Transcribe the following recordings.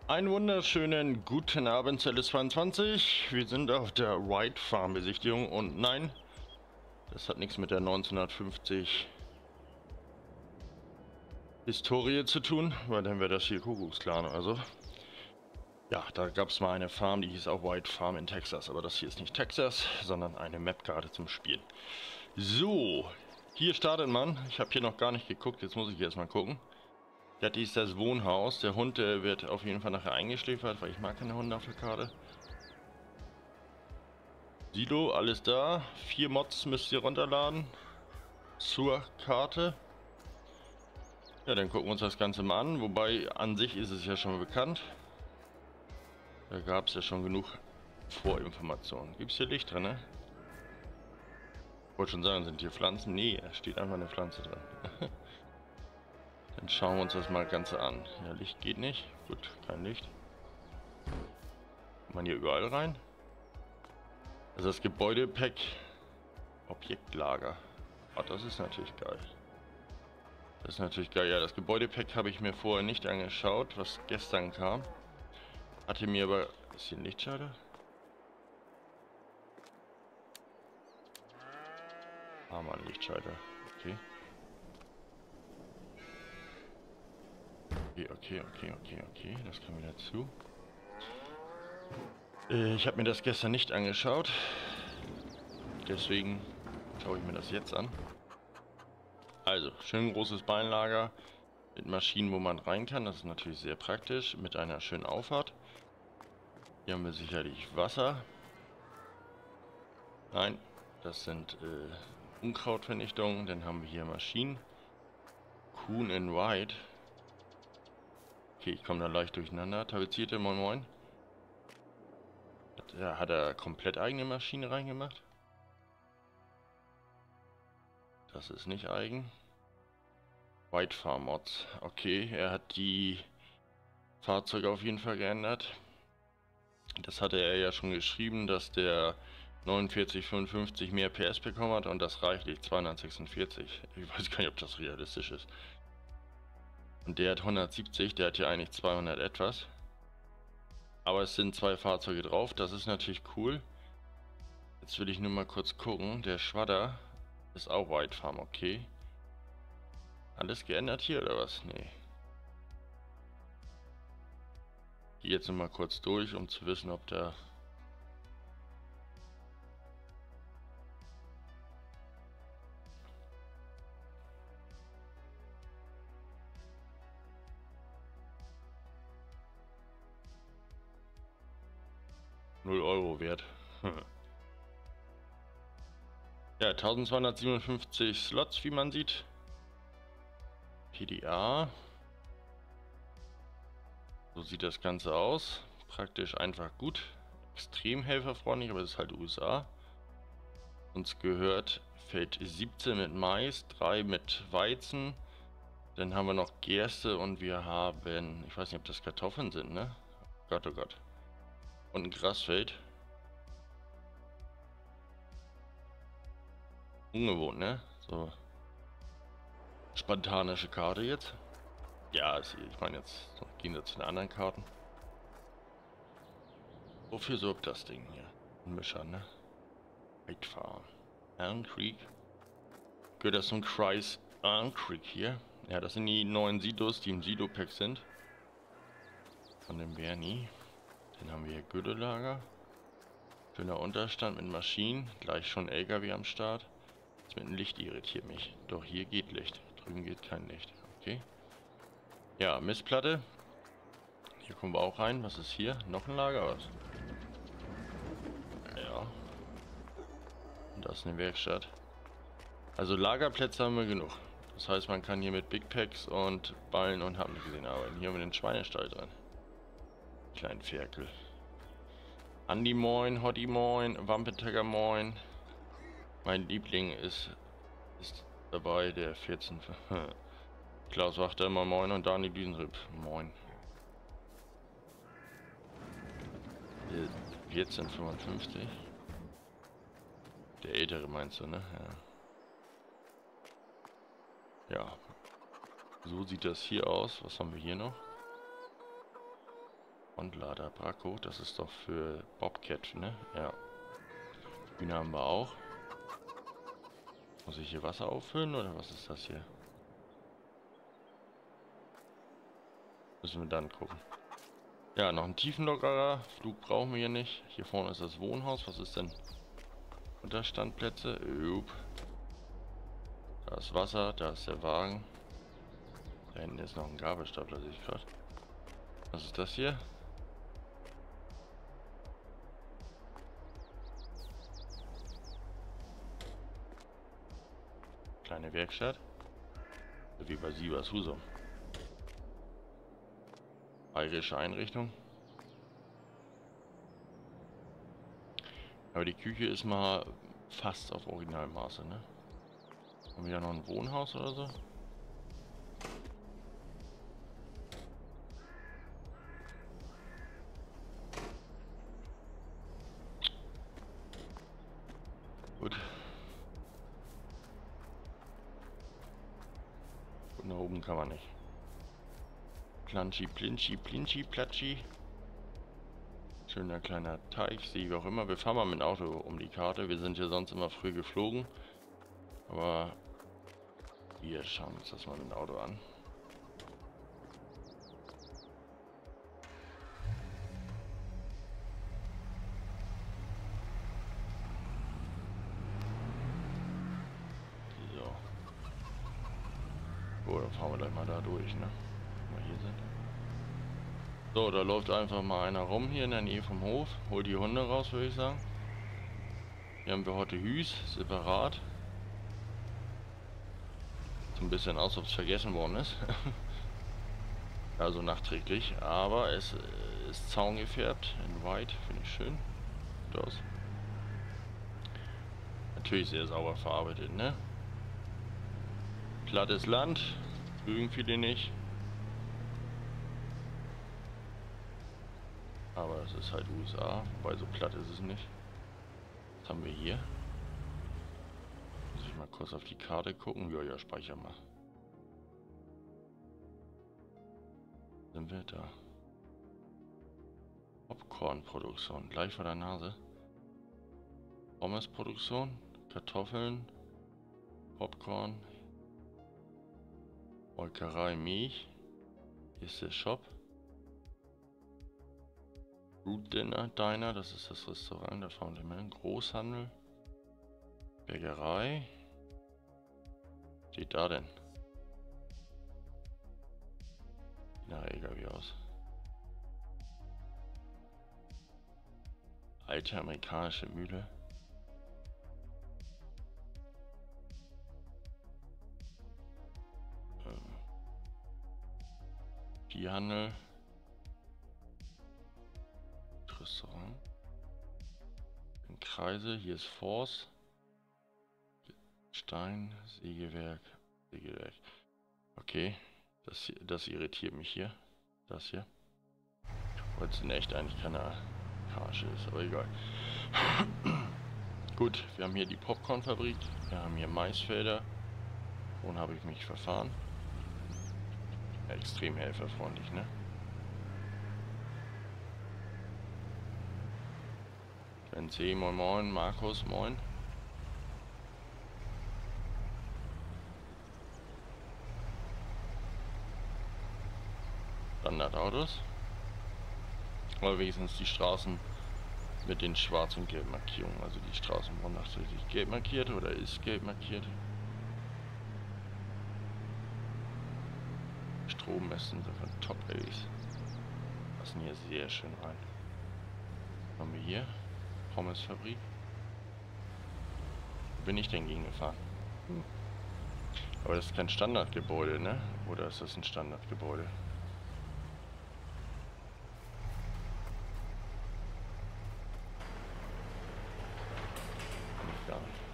Einen wunderschönen guten Abend, Zelle 22. Wir sind auf der White Farm Besichtigung und nein, das hat nichts mit der 1950 Historie zu tun, weil dann wäre das hier Kuckucksklan oder so. Ja, da gab es mal eine Farm, die hieß auch White Farm in Texas, aber das hier ist nicht Texas, sondern eine Mapkarte zum Spielen. So, hier startet man. Ich habe hier noch gar nicht geguckt, jetzt muss ich erstmal gucken. Das ist das Wohnhaus. Der Hund wird auf jeden Fall nachher eingeschläfert, weil ich mag keine Hunde auf der Karte. Silo, alles da. 4 Mods müsst ihr runterladen. Zur Karte. Ja, dann gucken wir uns das Ganze mal an. Wobei, an sich ist es ja schon mal bekannt. Da gab es ja schon genug Vorinformationen. Gibt es hier Licht drin, ne? Ich wollte schon sagen, sind hier Pflanzen? Nee, da steht einfach eine Pflanze drin. Dann schauen wir uns das mal Ganze an. Ja, Licht geht nicht. Gut, kein Licht. Kann man hier überall rein? Also das Gebäudepack Objektlager. Oh, das ist natürlich geil. Das ist natürlich geil. Ja, das Gebäudepack habe ich mir vorher nicht angeschaut, was gestern kam. Hatte mir aber... Ist hier ein Lichtschalter? Ah, mal ein Lichtschalter. Okay. Okay. Das kommt wieder zu. Ich habe mir das gestern nicht angeschaut. Deswegen schaue ich mir das jetzt an. Also, schön großes Beinlager mit Maschinen, wo man rein kann. Das ist natürlich sehr praktisch. Mit einer schönen Auffahrt. Hier haben wir sicherlich Wasser. Nein, das sind Unkrautvernichtungen. Dann haben wir hier Maschinen. Kuhn in White. Okay, ich komme da leicht durcheinander. Tapezierte, moin moin. Hat er komplett eigene Maschine reingemacht? Das ist nicht eigen. White Farm Mods. Okay, er hat die Fahrzeuge auf jeden Fall geändert. Das hatte er ja schon geschrieben, dass der 4955 mehr PS bekommen hat und das reichlich 246. Ich weiß gar nicht, ob das realistisch ist. Und der hat 170, der hat ja eigentlich 200 etwas. Aber es sind 2 Fahrzeuge drauf, das ist natürlich cool. Jetzt will ich nur mal kurz gucken. Der Schwadder ist auch White Farm, okay. Alles geändert hier oder was? Nee. Gehe jetzt noch mal kurz durch, um zu wissen, ob der... €0 wert. Ja, 1257 Slots, wie man sieht. PDA. So sieht das Ganze aus. Praktisch einfach gut. Extrem helferfreundlich, aber es ist halt USA. Uns gehört Feld 17 mit Mais, 3 mit Weizen. Dann haben wir noch Gerste und wir haben, ich weiß nicht, ob das Kartoffeln sind, ne? Gott, oh Gott. Und ein Grasfeld. Ungewohnt, ne? So. Spontanische Karte jetzt. Ja, ich meine jetzt, so, gehen wir zu den anderen Karten. Wofür sorgt das Ding hier? Ein Mischer, ne? White Farm. Elm Creek. Gehört das zum Kreis Elm Creek hier? Ja, das sind die neuen Silos, die im Silo-Pack sind. Von dem Bernie. Dann haben wir hier Gütelager. Schöner Unterstand mit Maschinen. Gleich schon LKW am Start. Das mit dem Licht irritiert mich. Doch hier geht Licht. Drüben geht kein Licht. Okay. Ja, Mistplatte. Hier kommen wir auch rein. Was ist hier? Noch ein Lager, was? Ja. Und das ist eine Werkstatt. Also Lagerplätze haben wir genug. Das heißt, man kann hier mit Big Packs und Ballen und haben nicht gesehen arbeiten. Hier haben wir den Schweinestall drin. Kleinen Ferkel. Andi moin, Hotti moin, Wampentagger moin. Mein Liebling ist dabei, der 14. Klaus Wachter immer moin und Dani Düsenripp moin. 1455. Der ältere meinst du, ne? Ja. Ja. So sieht das hier aus. Was haben wir hier noch? Frontlader Bracco, das ist doch für Bobcat, ne? Ja. Bühne haben wir auch. Muss ich hier Wasser auffüllen oder was ist das hier? Müssen wir dann gucken. Ja, noch ein Tiefenlockerer. Flug brauchen wir hier nicht. Hier vorne ist das Wohnhaus. Was ist denn? Unterstandplätze. Jupp. Da ist Wasser, da ist der Wagen. Da hinten ist noch ein Gabelstapler, sehe ich gerade. Was ist das hier? Kleine Werkstatt. Wie bei Sievers Husum. Bayerische Einrichtung. Aber die Küche ist mal fast auf Originalmaße, ne? Haben wir da noch ein Wohnhaus oder so? Gut. Gut, nach oben kann man nicht. Planschi, Plinschi, Plinschi, Platschi. Schöner kleiner Teich, sehe wie auch immer. Wir fahren mal mit dem Auto um die Karte. Wir sind ja sonst immer früh geflogen. Aber wir schauen uns das mal mit dem Auto an. So. Oh, dann fahren wir gleich mal da durch, ne? Wenn wir hier sind. So, da läuft einfach mal einer rum hier in der Nähe vom Hof. Holt die Hunde raus, würde ich sagen. Hier haben wir heute Hüs, separat. So ein bisschen aus, ob es vergessen worden ist. Also nachträglich. Aber es ist zaungefärbt in White. Finde ich schön. Gut aus. Natürlich sehr sauber verarbeitet, ne? Plattes Land. Mögen viele nicht. Aber es ist halt USA, wobei so platt ist es nicht. Was haben wir hier? Muss ich mal kurz auf die Karte gucken? Ja, ja, speicher mal. Sind wir da? Popcorn-Produktion, gleich vor der Nase. Pommes-Produktion, Kartoffeln, Popcorn, Molkerei, Milch. Hier ist der Shop. Root Diner, das ist das Restaurant, da fahren wir hin. Großhandel. Bäckerei. Was steht da denn? Sieht nach LKW aus. Alte amerikanische Mühle. Viehhandel. Restaurant. In Kreise, hier ist Force. Stein, Sägewerk. Okay, das irritiert mich hier. Das hier. Weil es in echt eigentlich keine Karsche ist, aber egal. Gut, wir haben hier die Popcornfabrik. Wir haben hier Maisfelder. Und habe ich mich verfahren. Ja, extrem helferfreundlich, ne? NC, moin moin, Markus, moin. Standardautos. Aber wenigstens die Straßen mit den schwarz und gelb Markierungen. Also die Straßen wurden nachträglich gelb markiert oder ist gelb markiert. Strommessen sind von Top Ace. Passen hier sehr schön rein. Was haben wir hier? Pommesfabrik. Wo bin ich denn gegen gefahren? Aber das ist kein Standardgebäude, ne? Oder ist das ein Standardgebäude? Nicht gar nicht.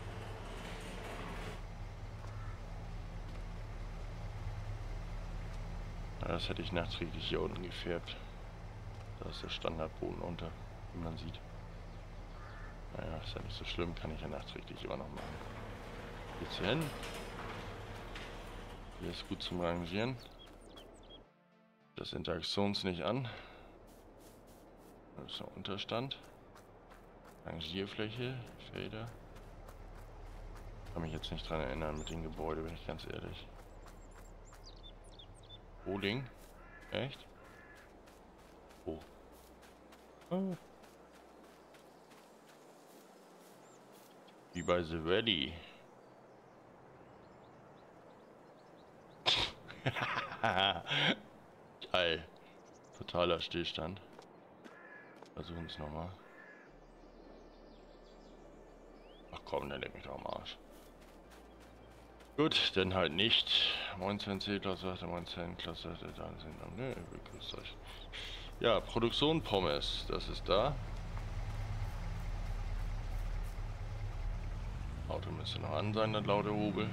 Ja, das hätte ich nachträglich hier unten gefärbt. Da ist der Standardboden unter, wie man sieht. Naja, ist ja nicht so schlimm, kann ich ja nachträglich immer noch machen. Jetzt hier hin. Hier ist gut zum Rangieren. Das Interaktions nicht an. Das ist der Unterstand. Rangierfläche, Felder. Kann mich jetzt nicht dran erinnern mit dem Gebäude, bin ich ganz ehrlich. Bowling? Echt? Oh. Oh. Wie bei The Valley. Geil. Totaler Stillstand. Versuchen es nochmal. Ach komm, dann leck mich doch am Arsch. Gut, dann halt nicht. 19 C-Klasse, 19 Klasse, dann sind ne, begrüßt euch. Ja, Produktion Pommes, das ist da. Auto müsste noch an sein, das laute Hobel.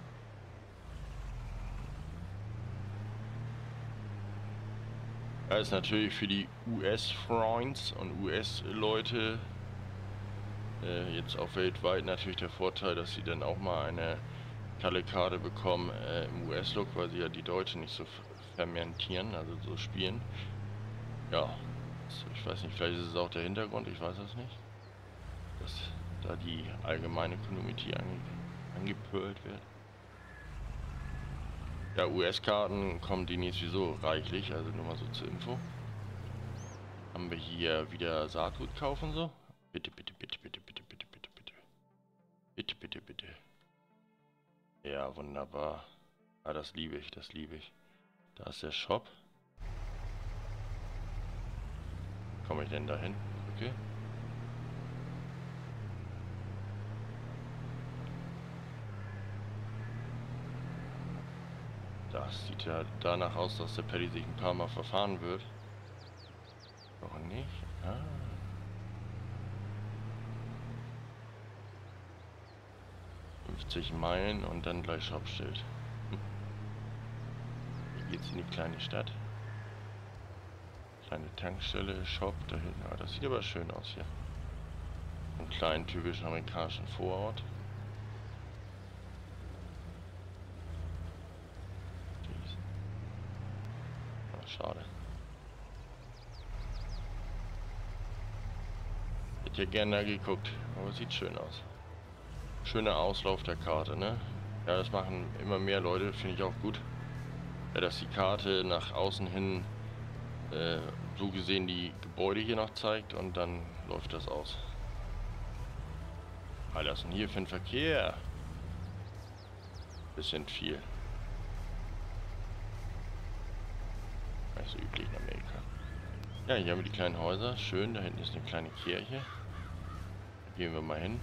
Das ist natürlich für die US-Freunds und US-Leute jetzt auch weltweit natürlich der Vorteil, dass sie dann auch mal eine kalle Karte bekommen im US-Look, weil sie ja die Deutschen nicht so fermentieren, also so spielen. Ja, ich weiß nicht, vielleicht ist es auch der Hintergrund, ich weiß es nicht. Dass da die allgemeine Community angepölt wird. Ja, US-Karten kommen die nicht sowieso reichlich, also nur mal so zur Info. Haben wir hier wieder Saatgut kaufen so? Bitte, bitte, bitte, bitte, bitte, bitte, bitte, bitte. Bitte, bitte, bitte. Ja, wunderbar. Ah, das liebe ich, das liebe ich. Da ist der Shop. Komme ich denn dahin? Okay. Das sieht ja danach aus, dass der Paddy sich ein paar Mal verfahren wird. Warum nicht? Ah. Meilen und dann gleich Shopschild. Hier geht's in die kleine Stadt. Kleine Tankstelle, Shop da hinten. Ah, das sieht aber schön aus hier. Einen kleinen typischen amerikanischen Vorort. Ah, schade. Hätte ja gerne da geguckt, aber sieht schön aus. Schöner Auslauf der Karte, ne? Ja, das machen immer mehr Leute, finde ich auch gut. Ja, dass die Karte nach außen hin so gesehen die Gebäude hier noch zeigt und dann läuft das aus. Was ist denn hier für ein Verkehr? Bisschen viel. Nicht so üblich in Amerika. Ja, hier haben wir die kleinen Häuser. Schön, da hinten ist eine kleine Kirche. Da gehen wir mal hin.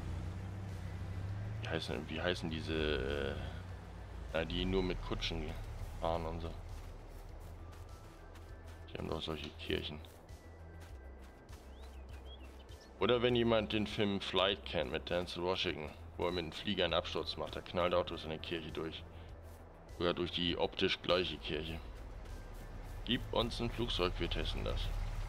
Wie heißen diese, die nur mit Kutschen fahren und so. Die haben doch solche Kirchen. Oder wenn jemand den Film Flight kennt mit Denzel Washington, wo er mit einem Flieger einen Absturz macht, da knallt Autos in der Kirche durch. Sogar durch die optisch gleiche Kirche. Gib uns ein Flugzeug, wir testen das.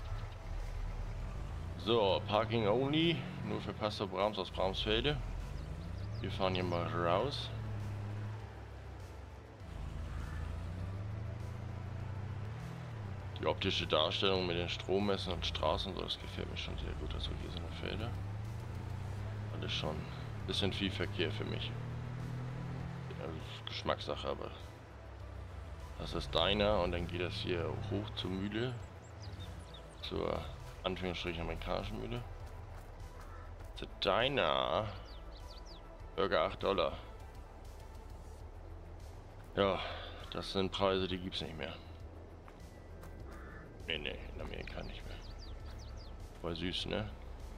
So, Parking Only, nur für Pastor Brahms aus Bramsfelde. Wir fahren hier mal raus. Die optische Darstellung mit den Strommessen und Straßen, so, das gefällt mir schon sehr gut. Also hier sind noch Felder. Alles schon ein bisschen viel Verkehr für mich. Also Geschmackssache, aber das ist Diner und dann geht das hier hoch zur Mühle. Zur Anführungsstrichen amerikanischen Mühle. The Diner. Burger $8. Ja, das sind Preise, die gibt's nicht mehr. Nee, in Amerika nicht mehr. Voll süß, ne?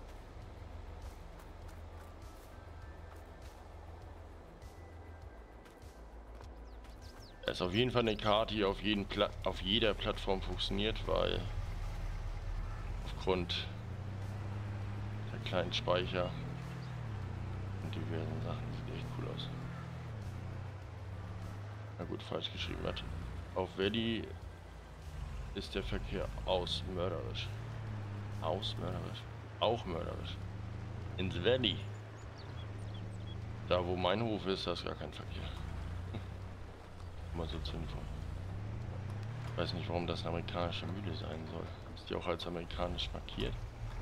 Es ist auf jeden Fall eine Karte, die auf jeder Plattform funktioniert, weil aufgrund der kleinen Speicher und diversen Sachen sieht echt cool aus. Na gut, falsch geschrieben hat. Auf Valley ist der Verkehr mörderisch. Mörderisch. Auch mörderisch. In The Valley. Da wo mein Hof ist, da ist gar kein Verkehr. Mal so zur Info. Ich weiß nicht, warum das eine amerikanische Mühle sein soll. Ist die auch als amerikanisch markiert?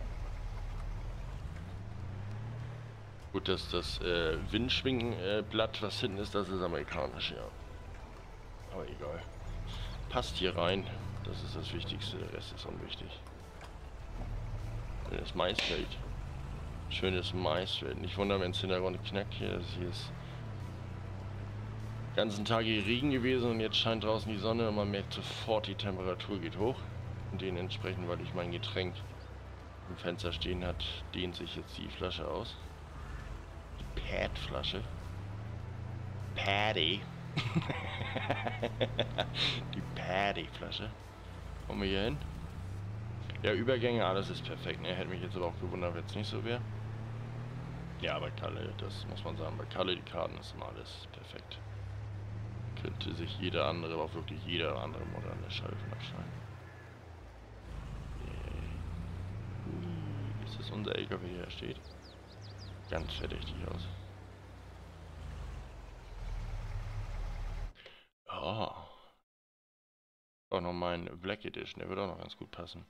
Gut, dass das Windschwingenblatt, was hinten ist, das ist amerikanisch, ja. Aber egal. Passt hier rein. Das ist das Wichtigste, der Rest ist unwichtig. Schönes Maisfeld. Schönes Maisfeld. Nicht wundern, wenn es Hintergrund knackt hier. Das hier ist den ganzen Tag hier Regen gewesen und jetzt scheint draußen die Sonne und man merkt sofort, die Temperatur geht hoch. Und dementsprechend, weil ich mein Getränk im Fenster stehen hat, dehnt sich jetzt die Flasche aus. Die Pad-Flasche. Paddy. Die Paddy-Flasche. Kommen wir hier hin? Ja, Übergänge, alles ist perfekt. Ne? Hätte mich jetzt aber auch gewundert, wenn es nicht so wäre. Ja, bei Kalle, das muss man sagen. Bei Kalle, die Karten ist immer alles perfekt. Könnte sich jeder andere, aber auch wirklich jeder andere Mod an der Scheibe von abschneiden. Ist das unser LKW, der da steht? Ganz verdächtig aus. Oh. Auch noch mein Black Edition, der wird auch noch ganz gut passen.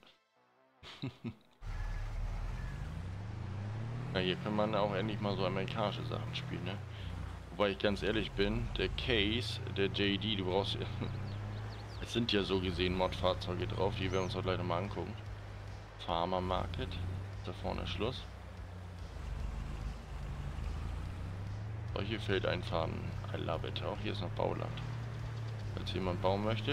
Na, hier kann man auch endlich mal so amerikanische Sachen spielen, ne? Wobei ich ganz ehrlich bin, der Case, der JD, du brauchst... Es sind ja so gesehen Mod-Fahrzeuge drauf, die werden wir uns auch gleich nochmal angucken. Farmer Market, da vorne Schluss. Solche Feldeinfahrten, I love it. Auch hier ist noch Bauland. Falls jemand bauen möchte.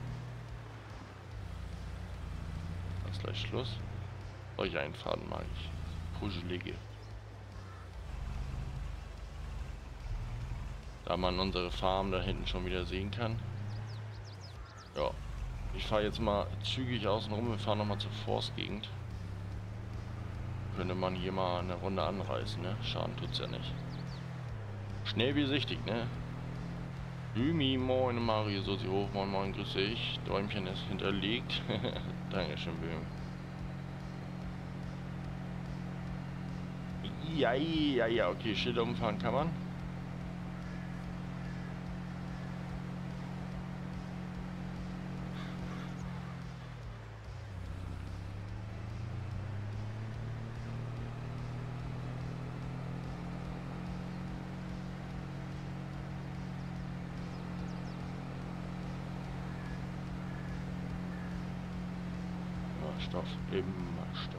Das ist gleich Schluss. Solche Einfahrten mag ich. Puschelige. Da man unsere Farm da hinten schon wieder sehen kann. Ja. Ich fahre jetzt mal zügig außen rum. Wir fahren nochmal zur Forstgegend. Könnte man hier mal eine Runde anreißen, ne? Schaden tut's ja nicht. Schnell wie sichtig, ne? Lümi, moin Mario, so sie hoch, moin moin, grüß dich. Däumchen ist hinterlegt. Dankeschön, Böhm. Ja, okay, Schilder umfahren kann man. Stoff, immer Stoff.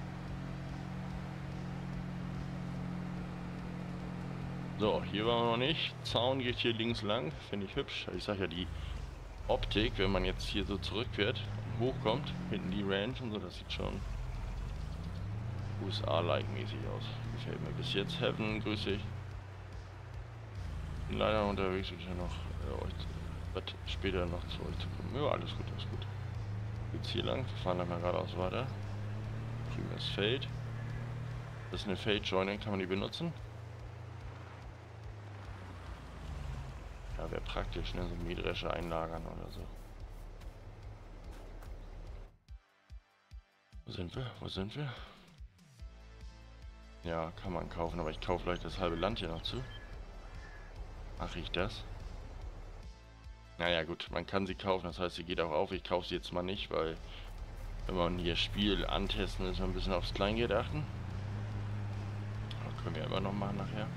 So, hier waren wir noch nicht. Zaun geht hier links lang, finde ich hübsch. Ich sag ja, die Optik, wenn man jetzt hier so zurückfährt und hochkommt, hinten die Ranch und so, das sieht schon USA-like mäßig aus. Gefällt mir bis jetzt. Heaven, grüß dich. Bin leider unterwegs, ich ja noch euch später noch zu euch zu kommen. Ja, alles gut, alles gut. Geht's hier lang, wir fahren dann mal geradeaus weiter. Drüben ist Feld. Das ist eine Feldjoint, kann man die benutzen? Ja, wäre praktisch, ne? So Mähdrescher einlagern oder so. Wo sind wir? Wo sind wir? Ja, kann man kaufen, aber ich kaufe gleich das halbe Land hier noch zu. Mache ich das? Naja gut, man kann sie kaufen, das heißt, sie geht auch auf. Ich kaufe sie jetzt mal nicht, weil wenn man hier Spiel antesten, ist man ein bisschen aufs Kleingeld achten. Das können wir immer noch machen nachher.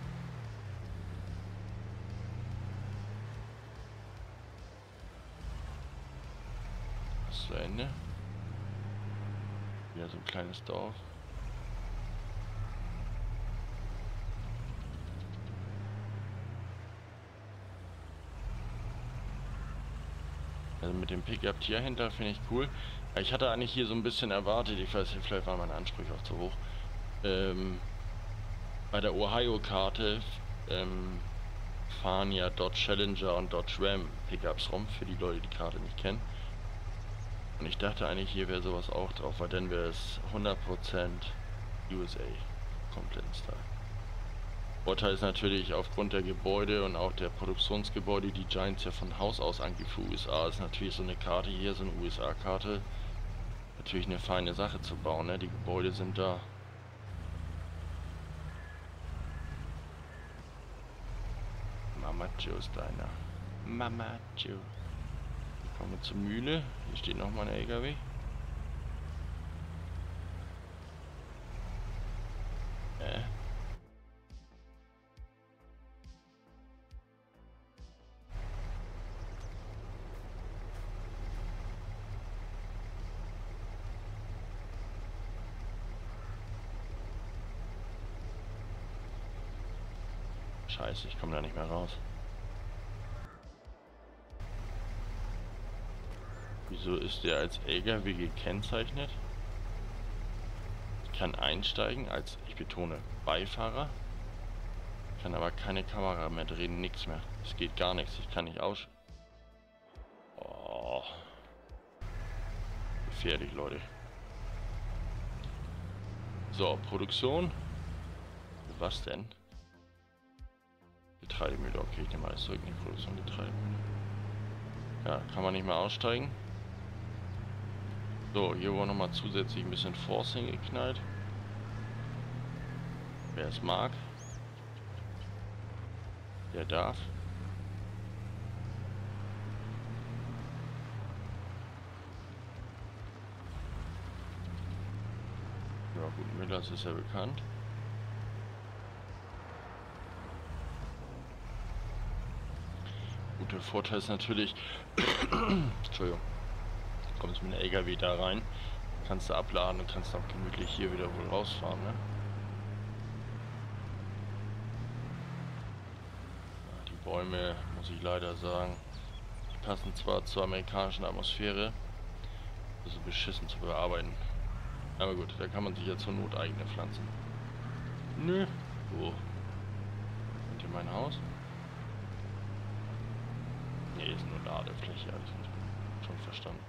Das ist zu Ende. Wieder so ein kleines Dorf. Also mit dem Pickup hier hinter finde ich cool. Ich hatte eigentlich hier so ein bisschen erwartet, ich weiß nicht, vielleicht waren meine Ansprüche auch zu hoch. Bei der Ohio-Karte fahren ja Dodge Challenger und Dodge Ram Pickups rum, für die Leute, die die Karte nicht kennen. Und ich dachte eigentlich, hier wäre sowas auch drauf, weil dann wäre es 100% USA, kompletten Style. Vorteil ist natürlich aufgrund der Gebäude und auch der Produktionsgebäude, die Giants ja von Haus aus eigentlich für USA ist natürlich so eine Karte hier, so eine USA-Karte, natürlich eine feine Sache zu bauen, ne? Die Gebäude sind da. Mama Joe ist deiner. Mama Joe. Kommen wir zur Mühle. Hier steht nochmal ein LKW. Scheiße, ich komme da nicht mehr raus. Wieso ist der als LKW gekennzeichnet? Ich kann einsteigen als, ich betone, Beifahrer. Kann aber keine Kamera mehr drehen, nichts mehr. Es geht gar nichts. Ich kann nicht aus. Oh. Gefährlich, Leute. So, Produktion. Was denn? Getreidemühle. Okay, ich nehme alles zurück in die Produktion. Getreidemühle. Ja, kann man nicht mehr aussteigen. So, hier wurde nochmal zusätzlich ein bisschen Forcing geknallt. Wer es mag, der darf. Ja gut, Millers ist ja bekannt. Guter Vorteil ist natürlich, Entschuldigung, kommst mit einem LKW da rein, kannst du abladen und kannst auch gemütlich hier wieder wohl rausfahren, ne? Ja, die Bäume, muss ich leider sagen, die passen zwar zur amerikanischen Atmosphäre, also beschissen zu bearbeiten. Aber gut, da kann man sich ja zur Not eigene pflanzen. Nö. Wo? Kennt ihr mein Haus? Nee, ist nur Ladefläche, alles schon verstanden.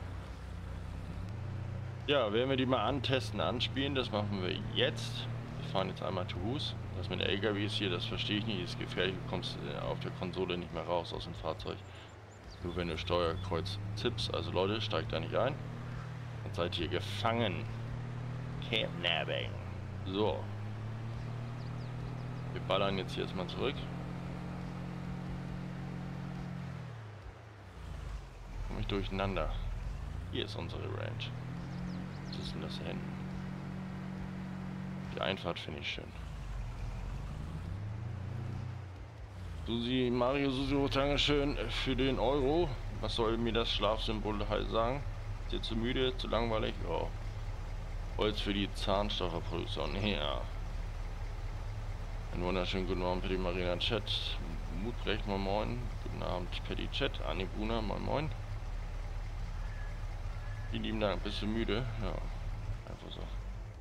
Ja, werden wir die mal antesten, anspielen, das machen wir jetzt. Wir fahren jetzt einmal to Hus. Das mit den LKWs hier, das verstehe ich nicht, ist gefährlich, du kommst auf der Konsole nicht mehr raus aus dem Fahrzeug. Nur wenn du Steuerkreuz zippst, also Leute, steigt da nicht ein. Dann seid ihr gefangen. Kidnapping. So. Wir ballern jetzt hier erstmal zurück. Komme ich durcheinander. Hier ist unsere Ranch. Was ist denn das hier hinten? Die Einfahrt finde ich schön. Susi, Mario Susi, Dankeschön für den Euro. Was soll mir das Schlafsymbol halt sagen? Ist ihr zu müde, zu langweilig? Oh. Holz für die Zahnstocherproduktion. Ja. Einen wunderschönen guten Morgen, Petit Marina Chat. Mutbrecht, moin moin. Guten Abend, Petit Chat. Anni Buna, moin moin. Vielen lieben Dank. Bist du müde? Ja. Einfach so.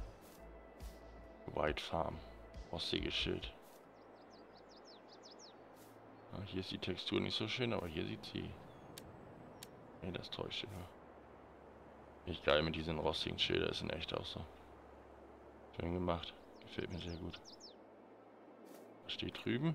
White Farm. Rostiges Schild. Ja, hier ist die Textur nicht so schön, aber hier sieht sie. Nee, das täuscht immer. Nicht geil mit diesen rostigen Schildern, ist in echt auch so. Schön gemacht. Gefällt mir sehr gut. Was steht drüben?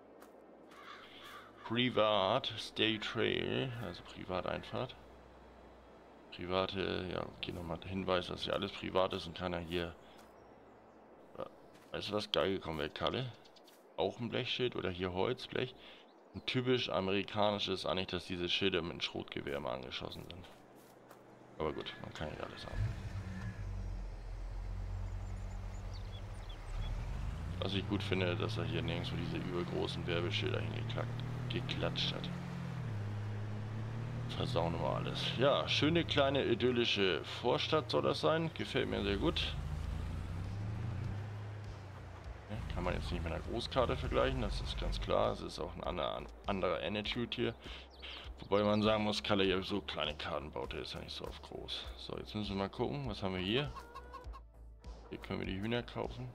Privat Stay Trail, also Privateinfahrt. Private, ja, okay, nochmal der Hinweis, dass hier alles privat ist und keiner hier. Weißt du, was geil gekommen wäre, Kalle? Auch ein Blechschild oder hier Holzblech. Ein typisch amerikanisches ist eigentlich, dass diese Schilder mit einem Schrotgewehr mal angeschossen sind. Aber gut, man kann ja alles haben. Was ich gut finde, dass er hier nirgendwo diese übergroßen Werbeschilder hingeklatscht hat. Versauen wir alles. Ja, schöne kleine idyllische Vorstadt soll das sein. Gefällt mir sehr gut. Ja, kann man jetzt nicht mit einer Großkarte vergleichen, das ist ganz klar. Es ist auch ein anderer Attitude hier. Wobei man sagen muss, Kalle ja so kleine Karten baut, der ist ja nicht so oft groß. So, jetzt müssen wir mal gucken, was haben wir hier? Hier können wir die Hühner kaufen.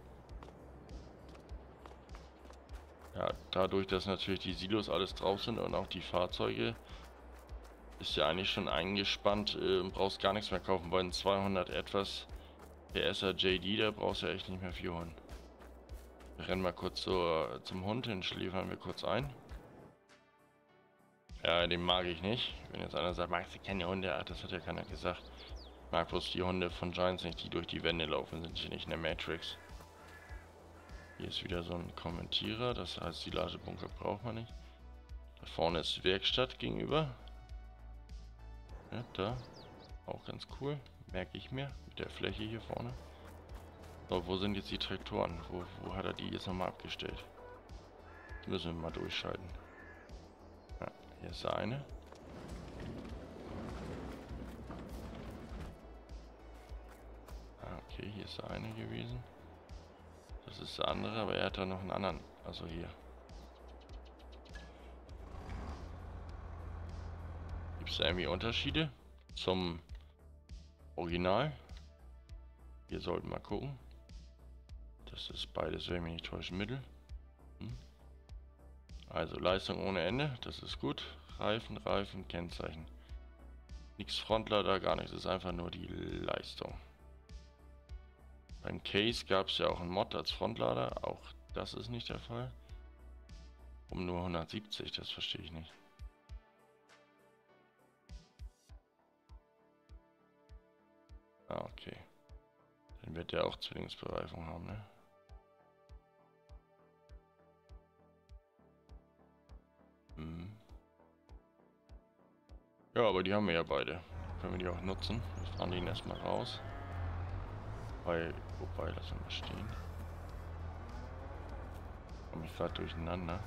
Ja, dadurch, dass natürlich die Silos alles drauf sind und auch die Fahrzeuge, ist ja eigentlich schon eingespannt und brauchst gar nichts mehr kaufen, weil ein 200 etwas PSer JD, da brauchst du ja echt nicht mehr viel holen. Wir rennen mal kurz zum Hund, den schläfern wir kurz ein. Ja, den mag ich nicht. Wenn jetzt einer sagt, magst du keine Hunde? Ach, das hat ja keiner gesagt. Ich mag bloß die Hunde von Giants nicht, die durch die Wände laufen, sind hier nicht in der Matrix. Hier ist wieder so ein Kommentierer, das heißt, Silagebunker braucht man nicht. Da vorne ist Werkstatt gegenüber. Ja, da. Auch ganz cool. Merke ich mir. Mit der Fläche hier vorne. So, wo sind jetzt die Traktoren? Wo hat er die jetzt nochmal abgestellt? Das müssen wir mal durchschalten. Ja, hier ist der eine. Ah, okay, hier ist der eine gewesen. Das ist der andere, aber er hat da noch einen anderen. Also hier. Gibt es irgendwie Unterschiede zum Original? Wir sollten mal gucken. Das ist beides, wenn mich nicht täuschen, Mittel. Also Leistung ohne Ende, das ist gut. Reifen, Kennzeichen. Nichts Frontlader, gar nichts, ist einfach nur die Leistung. Beim Case gab es ja auch einen Mod als Frontlader, auch das ist nicht der Fall. Um nur 170, das verstehe ich nicht. Ah, okay. Dann wird der auch Zwillingsbereifung haben, ne? Ja, aber die haben wir ja beide. Können wir die auch nutzen. Wir fahren den erstmal raus. Wobei, lassen wir mal stehen. Komme ich gerade durcheinander.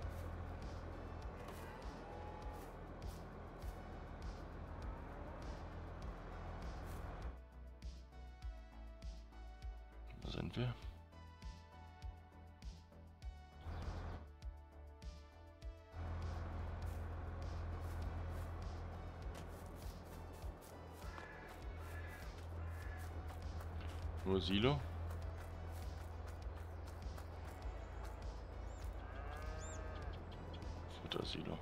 Wo sind wir? Nur Silo. Futtersilo.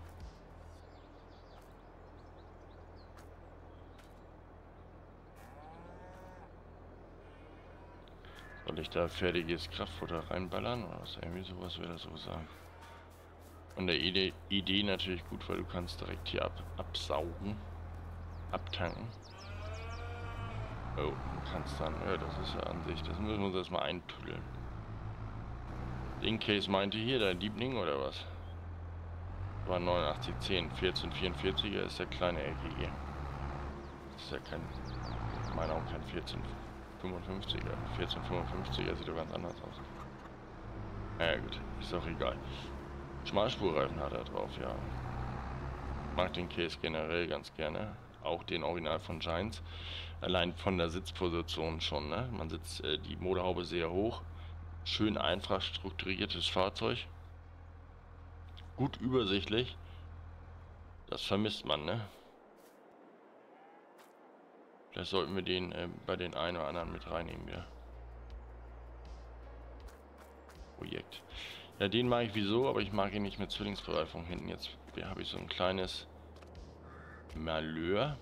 Soll ich da fertiges Kraftfutter reinballern oder was? Irgendwie sowas wäre das so sagen. Und der Idee natürlich gut, weil du kannst direkt hier absaugen, abtanken. Oh, du kannst dann, ja, das ist ja an sich, das müssen wir uns erstmal eintüdeln. Den Case meinte hier dein Liebling oder was? War 8910, 1444er ist der kleine LGG. Das ist ja kein, in meiner Augen kein 1455er. 1455er sieht doch ganz anders aus. Ja gut, ist auch egal. Schmalspurreifen hat er drauf, ja. Mag den Case generell ganz gerne. Auch den Original von Giants. Allein von der Sitzposition schon, ne? Man sitzt die Motorhaube sehr hoch. Schön einfach strukturiertes Fahrzeug. Gut übersichtlich. Das vermisst man, ne? Vielleicht sollten wir den bei den einen oder anderen mit reinnehmen wieder. Projekt. Ja, den mag ich wieso, aber ich mag ihn nicht mit Zwillingsbereifung hinten. Jetzt habe ich so ein kleines Malheur.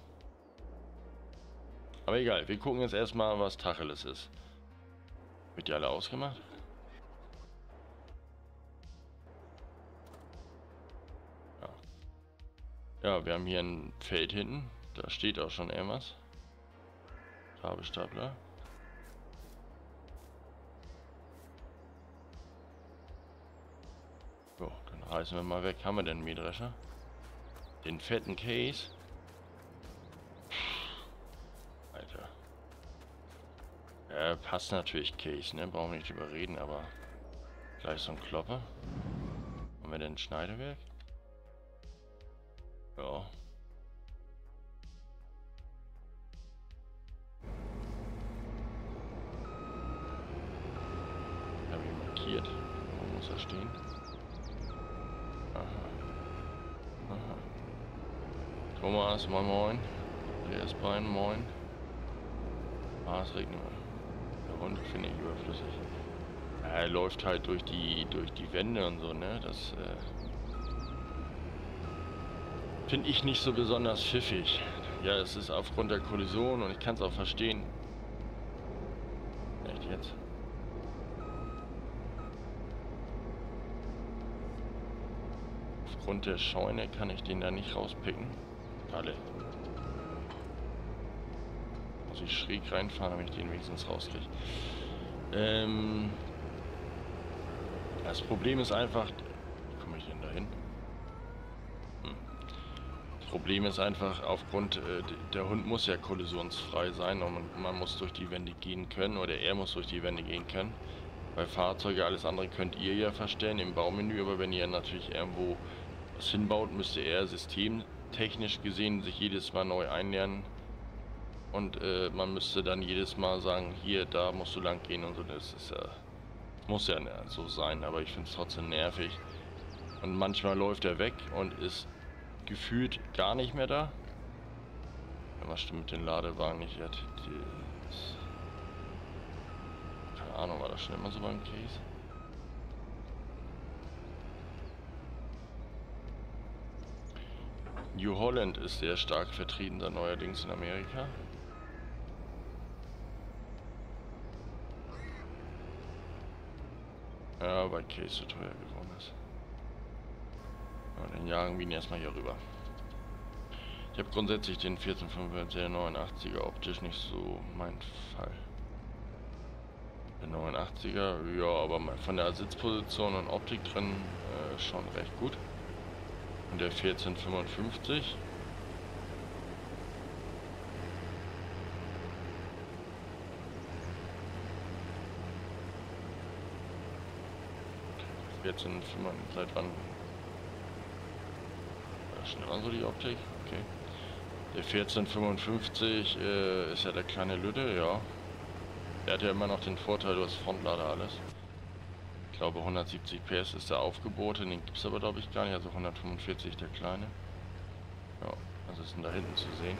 Aber egal, wir gucken jetzt erstmal, was Tacheles ist. Wird die alle ausgemacht? Ja. Ja, wir haben hier ein Feld hinten. Da steht auch schon irgendwas. Gabelstapler. So, dann reißen wir mal weg. Haben wir denn einen Mähdrescher? Den fetten Case. Alter. Passt natürlich Case, ne? Brauchen wir nicht drüber reden, aber gleich so ein Klopper. Haben wir denn ein Schneidewerk? Ja. Habe ich markiert. Wo muss er stehen? Aha. Aha. Thomas, moin moin. Andreas Bein, moin. Ah, es regnet. Der Hund finde ich überflüssig. Er läuft halt durch die Wände und so, ne? Das finde ich nicht so besonders pfiffig. Ja, es ist aufgrund der Kollision und ich kann es auch verstehen. Echt jetzt? Aufgrund der Scheune kann ich den da nicht rauspicken. Alle. Muss ich schräg reinfahren, damit ich den wenigstens rauskriege. Das Problem ist einfach... Wie komme ich denn da hin? Das Problem ist einfach, aufgrund... der Hund muss ja kollisionsfrei sein und man muss durch die Wände gehen können oder er muss durch die Wände gehen können. Bei Fahrzeugen, alles andere könnt ihr ja verstellen im Baumenü, aber wenn ihr natürlich irgendwo was hinbaut, müsste er systemtechnisch gesehen sich jedes Mal neu einlernen. Und man müsste dann jedes Mal sagen, hier, da musst du lang gehen und so. Das ist ja, muss ja so sein, aber ich finde es trotzdem nervig. Und manchmal läuft er weg und ist gefühlt gar nicht mehr da. Ja, was stimmt mit den Ladewagen nicht? Keine Ahnung, war das schon immer so beim Case? New Holland ist sehr stark vertreten, dann neuerdings in Amerika. Ja, weil Case so teuer geworden ist. Ja, dann jagen wir ihn erstmal hier rüber. Ich habe grundsätzlich den 1445 89er optisch nicht so mein Fall. Der 89er, ja, aber von der Sitzposition und Optik drin schon recht gut. Und der 1455. Seit wann? War das schon immer so die Optik? Okay. Der 1455 ist ja der kleine Lütte, ja. Der hat ja immer noch den Vorteil, du hast Frontlader alles. Ich glaube 170 PS ist der aufgeboten, den gibt es aber glaube ich gar nicht, also 145 der kleine. Ja, was ist denn da hinten zu sehen?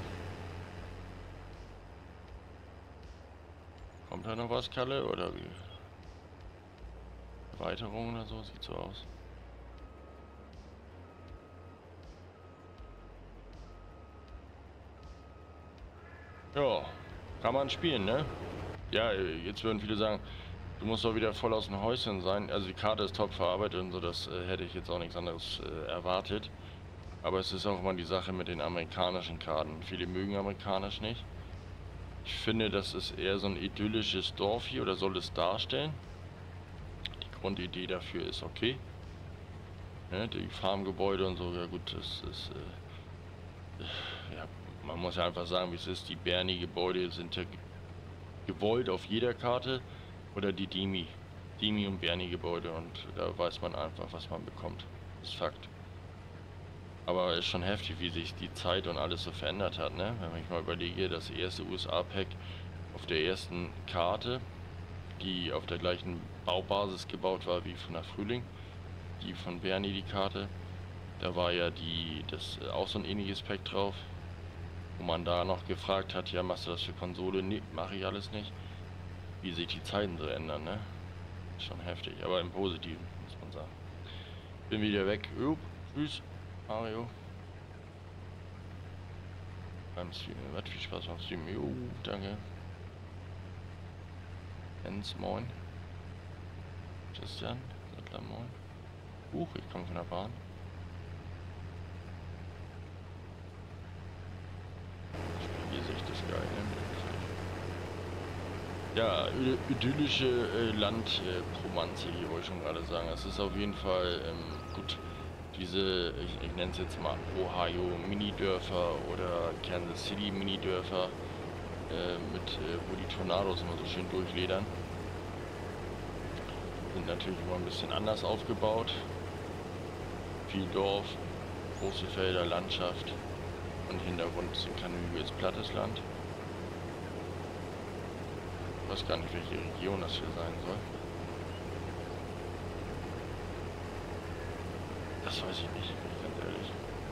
Kommt da noch was, Kalle, oder wie? Erweiterung oder so, sieht so aus. Ja, kann man spielen, ne? Ja, jetzt würden viele sagen, du musst doch wieder voll aus dem Häuschen sein. Also die Karte ist top verarbeitet und so, das hätte ich jetzt auch nichts anderes erwartet. Aber es ist auch immer die Sache mit den amerikanischen Karten. Viele mögen amerikanisch nicht. Ich finde, das ist eher so ein idyllisches Dorf hier, oder soll es darstellen. Die Grundidee dafür ist okay. Ne, die Farmgebäude und so, ja gut, das ist... ja, man muss ja einfach sagen, wie es ist. Die Bernie-Gebäude sind ja gewollt auf jeder Karte. Oder die Dimi und Bernie-Gebäude, und da weiß man einfach, was man bekommt. Das ist Fakt. Aber es ist schon heftig, wie sich die Zeit und alles so verändert hat, ne? Wenn ich mal überlege, das erste USA-Pack auf der ersten Karte, die auf der gleichen Baubasis gebaut war wie von der Frühling, die von Bernie, die Karte, da war ja das auch so ein ähnliches Pack drauf, wo man da noch gefragt hat, ja, machst du das für Konsole? Nee, mache ich alles nicht. Wie sich die Zeiten so ändern, ne? Schon heftig, aber im Positiven, muss man sagen. Bin wieder weg. Tschüss, Mario. Beim Streamen. Was, viel Spaß beim Streamen. Jo, danke. Jens, moin. Christian, Sattler, moin. Ich komme von der Bahn. Hier sehe ich das geil, ne? Ja, idyllische Landromanze hier, wollte ich schon gerade sagen. Es ist auf jeden Fall gut. Diese, ich nenne es jetzt mal Ohio Minidörfer oder Kansas City Minidörfer, wo die Tornados immer so schön durchledern, sind natürlich immer ein bisschen anders aufgebaut. Viel Dorf, große Felder, Landschaft und Hintergrund sind kein übles plattes Land. Ich weiß gar nicht, welche Region das hier sein soll. Das weiß ich nicht, bin ich ganz ehrlich.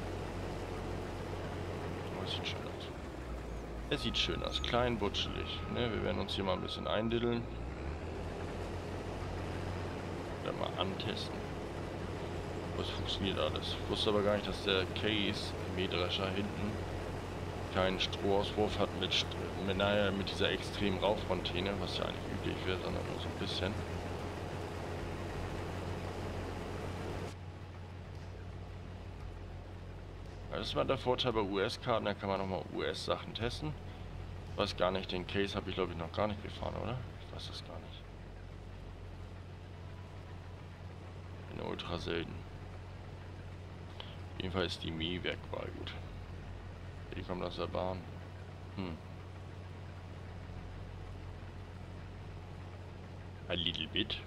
Aber es sieht schön aus. Es sieht schön aus, klein, butschelig. Ne? Wir werden uns hier mal ein bisschen eindiddeln. Oder mal antesten. Es funktioniert alles. Ich wusste aber gar nicht, dass der Case Mähdrescher hinten keinen Strohauswurf hat mit dieser extremen Rauchfontäne, was ja eigentlich üblich wäre, sondern nur so ein bisschen. Das war der Vorteil bei US-Karten, da kann man nochmal US-Sachen testen. Ich weiß gar nicht, den Case habe ich glaube ich noch gar nicht gefahren, oder? Ich weiß das gar nicht. Bin ultra selten. Jedenfalls ist die Mi-Werkwahl gut. Die kommt aus der Bahn. A little bit.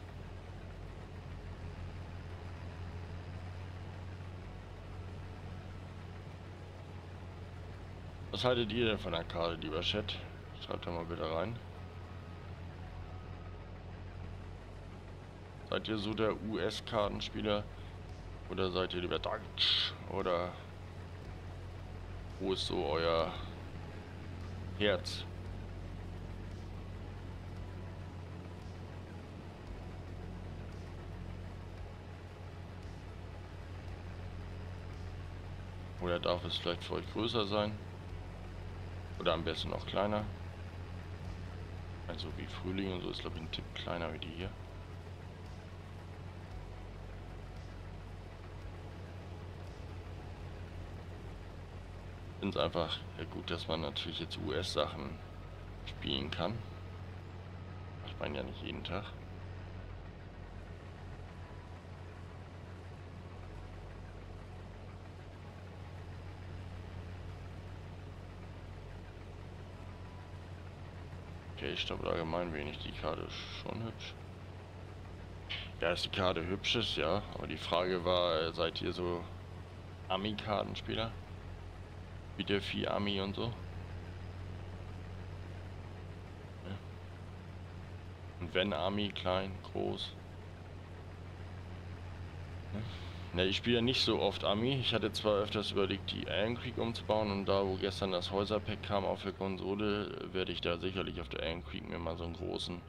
Was haltet ihr denn von der Karte, lieber Chat? Schreibt da mal bitte rein. Seid ihr so der US-Kartenspieler? Oder seid ihr lieber Deutsch? Oder wo ist so euer Herz. Oder darf es vielleicht für euch größer sein? Oder am besten noch kleiner? Also wie Frühling und so ist, glaube ich, ein Tipp kleiner wie die hier. Ich finde es einfach gut, dass man natürlich jetzt US-Sachen spielen kann. Macht man ja nicht jeden Tag. Okay, ich glaube allgemein wenig. Die Karte ist schon hübsch. Ja, ist die Karte hübsch ist, ja. Aber die Frage war, seid ihr so Ami-Kartenspieler? Wie der Vieh Ami und so? Ja. Und wenn Ami, klein, groß? Ja. Ne, ich spiele ja nicht so oft Ami. Ich hatte zwar öfters überlegt, die Alien Creek umzubauen, und da, wo gestern das Häuserpack kam auf der Konsole, werde ich da sicherlich auf der Alien Creek mir mal so einen großen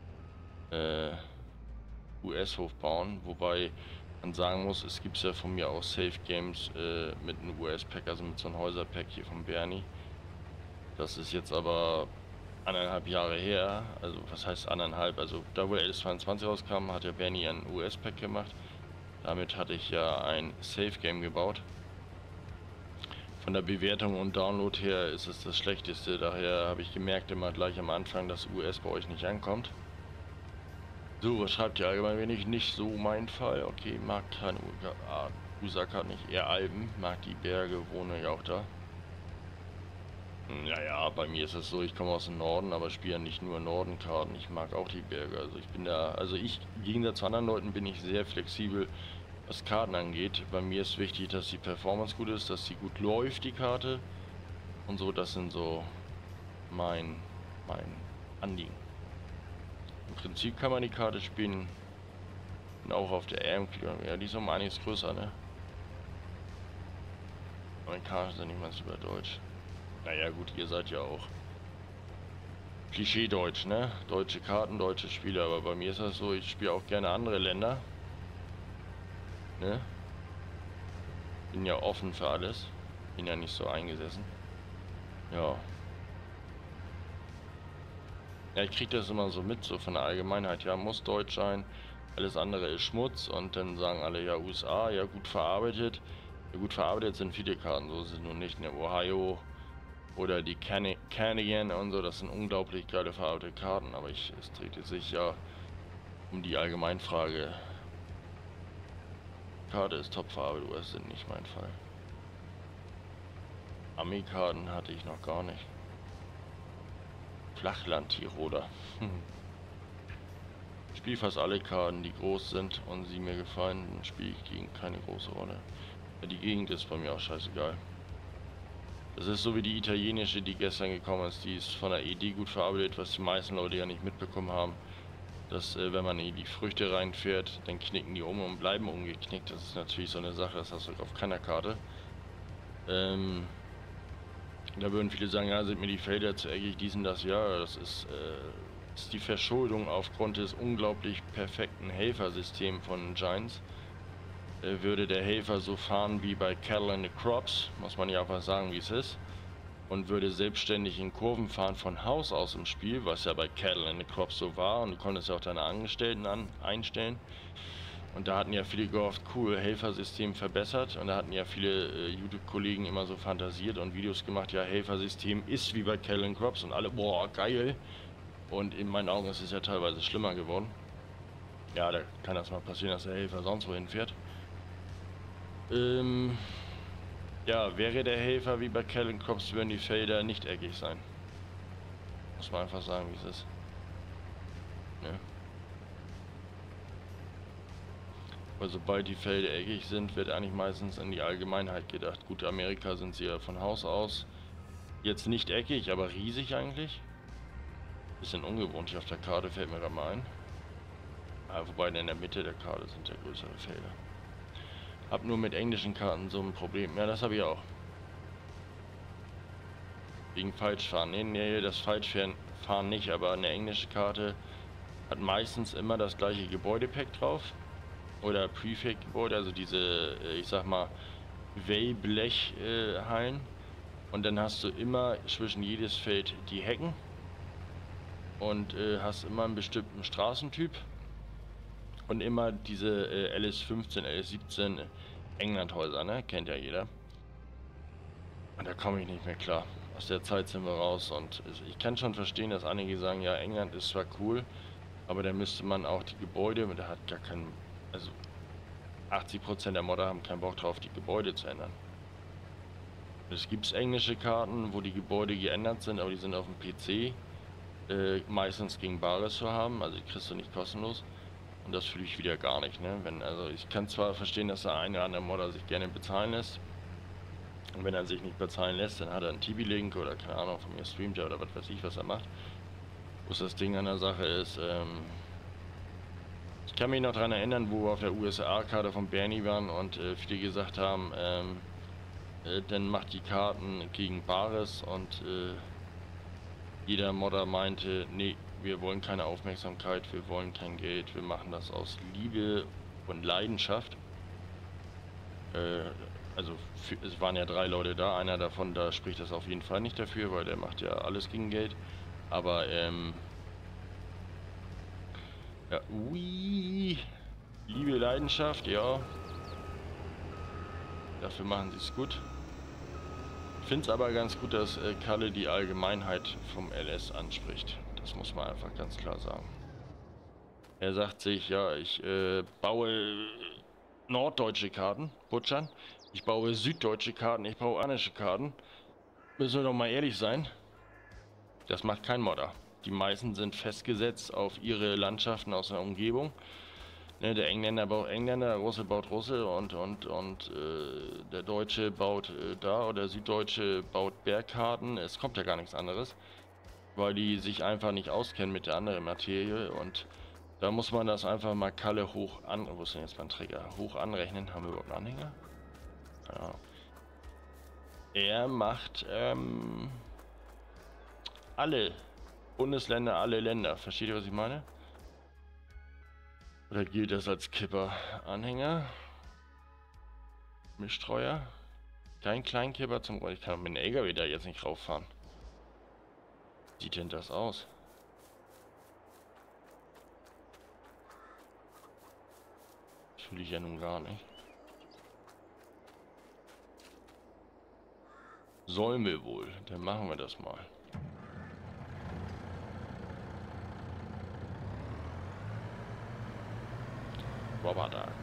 US-Hof bauen. Wobei man sagen muss, es gibt ja von mir auch Safe Games mit einem US-Pack, also mit so einem Häuserpack hier von Bernie. Das ist jetzt aber 1,5 Jahre her. Also was heißt 1,5? Also da, wo der LS22 rauskam, hat ja Bernie ein US-Pack gemacht. Damit hatte ich ja ein Safe Game gebaut. Von der Bewertung und Download her ist es das schlechteste. Daher habe ich gemerkt immer gleich am Anfang, dass US bei euch nicht ankommt. So, was schreibt ihr allgemein wenig? Nicht so mein Fall. Okay, mag keine USA-Karten nicht. Eher Alpen, mag die Berge, wohne ja auch da. Naja, bei mir ist es so, ich komme aus dem Norden, aber spiele nicht nur Norden-Karten. Ich mag auch die Berge. Also ich bin da, im Gegensatz zu anderen Leuten bin ich sehr flexibel, was Karten angeht. Bei mir ist wichtig, dass die Performance gut ist, dass sie gut läuft, die Karte. Und so, das sind so mein Anliegen. Im Prinzip kann man die Karte spielen, und auch auf der AM, ja, die ist um einiges größer, ne? Amerikanisch sind nicht mal über Deutsch. Naja gut, ihr seid ja auch Klischee-Deutsch, ne? Deutsche Karten, deutsche Spiele, aber bei mir ist das so, ich spiele auch gerne andere Länder. Ne? Bin ja offen für alles. Bin ja nicht so eingesessen. Ja. Ja, ich krieg das immer so mit, so von der Allgemeinheit. Ja, muss deutsch sein. Alles andere ist Schmutz. Und dann sagen alle, ja, USA, ja, gut verarbeitet. Ja, gut verarbeitet sind viele Karten. So sind nun nicht, ne? Ohio oder die Canadian und so. Das sind unglaublich geile verarbeitete Karten. Aber es dreht sich ja um die Allgemeinfrage. Karte ist top verarbeitet, US sind nicht mein Fall. Ami-Karten hatte ich noch gar nicht. Flachland-Tiroler. Ich spiele fast alle Karten, die groß sind und sie mir gefallen, dann spiele ich gegen keine große Rolle. Ja, die Gegend ist bei mir auch scheißegal. Das ist so wie die italienische, die gestern gekommen ist. Die ist von der ED gut verarbeitet, was die meisten Leute ja nicht mitbekommen haben. Dass wenn man in die Früchte reinfährt, dann knicken die um und bleiben umgeknickt. Das ist natürlich so eine Sache, das hast du auf keiner Karte. Da würden viele sagen, ja, sind mir die Felder zu eckig, dies und das. Ja, das ist die Verschuldung aufgrund des unglaublich perfekten Helfersystems von Giants. Würde der Helfer so fahren wie bei Cattle and the Crops, muss man ja einfach sagen, wie es ist, und würde selbstständig in Kurven fahren von Haus aus im Spiel, was ja bei Cattle and the Crops so war, und du konntest ja auch deine Angestellten einstellen. Und da hatten ja viele gehofft, cool, Helfersystem verbessert. Und da hatten ja viele YouTube-Kollegen immer so fantasiert und Videos gemacht, ja, Helfersystem ist wie bei Cattle and Crops, und alle, boah, geil. Und in meinen Augen ist es ja teilweise schlimmer geworden. Ja, da kann das mal passieren, dass der Helfer sonst wohin fährt. Ja, wäre der Helfer wie bei Cattle and Crops, würden die Felder nicht eckig sein. Muss man einfach sagen, wie es ist. Ne? Weil sobald die Felder eckig sind, wird eigentlich meistens in die Allgemeinheit gedacht. Gut, Amerika sind sie ja von Haus aus jetzt nicht eckig, aber riesig eigentlich. Bisschen ungewohnt hier auf der Karte, fällt mir gerade mal ein. Wobei in der Mitte der Karte sind ja größere Felder. Hab nur mit englischen Karten so ein Problem. Ja, das habe ich auch. Wegen Falschfahren. Nee, das Falschfahren nicht, aber eine englische Karte hat meistens immer das gleiche Gebäudepack drauf. Oder Prefab-Gebäude, also diese, ich sag mal, Wellblech-Hallen. Und dann hast du immer zwischen jedes Feld die Hecken. Und hast immer einen bestimmten Straßentyp. Und immer diese LS15, LS17 Englandhäuser, ne? Kennt ja jeder. Und da komme ich nicht mehr klar. Aus der Zeit sind wir raus und ich kann schon verstehen, dass einige sagen, ja, England ist zwar cool, aber da müsste man auch die Gebäude, da hat gar keinen, also 80% der Modder haben keinen Bock drauf, die Gebäude zu ändern. Es gibt englische Karten, wo die Gebäude geändert sind, aber die sind auf dem PC meistens gegen Bares zu haben, also die kriegst du nicht kostenlos. Und das fühle ich wieder gar nicht, ne? Also ich kann zwar verstehen, dass der eine oder andere Modder sich gerne bezahlen lässt. Und wenn er sich nicht bezahlen lässt, dann hat er einen TB-Link oder keine Ahnung, von mir streamt er oder was weiß ich, was er macht. Wo das Ding an der Sache ist, ich kann mich noch daran erinnern, wo wir auf der USA-Karte von Bernie waren und viele gesagt haben, dann macht die Karten gegen Bares und jeder Modder meinte, nee, wir wollen keine Aufmerksamkeit, wir wollen kein Geld, wir machen das aus Liebe und Leidenschaft. Also es waren ja 3 Leute da, einer davon, da spricht das auf jeden Fall nicht dafür, weil der macht ja alles gegen Geld. Aber ja, ui, Liebe, Leidenschaft, ja. Dafür machen sie es gut. Ich finde es aber ganz gut, dass Kalle die Allgemeinheit vom LS anspricht. Das muss man einfach ganz klar sagen. Er sagt sich, ja, ich baue norddeutsche Karten, Butchern. Ich baue süddeutsche Karten, ich baue anische Karten. Müssen wir doch mal ehrlich sein. Das macht kein Modder. Die meisten sind festgesetzt auf ihre Landschaften aus der Umgebung. Ne, der Engländer baut Engländer, der Russe baut Russe und der Deutsche baut da oder der Süddeutsche baut Bergkarten. Es kommt ja gar nichts anderes, weil die sich einfach nicht auskennen mit der anderen Materie und da muss man das einfach mal Kalle hoch an... Wo ist denn jetzt mein Trigger? Hoch anrechnen. Haben wir überhaupt einen Anhänger? Ja. Er macht alle Bundesländer, alle Länder. Versteht ihr, was ich meine? Oder gilt das als Kipper-Anhänger? Mischstreuer? Kein Kleinkipper zum... Ich kann mit dem LKW da jetzt nicht rauffahren. Wie sieht denn das aus? Das fühle ich ja nun gar nicht. Sollen wir wohl? Dann machen wir das mal. Robert Duck.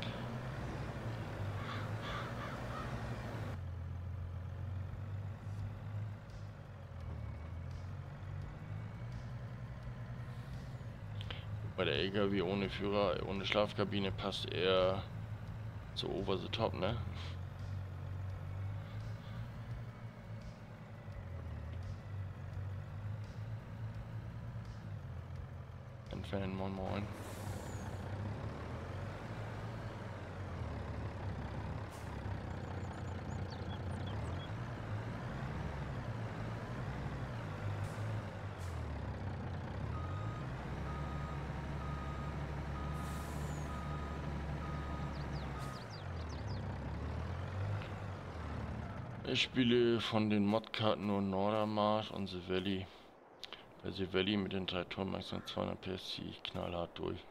Bei der LKW ohne Führer, ohne Schlafkabine passt eher zu over the top, ne? Entfernen, moin moin. Ich spiele von den Modkarten nur Nordermarsch und The Valley. Bei The Valley mit den 3 Tonnen maximal 200 PS ziehe ich knallhart durch.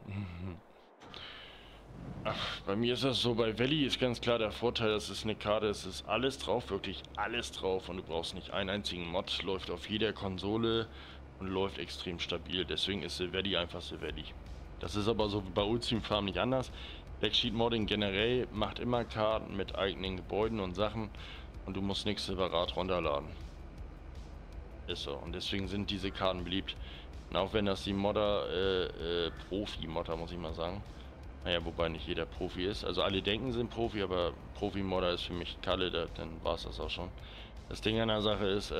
Ach, bei mir ist das so, bei Valley ist ganz klar der Vorteil, das ist eine Karte, es ist alles drauf, wirklich alles drauf und du brauchst nicht einen einzigen Mod, läuft auf jeder Konsole und läuft extrem stabil, deswegen ist The Valley einfach The Valley. Das ist aber so wie bei Ultim Farm nicht anders. Backsheet Modding generell macht immer Karten mit eigenen Gebäuden und Sachen und du musst nichts separat runterladen. Ist so. Und deswegen sind diese Karten beliebt. Und auch wenn das die Modder, Profi-Modder muss ich mal sagen. Naja, wobei nicht jeder Profi ist. Also alle denken sind Profi, aber Profi-Modder ist für mich Kalle, dann war es das auch schon. Das Ding an der Sache ist,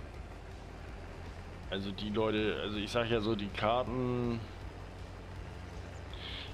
also die Leute, also ich sag ja so, die Karten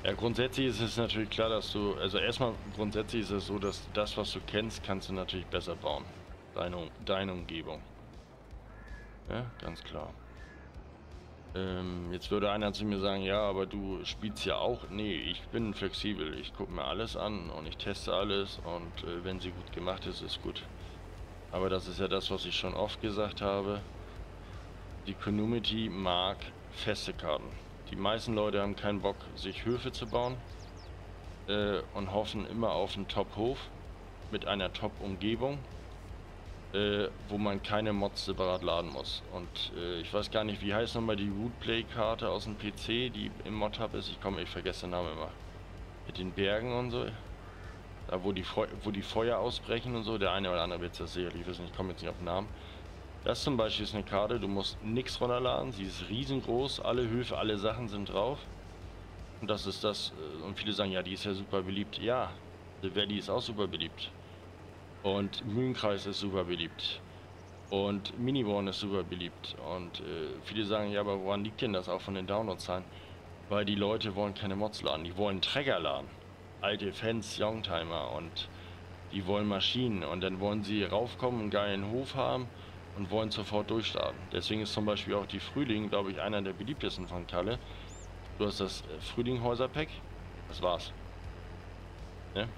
Ja, grundsätzlich ist es natürlich klar, dass du, also erstmal grundsätzlich ist es so, dass das, was du kennst, kannst du natürlich besser bauen. Deine Umgebung. Ja, ganz klar. Jetzt würde einer zu mir sagen, ja, aber du spielst ja auch. Nee, ich bin flexibel. Ich gucke mir alles an und ich teste alles und wenn sie gut gemacht ist, ist gut. Aber das ist ja das, was ich schon oft gesagt habe. Die Community mag feste Karten. Die meisten Leute haben keinen Bock, sich Höfe zu bauen und hoffen immer auf einen Top-Hof mit einer Top-Umgebung, wo man keine Mods separat laden muss. Und ich weiß gar nicht, wie heißt nochmal die Rootplay-Karte aus dem PC, die im Mod-Hub ist. Ich vergesse den Namen immer. Mit den Bergen und so. Da wo die Feuer ausbrechen und so. Der eine oder andere wird das sicherlich wissen, ich komme jetzt nicht auf den Namen. Das zum Beispiel ist eine Karte, du musst nichts runterladen, sie ist riesengroß, alle Höfe, alle Sachen sind drauf. Und das ist das, und viele sagen, ja, die ist ja super beliebt. Ja, The Valley ist auch super beliebt. Und Mühlenkreis ist super beliebt. Und Miniborn ist super beliebt. Und viele sagen, ja, aber woran liegt denn das auch von den Downloadzahlen? Weil die Leute wollen keine Mods laden, die wollen Träger laden. Alte Fans, Youngtimer und die wollen Maschinen. Und dann wollen sie raufkommen, einen geilen Hof haben und wollen sofort durchstarten. Deswegen ist zum Beispiel auch die Frühling, glaube ich, einer der beliebtesten von Kalle. Du hast das Frühling-Häuser-Pack. Das war's. Ne?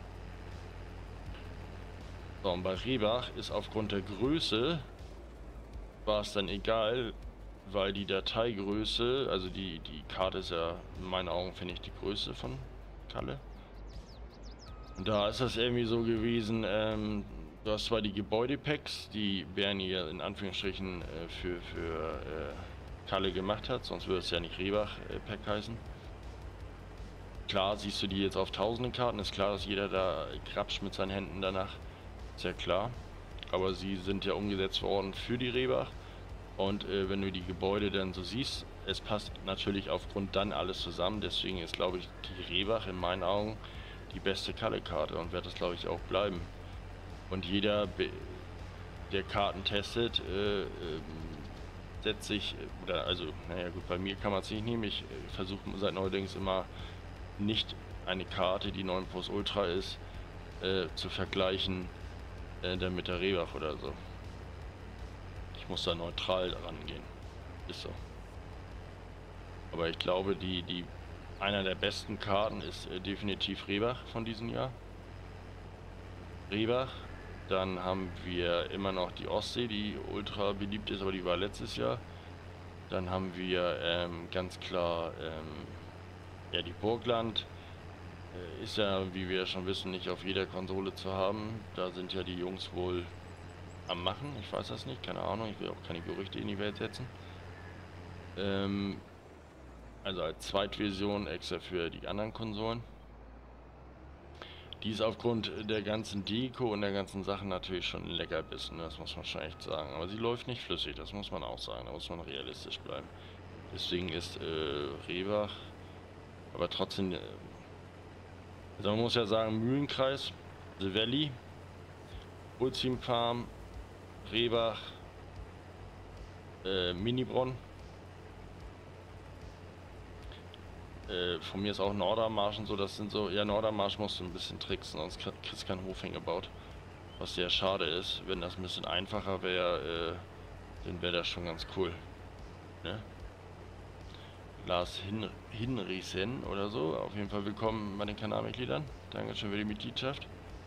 So, und bei Rehbach ist aufgrund der Größe, war es dann egal, weil die Dateigröße, also die Karte ist ja in meinen Augen, finde ich, die Größe von Kalle. Und da ist das irgendwie so gewesen, du hast zwar die Gebäudepacks, die Bernie ja in Anführungsstrichen für Kalle gemacht hat, sonst würde es ja nicht Rehbach-Pack heißen. Klar siehst du die jetzt auf tausende Karten, ist klar, dass jeder da krapscht mit seinen Händen danach, ist ja klar. Aber sie sind ja umgesetzt worden für die Rehbach. Und wenn du die Gebäude dann so siehst, es passt natürlich aufgrund dann alles zusammen. Deswegen ist, glaube ich, die Rehbach in meinen Augen die beste Kalle-Karte und wird das, glaube ich, auch bleiben. Und jeder, der Karten testet, setzt sich, oder also, naja gut, bei mir kann man es nicht nehmen. Ich versuche seit neuerdings immer nicht eine Karte, die 9 Plus Ultra ist, zu vergleichen dann mit der Rehbach oder so. Ich muss da neutral rangehen. Ist so. Aber ich glaube, einer der besten Karten ist definitiv Rehbach von diesem Jahr. Rehbach. Dann haben wir immer noch die Ostsee, die ultra beliebt ist, aber die war letztes Jahr. Dann haben wir ganz klar ja, die Burgland. Ist ja, wie wir schon wissen, nicht auf jeder Konsole zu haben. Da sind ja die Jungs wohl am Machen. Ich weiß das nicht, keine Ahnung. Ich will auch keine Gerüchte in die Welt setzen. Also als Zweitversion extra für die anderen Konsolen. Die ist aufgrund der ganzen Deko und der ganzen Sachen natürlich schon ein Leckerbissen, das muss man schon echt sagen. Aber sie läuft nicht flüssig, das muss man auch sagen, da muss man realistisch bleiben. Deswegen ist Rehbach, aber trotzdem, also man muss ja sagen, Mühlenkreis, The Valley, Ulzim Farm, Rehbach, Minibronn. Von mir ist auch Nordermarsch und so, das sind so, ja, Nordermarsch musst du ein bisschen tricksen, sonst kriegst du keinen Hof hingebaut. Was sehr schade ist, wenn das ein bisschen einfacher wäre, dann wäre das schon ganz cool. Ne? Lars Hinrichsen oder so, auf jeden Fall willkommen bei den Kanalmitgliedern. Dankeschön für die Mitgliedschaft.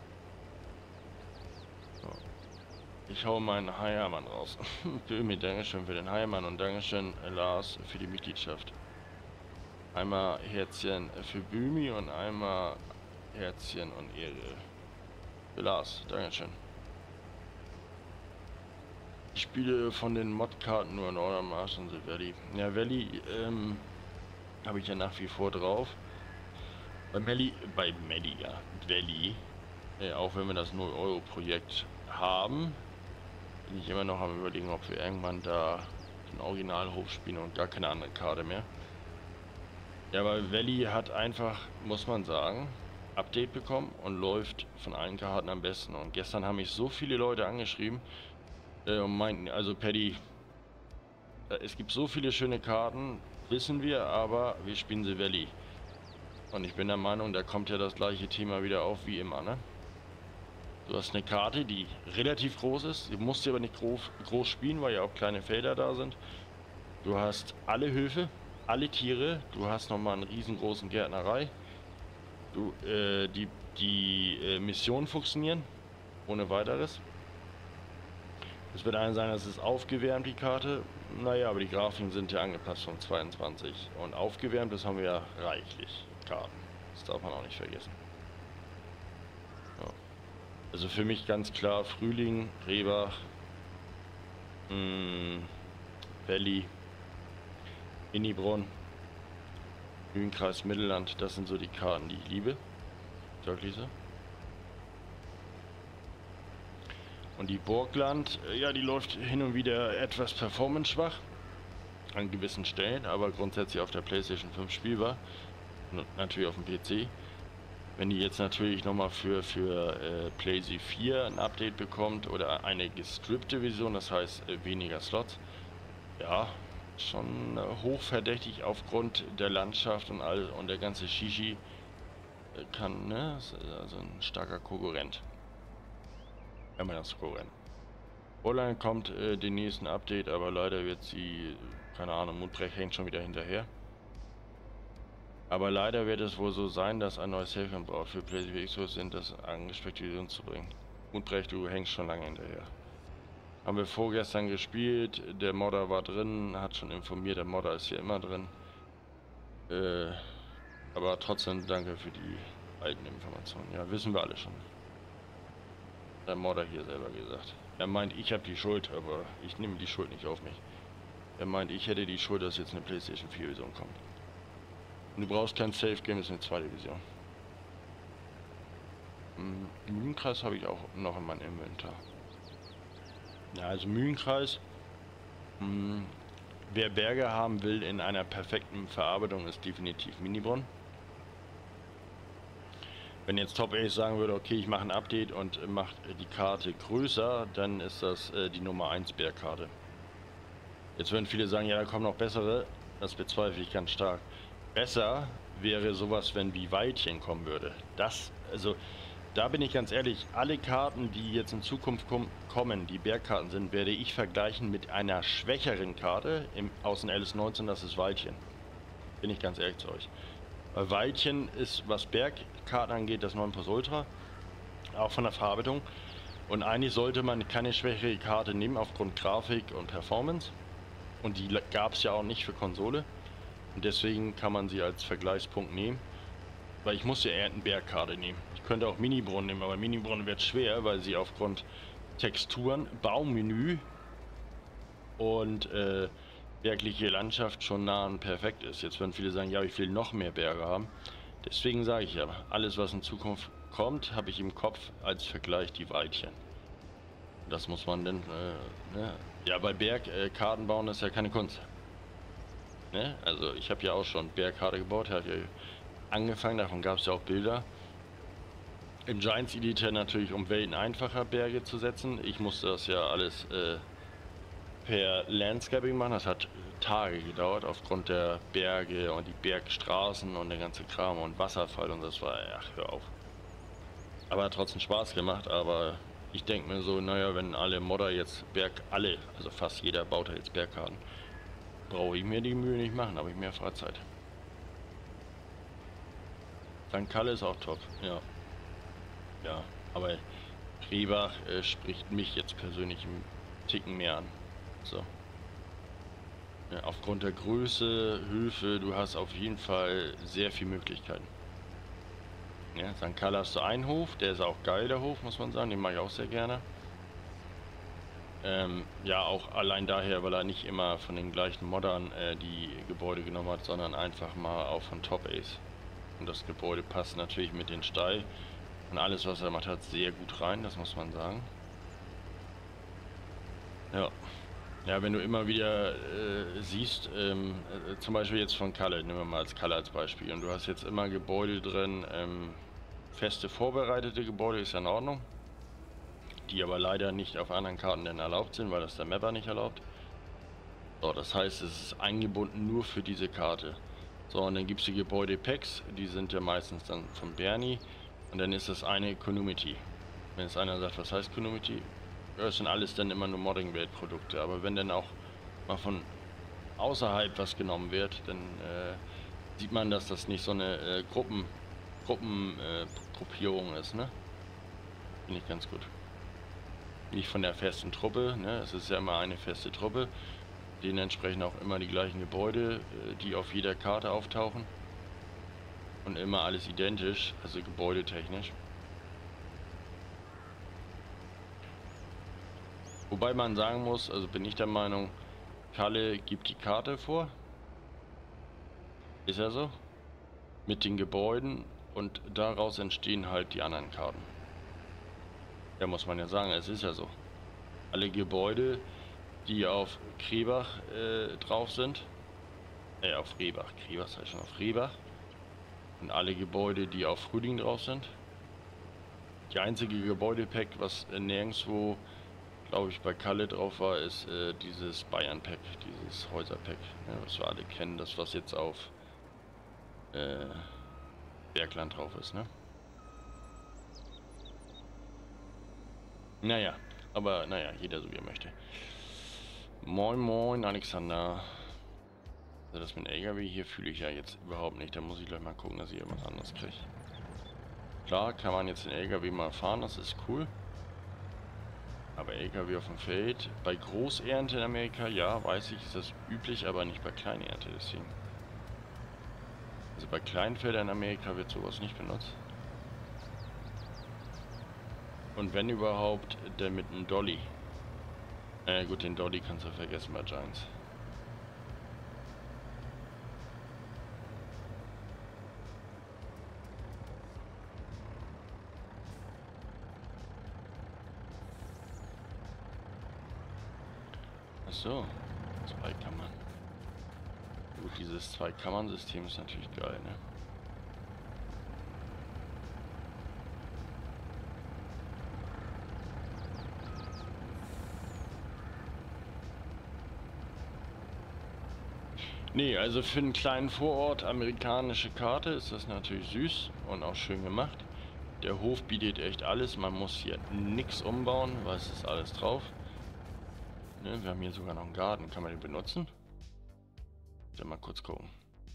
So. Ich hau meinen Heiermann raus. Böhmi, Dankeschön für den Heiermann und Dankeschön Lars für die Mitgliedschaft. Einmal Herzchen für Bümi und einmal Herzchen und Ehre für Lars. Dankeschön. Ich spiele von den Modkarten nur Nordermarsch und The Valley. Ja, Valley habe ich ja nach wie vor drauf. Valley, auch wenn wir das 0-Euro-Projekt haben, bin ich immer noch am Überlegen, ob wir irgendwann da den Originalhof spielen und gar keine andere Karte mehr. Ja, aber Valley hat einfach, muss man sagen, Update bekommen und läuft von allen Karten am besten. Und gestern haben mich so viele Leute angeschrieben und meinten, also Paddy, es gibt so viele schöne Karten, wissen wir, aber wir spielen The Valley. Und ich bin der Meinung, da kommt ja das gleiche Thema wieder auf wie immer, ne? Du hast eine Karte, die relativ groß ist. Du musst sie aber nicht groß spielen, weil ja auch kleine Felder da sind. Du hast alle Höfe, alle Tiere. Du hast nochmal einen riesengroßen Gärtnerei. Die Missionen funktionieren ohne weiteres. Es wird einer sagen, das ist aufgewärmt, die Karte. Naja, aber die Grafiken sind ja angepasst von 22. Und aufgewärmt, das haben wir ja reichlich Karten. Das darf man auch nicht vergessen. Ja. Also für mich ganz klar Frühling, Rehbach, Valley, Innibrunn, Mühlenkreis, Mittelland. Das sind so die Karten, die ich liebe. Wirklich so. Und die Burgland, ja, die läuft hin und wieder etwas performance-schwach an gewissen Stellen, aber grundsätzlich auf der PlayStation 5 spielbar. Und natürlich auf dem PC. Wenn die jetzt natürlich nochmal für PlayStation 4 ein Update bekommt oder eine gestrippte Version, das heißt weniger Slots, ja, schon hochverdächtig aufgrund der Landschaft und all und der ganze Shishi kann, ne, also ein starker Konkurrent. Wenn man das so rennt. Online kommt den nächsten Update, aber leider wird sie, keine Ahnung, Mundbrech hängt schon wieder hinterher. Aber leider wird es wohl so sein, dass ein neues Safe braucht für PlayStation Xbox sind, das angespeckte Version zu bringen. Mundbrech, du hängst schon lange hinterher. Haben wir vorgestern gespielt, der Modder war drin, hat schon informiert, der Modder ist hier immer drin. Aber trotzdem danke für die alten Informationen. Ja, wissen wir alle schon. Der Modder hier selber gesagt. Er meint, ich habe die Schuld, aber ich nehme die Schuld nicht auf mich. Er meint, ich hätte die Schuld, dass jetzt eine PlayStation 4 Version kommt. Und du brauchst kein Safe Game, ist eine zweite Version. Mühlenkreis habe ich auch noch in meinem Inventar. Ja, also Mühlenkreis. Wer Berge haben will in einer perfekten Verarbeitung, ist definitiv Innibrunn. Wenn jetzt Top Ace sagen würde, okay, ich mache ein Update und mache die Karte größer, dann ist das die Nummer 1 Bergkarte. Jetzt würden viele sagen, ja, da kommen noch bessere. Das bezweifle ich ganz stark. Besser wäre sowas, wenn wie Weilchen kommen würde. Also da bin ich ganz ehrlich, alle Karten, die jetzt in Zukunft kommen, die Bergkarten sind, werde ich vergleichen mit einer schwächeren Karte aus dem LS19, das ist Weilchen. Bin ich ganz ehrlich zu euch. Weilchen ist, was Bergkarten angeht, das 9 Plus Ultra, auch von der Verarbeitung. Und eigentlich sollte man keine schwächere Karte nehmen aufgrund Grafik und Performance. Und die gab es ja auch nicht für Konsole. Und deswegen kann man sie als Vergleichspunkt nehmen. Weil ich muss ja eher eine Bergkarte nehmen. Ich könnte auch Minibrunn nehmen, aber Minibrunn wird schwer, weil sie aufgrund Texturen, Baumenü und bergliche Landschaft schon nah und perfekt ist. Jetzt werden viele sagen, ja, ich will noch mehr Berge haben. Deswegen sage ich ja, alles was in Zukunft kommt, habe ich im Kopf als Vergleich die Weilchen. Das muss man dann, ne? Ja, bei Bergkarten bauen ist ja keine Kunst. Ne? Also ich habe ja auch schon Bergkarte gebaut, habe ja angefangen, davon gab es ja auch Bilder. Im Giants Editor natürlich um Welten einfacher Berge zu setzen. Ich musste das ja alles per Landscaping machen. Das hat Tage gedauert aufgrund der Berge und die Bergstraßen und der ganze Kram und Wasserfall und das war, ach, hör auf. Aber hat trotzdem Spaß gemacht, aber ich denke mir so, naja, wenn alle Modder jetzt also fast jeder baut jetzt Bergkarten, brauche ich mir die Mühe nicht machen, habe ich mehr Freizeit. St. Kalle ist auch top, ja. Ja, aber Rehbach spricht mich jetzt persönlich einen Ticken mehr an. So. Ja, aufgrund der Größe, Höfe, du hast auf jeden Fall sehr viele Möglichkeiten. Ja, St. Kalle hast du einen Hof, der ist auch geil, der Hof, muss man sagen, den mag ich auch sehr gerne. Ja, auch allein daher, weil er nicht immer von den gleichen Moddern die Gebäude genommen hat, sondern einfach mal auch von Top Ace. Und das Gebäude passt natürlich mit den Stall und alles, was er macht, hat sehr gut rein, das muss man sagen. Ja. Ja, wenn du immer wieder siehst, zum Beispiel jetzt von Kalle, nehmen wir mal als Kalle als Beispiel, und du hast jetzt immer Gebäude drin, feste vorbereitete Gebäude ist ja in Ordnung, die aber leider nicht auf anderen Karten denn erlaubt sind, weil das der Mapper nicht erlaubt. So, das heißt, es ist eingebunden nur für diese Karte. So, und dann gibt es die Gebäude-Packs, die sind ja meistens dann von Bernie. Und dann ist das eine Economity. Wenn jetzt einer sagt, was heißt Economity? Ja, das sind alles dann immer nur Modding-Welt-Produkte. Aber wenn dann auch mal von außerhalb was genommen wird, dann sieht man, dass das nicht so eine Gruppierung ist, ne? Finde ich ganz gut. Nicht von der festen Truppe, ne? Es ist ja immer eine feste Truppe. Dementsprechend auch immer die gleichen Gebäude, die auf jeder Karte auftauchen. Und immer alles identisch, also gebäudetechnisch. Wobei man sagen muss, also bin ich der Meinung, Kalle gibt die Karte vor. Ist ja so. Mit den Gebäuden und daraus entstehen halt die anderen Karten. Ja, muss man ja sagen, es ist ja so. Alle Gebäude, die auf Krebach drauf sind, auf Rehbach, Krebach heißt schon auf Rehbach, und alle Gebäude, die auf Frühling drauf sind. Die einzige Gebäudepack, was nirgendwo, glaube ich, bei Kalle drauf war, ist dieses Bayern-Pack, dieses Häuser-Pack, ne, was wir alle kennen, das was jetzt auf Bergland drauf ist, ne? Naja, aber naja, jeder so wie er möchte. Moin moin Alexander. Also das mit dem LKW hier fühle ich ja jetzt überhaupt nicht, da muss ich gleich mal gucken, dass ich irgendwas anderes kriege. Klar kann man jetzt den LKW mal fahren, das ist cool. Aber LKW auf dem Feld, bei Großernte in Amerika, ja, weiß ich, ist das üblich, aber nicht bei Kleinernte, deswegen. Also bei Kleinfeldern in Amerika wird sowas nicht benutzt. Und wenn überhaupt, dann mit einem Dolly. Gut, den Dolly kannst du vergessen bei Giants. Achso, Zweikammern. Gut, dieses Zweikammern-System ist natürlich geil, ne? Nee, also für einen kleinen Vorort, amerikanische Karte, ist das natürlich süß und auch schön gemacht. Der Hof bietet echt alles, man muss hier nichts umbauen, weil es ist alles drauf. Ne, wir haben hier sogar noch einen Garten, kann man den benutzen? Mal kurz gucken.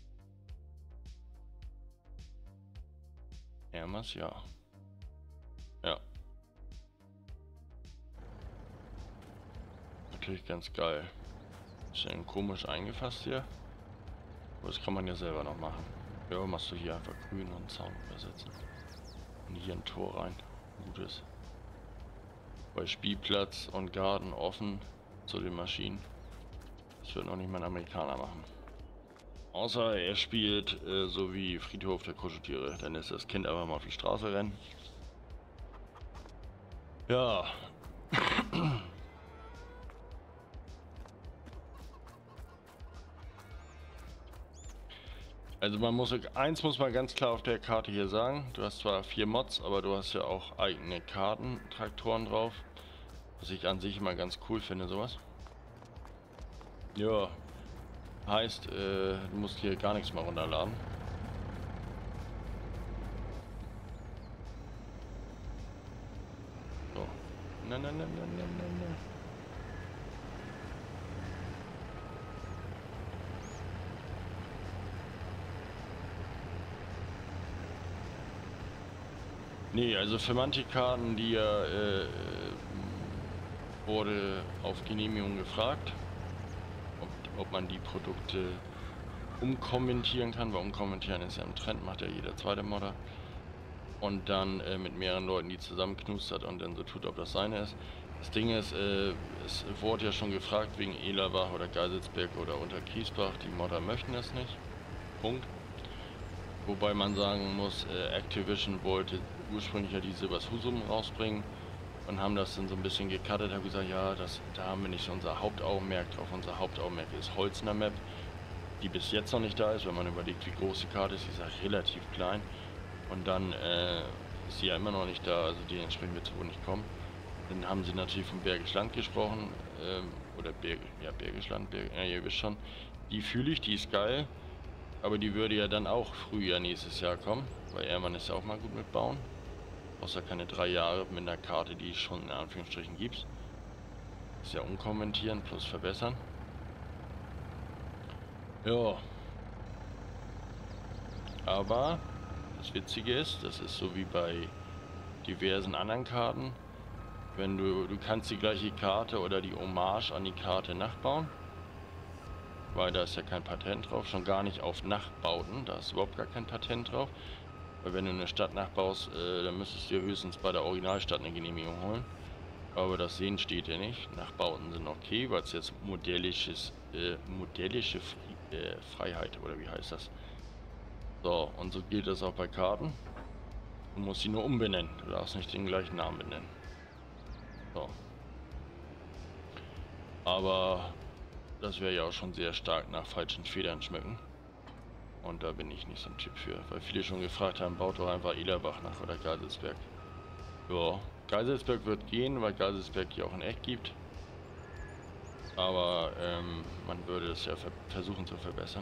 Ermas, ja. Ja. Natürlich ganz geil. Ist ja komisch eingefasst hier. Aber das kann man ja selber noch machen. Ja, machst du hier einfach grün und Zaun übersetzen. Und hier ein Tor rein. Gutes. Bei Spielplatz und Garten offen zu den Maschinen. Das wird noch nicht mal ein Amerikaner machen. Außer er spielt so wie Friedhof der Kuscheltiere. Dann ist das Kind einfach mal auf die Straße rennen. Ja. Also eins muss man ganz klar auf der Karte hier sagen. Du hast zwar 4 Mods, aber du hast ja auch eigene Kartentraktoren drauf. Was ich an sich immer ganz cool finde, sowas. Ja. Heißt, du musst hier gar nichts mehr runterladen. So. Nein. Nee, also für manche Karten, die ja wurde auf Genehmigung gefragt, ob man die Produkte umkommentieren kann, weil umkommentieren ist ja im Trend, macht ja jeder zweite Modder. Und dann mit mehreren Leuten, die zusammenknustert und dann so tut, ob das seine ist. Das Ding ist, es wurde ja schon gefragt wegen Elabach oder Geiselsberg oder unter Kiesbach, die Modder möchten das nicht. Punkt. Wobei man sagen muss, Activision wollte ursprünglich ja die Silvers Husum rausbringen und haben das dann so ein bisschen gecuttet, haben gesagt, ja, da haben wir nicht unser Hauptaugenmerk drauf. Unser Hauptaugenmerk ist Holzner Map, die bis jetzt noch nicht da ist, wenn man überlegt, wie groß die Karte ist, die ist halt relativ klein. Und dann ist sie ja immer noch nicht da, also dementsprechend wird sie wohl nicht kommen. Dann haben sie natürlich vom Bergisch Land gesprochen, oder Bergisch Land, ja, ihr wisst schon. Die fühle ich, die ist geil. Aber die würde ja dann auch Frühjahr nächstes Jahr kommen, weil Ehrmann ist ja auch mal gut mit Bauen. Außer keine 3 Jahre mit einer Karte, die es schon in Anführungsstrichen gibt. Ist ja umkommentieren plus verbessern. Ja. Aber das Witzige ist, das ist so wie bei diversen anderen Karten. Wenn du kannst die gleiche Karte oder die Hommage an die Karte nachbauen. Weil da ist ja kein Patent drauf, schon gar nicht auf Nachbauten, da ist überhaupt gar kein Patent drauf. Weil wenn du eine Stadt nachbaust, dann müsstest du dir höchstens bei der Originalstadt eine Genehmigung holen. Aber das Sehen steht ja nicht. Nachbauten sind okay, weil es jetzt modellische Freiheit, oder wie heißt das? So, und so gilt das auch bei Karten. Du musst sie nur umbenennen, du darfst nicht den gleichen Namen benennen. So. Aber das wäre ja auch schon sehr stark nach falschen Federn schmücken. Und da bin ich nicht so ein Typ für, weil viele schon gefragt haben, baut doch einfach Ederbach nach oder Geiselsberg. Ja, Geiselsberg wird gehen, weil Geiselsberg hier auch ein Eck gibt. Aber man würde es ja versuchen zu verbessern.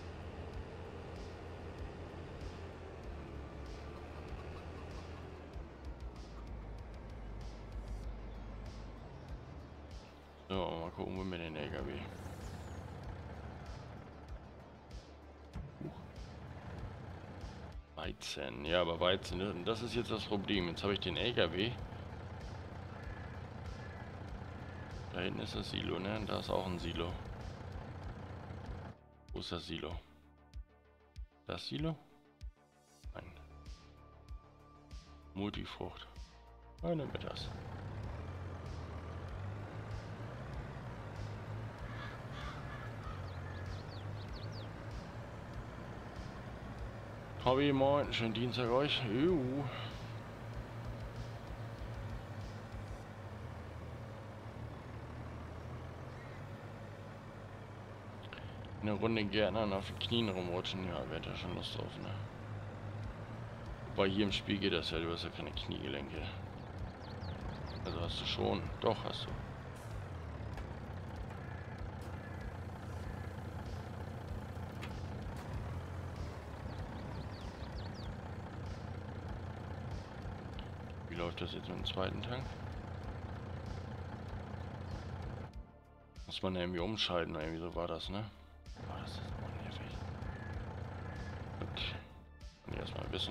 So, mal gucken, wo wir den LKW. Weizen, ja, aber Weizen, das ist jetzt das Problem. Jetzt habe ich den LKW. Da hinten ist das Silo, ne? Da ist auch ein Silo. Wo ist das Silo? Das Silo? Nein. Multifrucht. Nehmen wir das. Hobby, moin, schönen Dienstag euch. Eine Runde Gärtnern auf den Knien rumrutschen, ja, wer hat da schon Lust drauf, ne? Wobei hier im Spiel geht das ja, du hast ja keine Kniegelenke. Also hast du schon, doch hast du. Wie läuft das jetzt mit dem zweiten Tank? Muss man ja irgendwie umschalten, irgendwie so war das, ne? Oh, das ist auch nervig. Gut. Und erstmal wissen.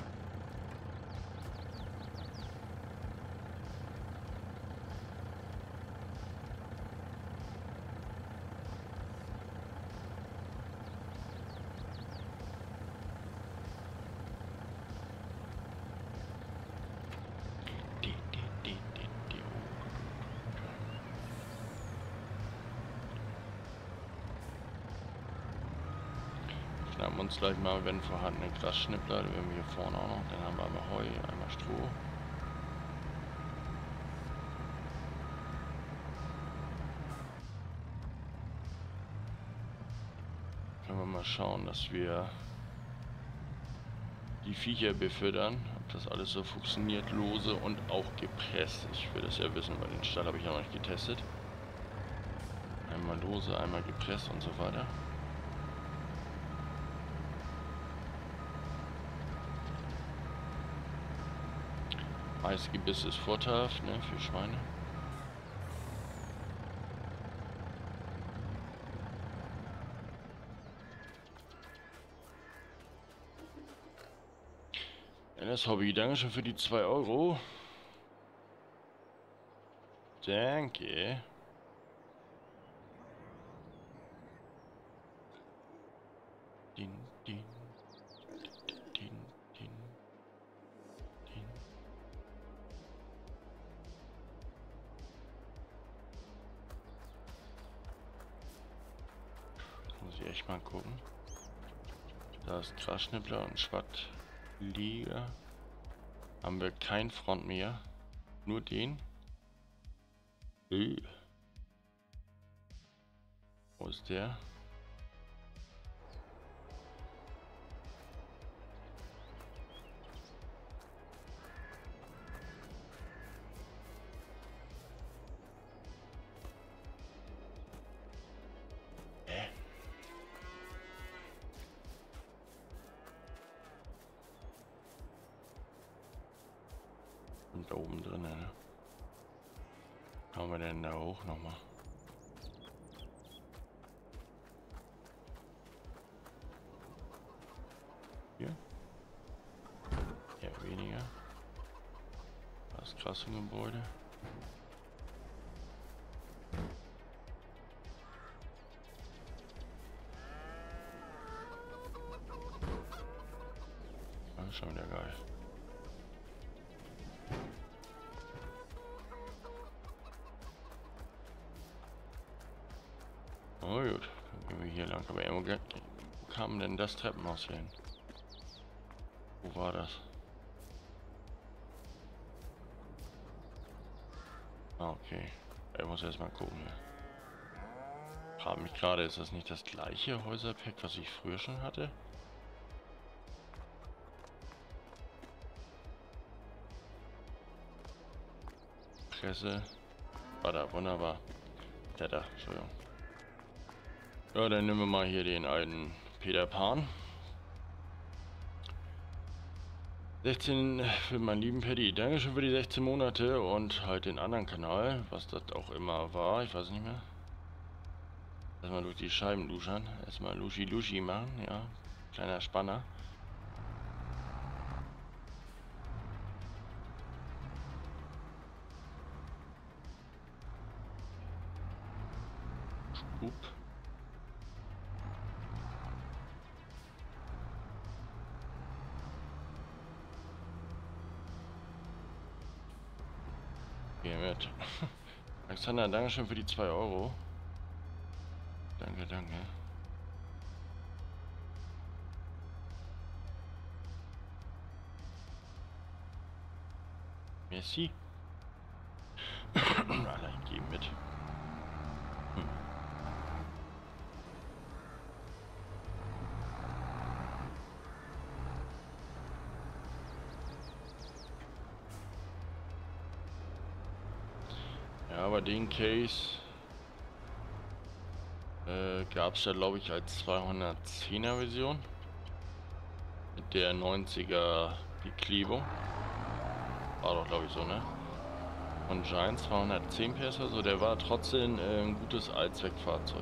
Schnappen uns gleich mal, wenn vorhandene Grasschnippler, die haben wir hier vorne auch noch. Dann haben wir einmal Heu, einmal Stroh. Können wir mal schauen, dass wir die Viecher befüttern. Ob das alles so funktioniert, lose und auch gepresst. Ich will das ja wissen, weil den Stall habe ich ja noch nicht getestet. Einmal lose, einmal gepresst und so weiter. Eisgebiss ist vorteilhaft, ne, für Schweine. Das Hobby, danke schön für die 2 Euro. Danke. Din, din, din, din, din. Muss ich echt mal gucken. Da ist Grasschnippler und Schwattliga. Haben wir kein Front mehr. Nur den. Wo ist der? da oben drin, ne? Haben wir denn da hoch nochmal? Hier? Ja, weniger. Das krasse Gebäude. Das ist schon wieder geil. Oh gut, dann gehen wir hier lang. Aber wo kam denn das Treppenhaus hier hin? Wo war das? Ah, okay. Ich muss erstmal gucken. Ich frage mich gerade, ist das nicht das gleiche Häuserpack, was ich früher schon hatte? Presse. War da, wunderbar. Der da, Entschuldigung. Ja, dann nehmen wir mal hier den alten Peter Pan. 16 für meinen lieben Paddy. Dankeschön für die 16 Monate und halt den anderen Kanal, was das auch immer war, ich weiß nicht mehr. Erstmal durch die Scheiben luschern. Erstmal Luschi machen, ja. Kleiner Spanner. Schub. Geh mit. Alexander, Dankeschön für die 2 Euro. Danke, danke. Merci. Allein gehen mit. Ja, aber den Case gab es ja, glaube ich, als 210er Version mit der 90er Beklebung. War doch, glaube ich, so, ne? Und Giant 210 PS, also der war trotzdem ein gutes Allzweckfahrzeug.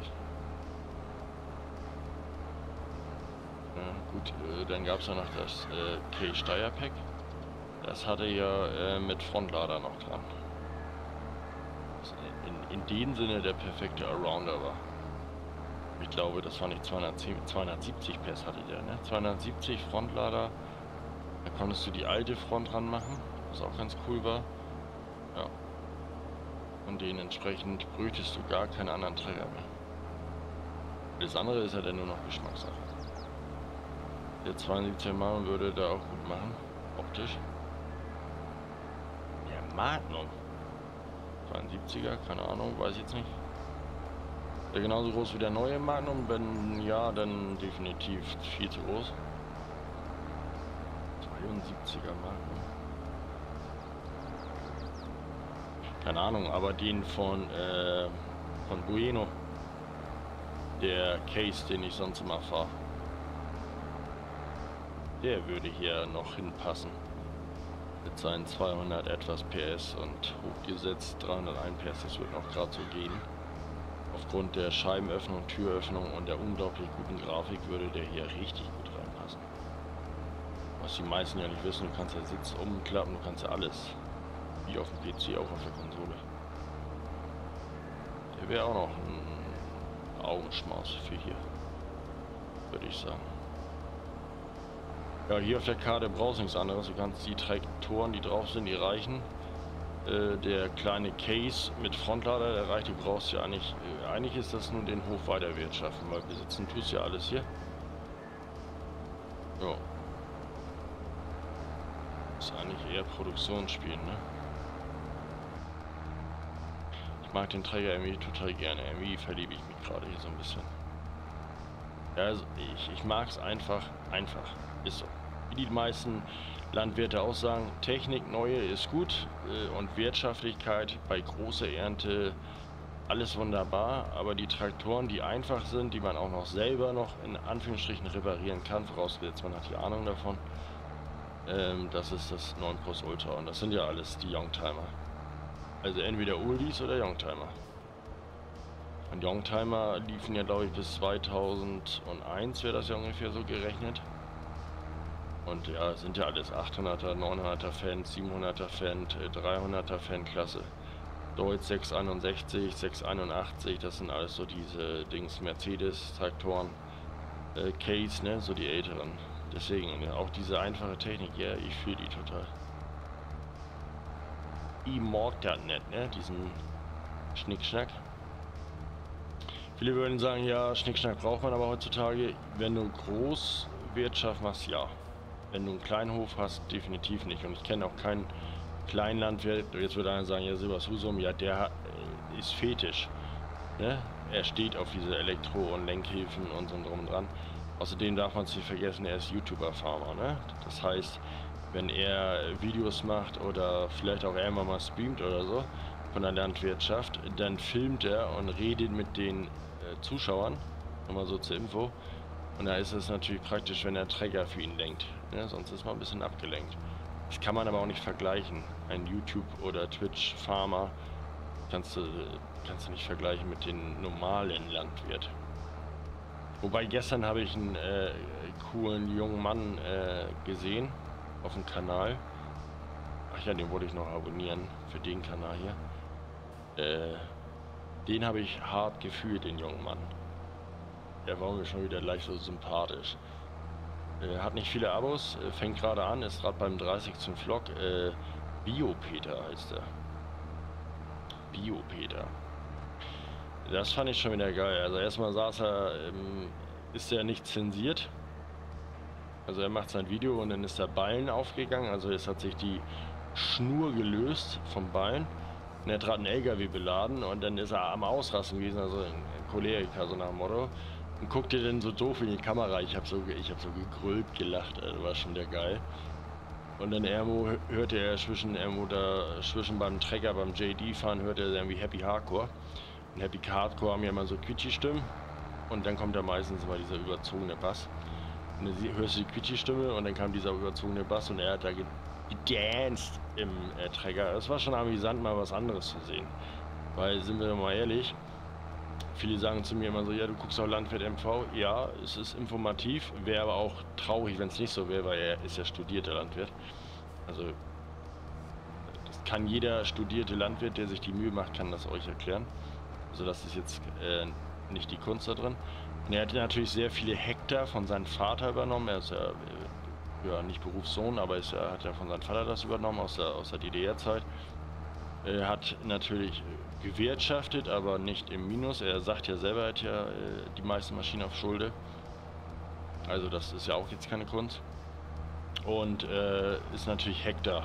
Ja, gut, dann gab es ja noch das K-Steyr Pack. Das hatte ja mit Frontlader noch dran. Was in dem Sinne der perfekte Allrounder war. Ich glaube, das war nicht 270 PS hatte der, ne? 270 Frontlader. Da konntest du die alte Front dran machen, was auch ganz cool war. Ja. Und dementsprechend bräuchtest du gar keinen anderen Träger mehr. Das andere ist ja dann nur noch Geschmackssache. Der 72er Magnum würde da auch gut machen, optisch. Der Magnum. 72er, keine Ahnung, weiß ich jetzt nicht. Der genauso groß wie der neue Magnum, wenn ja, dann definitiv viel zu groß. 72er Magnum. Keine Ahnung, aber den von Bueno. Der Case, den ich sonst immer fahre. Der würde hier noch hinpassen. Mit seinen 200 etwas PS und hochgesetzt 301 PS, das wird noch gerade so gehen. Aufgrund der Scheibenöffnung, Türöffnung und der unglaublich guten Grafik würde der hier richtig gut reinpassen. Was die meisten ja nicht wissen, du kannst ja Sitz umklappen, du kannst ja alles. Wie auf dem PC, auch auf der Konsole. Der wäre auch noch ein Augenschmaus für hier. Würde ich sagen. Ja, hier auf der Karte brauchst du nichts anderes. Du kannst die Traktoren, die drauf sind, die reichen. Der kleine Case mit Frontlader, der reicht, du brauchst ja eigentlich, eigentlich ist das nur den Hof weiterwirtschaften, weil besitzen tust ja alles hier. Ja. Ist eigentlich eher Produktionsspiel, ne? Ich mag den Träger irgendwie total gerne, irgendwie verliebe ich mich gerade hier so ein bisschen. Ja, also ich mag es einfach, ist so. Wie die meisten Landwirte auch sagen, Technik, neue ist gut und Wirtschaftlichkeit bei großer Ernte, alles wunderbar, aber die Traktoren, die einfach sind, die man auch noch selber noch in Anführungsstrichen reparieren kann, vorausgesetzt man hat die Ahnung davon, Das ist das 9 Plus Ultra und das sind ja alles die Youngtimer. Also entweder Oldies oder Youngtimer. Und Youngtimer liefen ja, glaube ich, bis 2001 wäre das ja ungefähr so gerechnet. Und ja, sind ja alles 800er, 900er Fans, 700er Fan, 300er Fanklasse. Deutz 661, 681, das sind alles so diese Dings, Mercedes-Traktoren, Case, ne, so die älteren. Deswegen, ja, auch diese einfache Technik, ja, ich fühle die total. Ich mag das nicht, ne, diesen Schnickschnack. Viele würden sagen, ja, Schnickschnack braucht man aber heutzutage, wenn du Großwirtschaft machst, ja. Wenn du einen Kleinhof hast, definitiv nicht. Und ich kenne auch keinen Kleinlandwirt, jetzt würde einer sagen, ja, Silvers Husum, ja, der ist fetisch. Ne? Er steht auf diese Elektro- und Lenkhilfen und so drum und dran. Außerdem darf man es nicht vergessen, er ist YouTuber-Farmer. Ne? Das heißt, wenn er Videos macht oder vielleicht auch einmal mal streamt oder so von der Landwirtschaft, dann filmt er und redet mit den Zuschauern, nochmal so zur Info. Und da ist es natürlich praktisch, wenn der Trecker für ihn lenkt. Ne? Sonst ist man ein bisschen abgelenkt. Das kann man aber auch nicht vergleichen. Ein YouTube- oder Twitch-Farmer kannst du nicht vergleichen mit dem normalen Landwirt. Wobei gestern habe ich einen coolen jungen Mann gesehen auf dem Kanal. Ach ja, den wollte ich noch abonnieren für den Kanal hier. Den habe ich hart gefühlt, den jungen Mann. Der war mir schon wieder leicht so sympathisch. Hat nicht viele Abos, fängt gerade an, ist gerade beim 30. Vlog. Biopeter heißt er. Biopeter. Das fand ich schon wieder geil. Also erstmal saß er, ist er nicht zensiert. Also er macht sein Video und dann ist der Ballen aufgegangen. Also es hat sich die Schnur gelöst vom Ballen. Und er hat gerade einen LKW beladen und dann ist er am Ausrasten gewesen, also ein Choleriker, so nach dem Motto. Und guckte dann so doof in die Kamera. Ich hab so gegrölt, gelacht, also war schon der geil. Und dann hörte er zwischen beim Trecker, beim JD fahren, hörte er irgendwie Happy Hardcore. Und Happy Hardcore haben ja immer so Quietschi-Stimmen. Und dann kommt da meistens immer dieser überzogene Bass. Und dann hörst du die Quietschi-Stimme und dann kam dieser überzogene Bass und er hat da gedanced im Trecker. Es war schon amüsant, mal was anderes zu sehen. Weil, sind wir mal ehrlich, viele sagen zu mir immer so, ja, du guckst auch Landwirt MV. Ja, es ist informativ, wäre aber auch traurig, wenn es nicht so wäre, weil er ist ja studierter Landwirt. Also, das kann jeder studierte Landwirt, der sich die Mühe macht, kann das euch erklären. Also, das ist jetzt nicht die Kunst da drin. Und er hat natürlich sehr viele Hektar von seinem Vater übernommen. Er ist ja nicht Berufssohn, aber hat ja von seinem Vater das übernommen aus der DDR-Zeit. Er hat natürlich gewirtschaftet, aber nicht im Minus. Er sagt ja selber, er hat ja die meisten Maschinen auf Schulde. Also das ist ja auch jetzt keine Kunst. Und ist natürlich Hektar,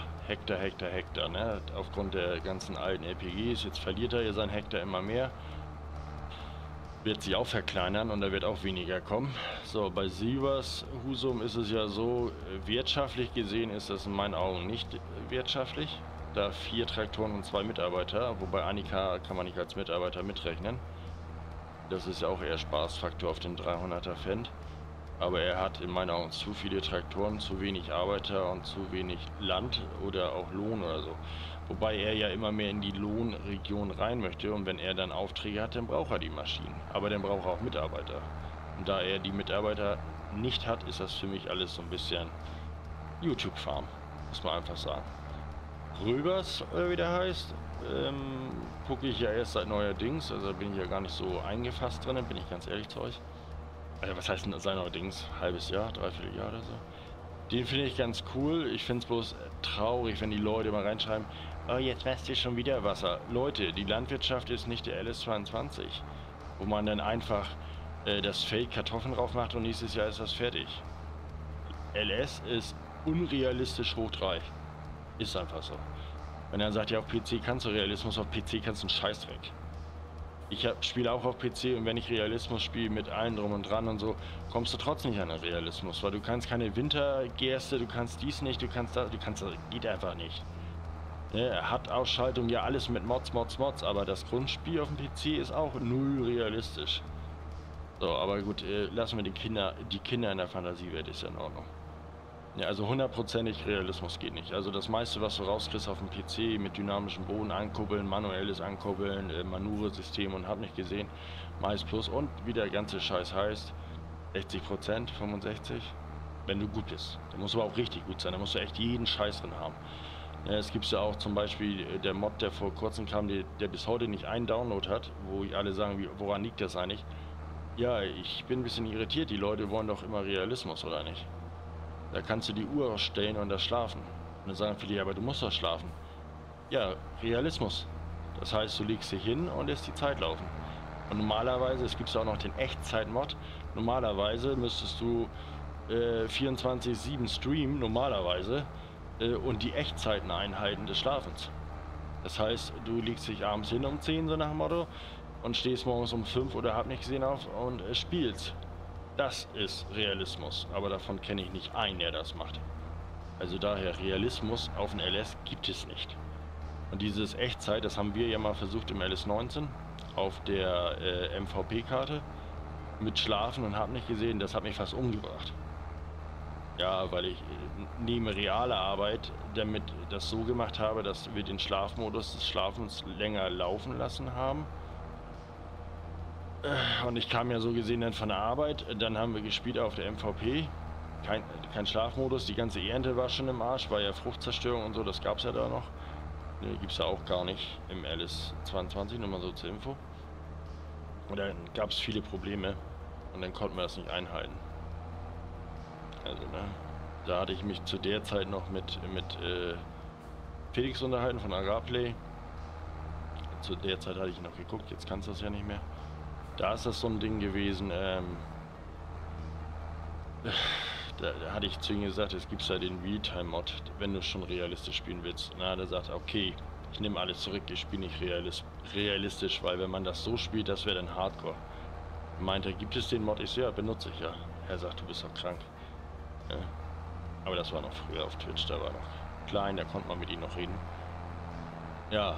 ne? Aufgrund der ganzen alten LPGs. Jetzt verliert er ja sein Hektar immer mehr. Wird sich auch verkleinern und da wird auch weniger kommen. So, bei Silvers Husum ist es ja so, wirtschaftlich gesehen ist das in meinen Augen nicht wirtschaftlich. Da 4 Traktoren und 2 Mitarbeiter, wobei Annika kann man nicht als Mitarbeiter mitrechnen. Das ist ja auch eher Spaßfaktor auf den 300er Fendt. Aber er hat in meinen Augen zu viele Traktoren, zu wenig Arbeiter und zu wenig Land oder auch Lohn oder so. Wobei er ja immer mehr in die Lohnregion rein möchte und wenn er dann Aufträge hat, dann braucht er die Maschinen. Aber dann braucht er auch Mitarbeiter. Und da er die Mitarbeiter nicht hat, ist das für mich alles so ein bisschen YouTube-Farm, muss man einfach sagen. Röbers, oder wie der heißt, gucke ich ja erst seit neuerdings, also bin ich ja gar nicht so eingefasst drin, bin ich ganz ehrlich zu euch. Also was heißt denn seit neuerdings? Halbes Jahr, dreiviertel Jahr oder so. Den finde ich ganz cool. Ich finde es bloß traurig, wenn die Leute mal reinschreiben, oh, jetzt machst du schon wieder Wasser. Leute, die Landwirtschaft ist nicht der LS22, wo man dann einfach das Feld Kartoffeln drauf macht und nächstes Jahr ist das fertig. LS ist unrealistisch hoch 3. Ist einfach so. Wenn er sagt, ja, auf PC kannst du Realismus, auf PC kannst du einen Scheißdreck. Ich spiele auch auf PC und wenn ich Realismus spiele mit allem drum und dran und so, kommst du trotzdem nicht an den Realismus, weil du kannst keine Wintergerste, du kannst dies nicht, du kannst das, geht einfach nicht. Er hat Ausschaltung, ja alles mit Mods, aber das Grundspiel auf dem PC ist auch null realistisch. So, aber gut, lassen wir die Kinder in der Fantasiewelt, ist ja in Ordnung. Ja, also hundertprozentig Realismus geht nicht. Also das meiste, was du rauskriegst auf dem PC mit dynamischem Boden ankuppeln, manuelles Ankuppeln, Manöversystem und hab nicht gesehen, Mais Plus und wie der ganze Scheiß heißt, 60%, 65%, wenn du gut bist. Da musst du aber auch richtig gut sein, da musst du echt jeden Scheiß drin haben. Ja, es gibt ja auch zum Beispiel der Mod, der vor kurzem kam, der bis heute nicht einen Download hat, wo alle sagen, woran liegt das eigentlich? Ja, ich bin ein bisschen irritiert, die Leute wollen doch immer Realismus, oder nicht? Da kannst du die Uhr stellen und das schlafen. Und dann sagen viele, ja, aber du musst doch schlafen. Ja, Realismus. Das heißt, du legst dich hin und lässt die Zeit laufen. Und normalerweise, es gibt ja auch noch den Echtzeit-Mod, normalerweise müsstest du 24/7 streamen, normalerweise, und die Echtzeiten einhalten des Schlafens. Das heißt, du legst dich abends hin um 10, so nach dem Motto, und stehst morgens um 5 oder hab nicht gesehen auf und spielst. Das ist Realismus, aber davon kenne ich nicht einen, der das macht. Also daher, Realismus auf dem LS gibt es nicht. Und dieses Echtzeit, das haben wir ja mal versucht im LS19 auf der MVP-Karte mit Schlafen und habe nicht gesehen, das hat mich fast umgebracht. Ja, weil ich neben reale Arbeit damit das so gemacht habe, dass wir den Schlafmodus des Schlafens länger laufen lassen haben. Und ich kam ja so gesehen dann von der Arbeit, dann haben wir gespielt auf der MVP, kein Schlafmodus, die ganze Ernte war schon im Arsch, war ja Fruchtzerstörung und so, das gab es ja da noch. Ne, gibt es ja auch gar nicht im LS22, nur mal so zur Info. Und dann gab es viele Probleme und dann konnten wir das nicht einhalten. Also ne, da hatte ich mich zu der Zeit noch mit Felix unterhalten von Agrarplay. Zu der Zeit hatte ich noch geguckt, jetzt kannst du das ja nicht mehr. Da ist das so ein Ding gewesen, da hatte ich zu ihm gesagt, es gibt ja den Realtime-Mod, wenn du schon realistisch spielen willst. Na, der sagt, okay, ich nehme alles zurück, ich spiele nicht realistisch, weil wenn man das so spielt, das wäre dann Hardcore. Meint er, gibt es den Mod? Ich so, ja, benutze ich ja. Er sagt, du bist doch krank. Ja. Aber das war noch früher auf Twitch, da war noch klein, da konnte man mit ihm noch reden. Ja.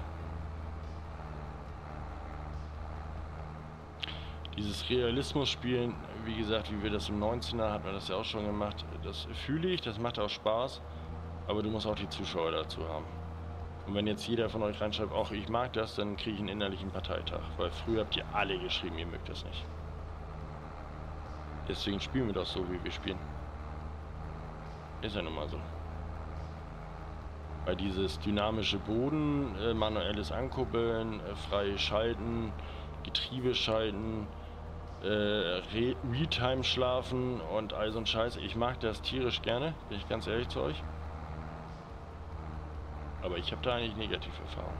Dieses Realismus-Spielen, wie gesagt, wie wir das im 19er, hat man das ja auch schon gemacht, das fühle ich, das macht auch Spaß, aber du musst auch die Zuschauer dazu haben. Und wenn jetzt jeder von euch reinschreibt, auch ich mag das, dann kriege ich einen innerlichen Parteitag, weil früher habt ihr alle geschrieben, ihr mögt das nicht. Deswegen spielen wir das so, wie wir spielen. Ist ja nun mal so. Weil dieses dynamische Boden, manuelles Ankuppeln, frei schalten, Getriebe schalten, Realtime schlafen und all so ein Scheiß. Ich mag das tierisch gerne, bin ich ganz ehrlich zu euch. Aber ich habe da eigentlich negative Erfahrungen.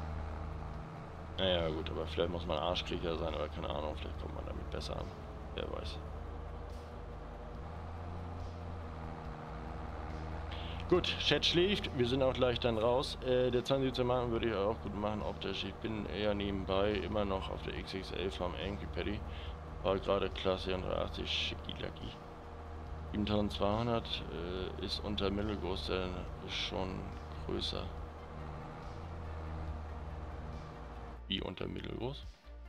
Naja gut, aber vielleicht muss man Arschkriecher sein oder keine Ahnung, vielleicht kommt man damit besser an. Wer weiß. Gut, Chat schläft, wir sind auch gleich dann raus. Der 72 Marken würde ich auch gut machen optisch. Ich bin eher nebenbei immer noch auf der XXL vom Angry Paddy. War gerade Klasse 80 Schicki-Lacki. 7200 ist unter mittelgroß, der ist schon größer. Wie unter mittelgroß?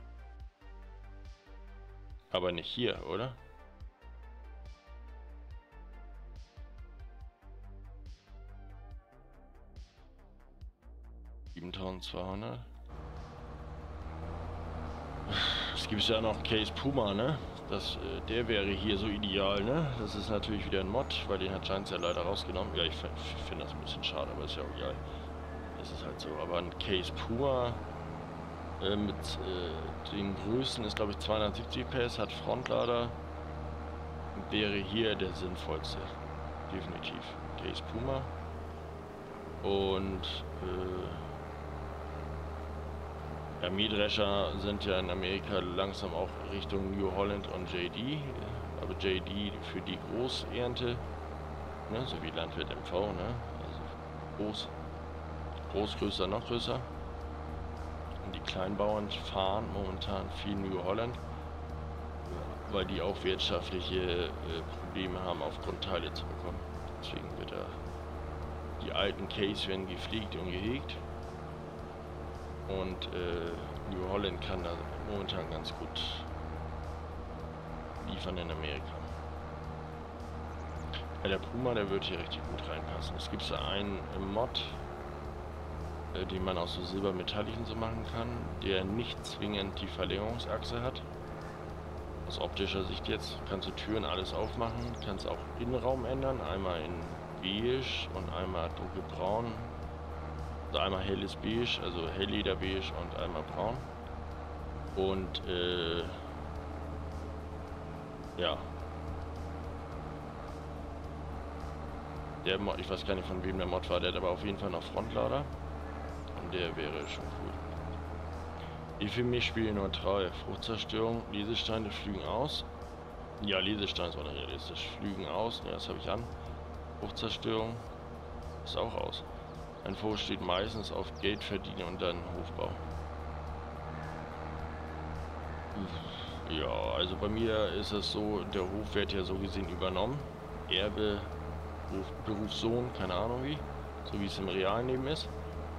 Aber nicht hier, oder? $7.200. Es gibt ja noch Case Puma, ne? Der wäre hier so ideal, ne? Das ist natürlich wieder ein Mod, weil den hat Giants ja leider rausgenommen. Ja, ich finde das ein bisschen schade, aber ist ja auch egal. Das ist halt so. Aber ein Case Puma mit den Größen ist, glaube ich, 270 PS, hat Frontlader. Wäre hier der sinnvollste. Definitiv. Case Puma. Und ja, Mähdrescher sind ja in Amerika langsam auch Richtung New Holland und JD, aber JD für die Großernte, ne, so wie Landwirt MV, ne, also groß, größer, noch größer. Und die Kleinbauern fahren momentan viel New Holland, weil die auch wirtschaftliche Probleme haben, auf Grundteile zu bekommen. Deswegen wird die alten Case werden gepflegt und gehegt. Und New Holland kann da momentan ganz gut liefern in Amerika. der Puma, der wird hier richtig gut reinpassen. Es gibt so einen Mod, den man aus so silbermetallischen so machen kann, der nicht zwingend die Verlängerungsachse hat. Aus optischer Sicht jetzt kannst du Türen alles aufmachen, kannst auch Innenraum ändern, einmal in beige und einmal dunkelbraun. Also einmal helles beige, also helllederbeige und einmal braun. Und ja. Der Mod, ich weiß gar nicht von wem der Mod war, der hat aber auf jeden Fall noch Frontlader. Und der wäre schon cool. Die für mich spielen neutral. Fruchtzerstörung, Lesesteine flügen aus. Ja, Lesestein ist unrealistisch. Flügen aus, ja, das habe ich an. Fruchtzerstörung ist auch aus. Ein Vogel steht meistens auf Geld verdienen und dann Hofbau. Ja, also bei mir ist es so, der Hof wird ja so gesehen übernommen. Erbe, Berufssohn, keine Ahnung wie. So wie es im realen Leben ist.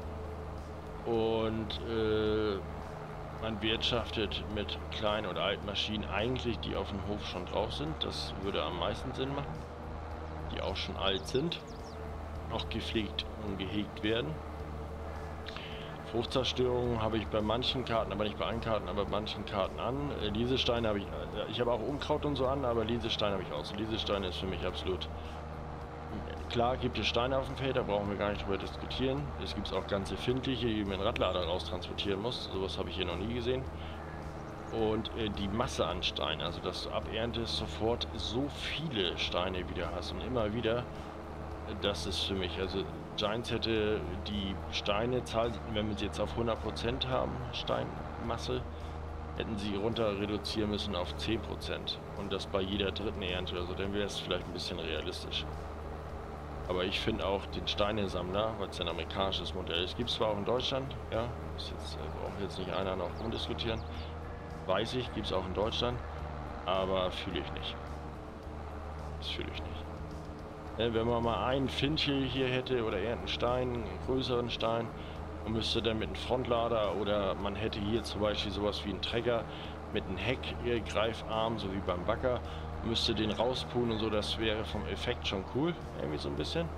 Und man wirtschaftet mit kleinen oder alten Maschinen eigentlich, die auf dem Hof schon drauf sind. Das würde am meisten Sinn machen. Die auch schon alt sind. Noch gepflegt und gehegt werden. Fruchtzerstörung habe ich bei manchen Karten, aber nicht bei allen Karten, aber bei manchen Karten an. Lesesteine habe ich habe auch Unkraut und so an, aber Lesesteine habe ich auch. Lesesteine ist für mich absolut... Klar gibt es Steine auf dem Feld, da brauchen wir gar nicht drüber diskutieren. Es gibt auch ganz empfindliche, die man Radlader raus transportieren muss. Sowas habe ich hier noch nie gesehen. Und die Masse an Steinen, also dass du aberntest sofort so viele Steine wieder hast und immer wieder, das ist für mich, also Giants hätte die Steinezahl, wenn wir sie jetzt auf 100% haben, Steinmasse, hätten sie runter reduzieren müssen auf 10% und das bei jeder dritten Ernte oder so, dann wäre es vielleicht ein bisschen realistisch. Aber ich finde auch den Steinesammler, weil es ein amerikanisches Modell ist, gibt es zwar auch in Deutschland, ja, ist jetzt, braucht jetzt nicht einer noch rumdiskutieren, weiß ich, gibt es auch in Deutschland, aber fühle ich nicht. Das fühle ich nicht. Wenn man mal einen Finchel hier hätte oder irgendeinen Stein, einen größeren Stein, und müsste dann mit einem Frontlader oder man hätte hier zum Beispiel sowas wie einen Trecker mit einem Heckgreifarm, so wie beim Bagger, müsste den rauspulen und so, das wäre vom Effekt schon cool, irgendwie so ein bisschen.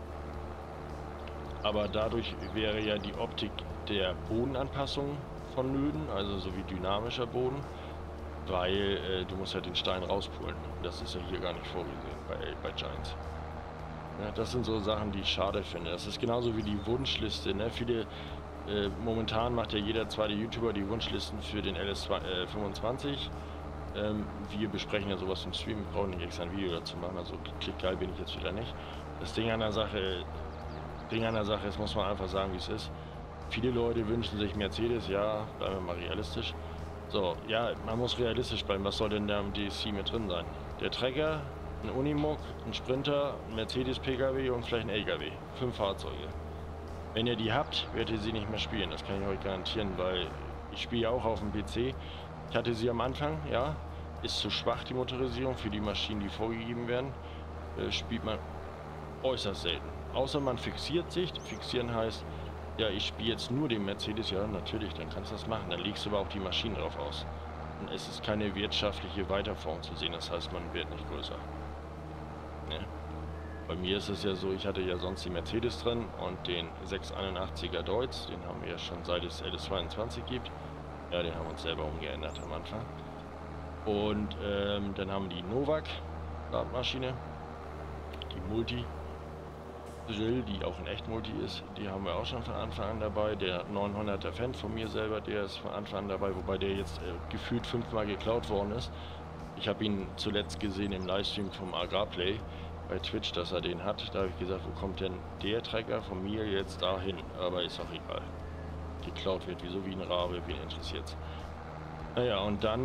Aber dadurch wäre ja die Optik der Bodenanpassung vonnöten, also so wie dynamischer Boden, weil du musst ja den Stein rauspulen. Das ist ja hier gar nicht vorgesehen bei Giants. Ja, das sind so Sachen, die ich schade finde. Das ist genauso wie die Wunschliste. Ne? Momentan macht ja jeder zweite YouTuber die Wunschlisten für den LS25. Wir besprechen ja sowas im Stream, wir brauchen nicht extra ein Video dazu machen, also klickgeil bin ich jetzt wieder nicht. Das Ding an der Sache ist, muss man einfach sagen, wie es ist. Viele Leute wünschen sich Mercedes, ja, bleiben wir mal realistisch. So, ja, man muss realistisch bleiben, was soll denn da im DSC mit drin sein? Der Trecker, ein Unimog, ein Sprinter, ein Mercedes-Pkw und vielleicht ein LKW. 5 Fahrzeuge. Wenn ihr die habt, werdet ihr sie nicht mehr spielen, das kann ich euch garantieren, weil ich spiele auch auf dem PC. Ich hatte sie am Anfang, ja, ist zu schwach die Motorisierung für die Maschinen, die vorgegeben werden. Spielt man äußerst selten. Außer man fixiert sich. Fixieren heißt, ja, ich spiele jetzt nur den Mercedes, ja, natürlich, dann kannst du das machen. Dann legst du aber auch die Maschinen drauf aus. Und es ist keine wirtschaftliche Weiterform zu sehen, das heißt, man wird nicht größer. Ne? Bei mir ist es ja so, ich hatte ja sonst die Mercedes drin und den 681er Deutz, den haben wir ja schon seit es LS22 gibt. Ja, den haben wir uns selber umgeändert am Anfang. Und dann haben wir die Novak Radmaschine, die Multi Drill, die auch in echt Multi ist, die haben wir auch schon von Anfang an dabei. Der 900er Fan von mir selber, der ist von Anfang an dabei, wobei der jetzt gefühlt 5-mal geklaut worden ist. Ich habe ihn zuletzt gesehen im Livestream vom Agrarplay bei Twitch, dass er den hat. Da habe ich gesagt, wo kommt denn der Trecker von mir jetzt dahin? Aber ist auch egal. Geklaut wird, wieso wie ein Rabe, wen interessiert's? Naja, und dann,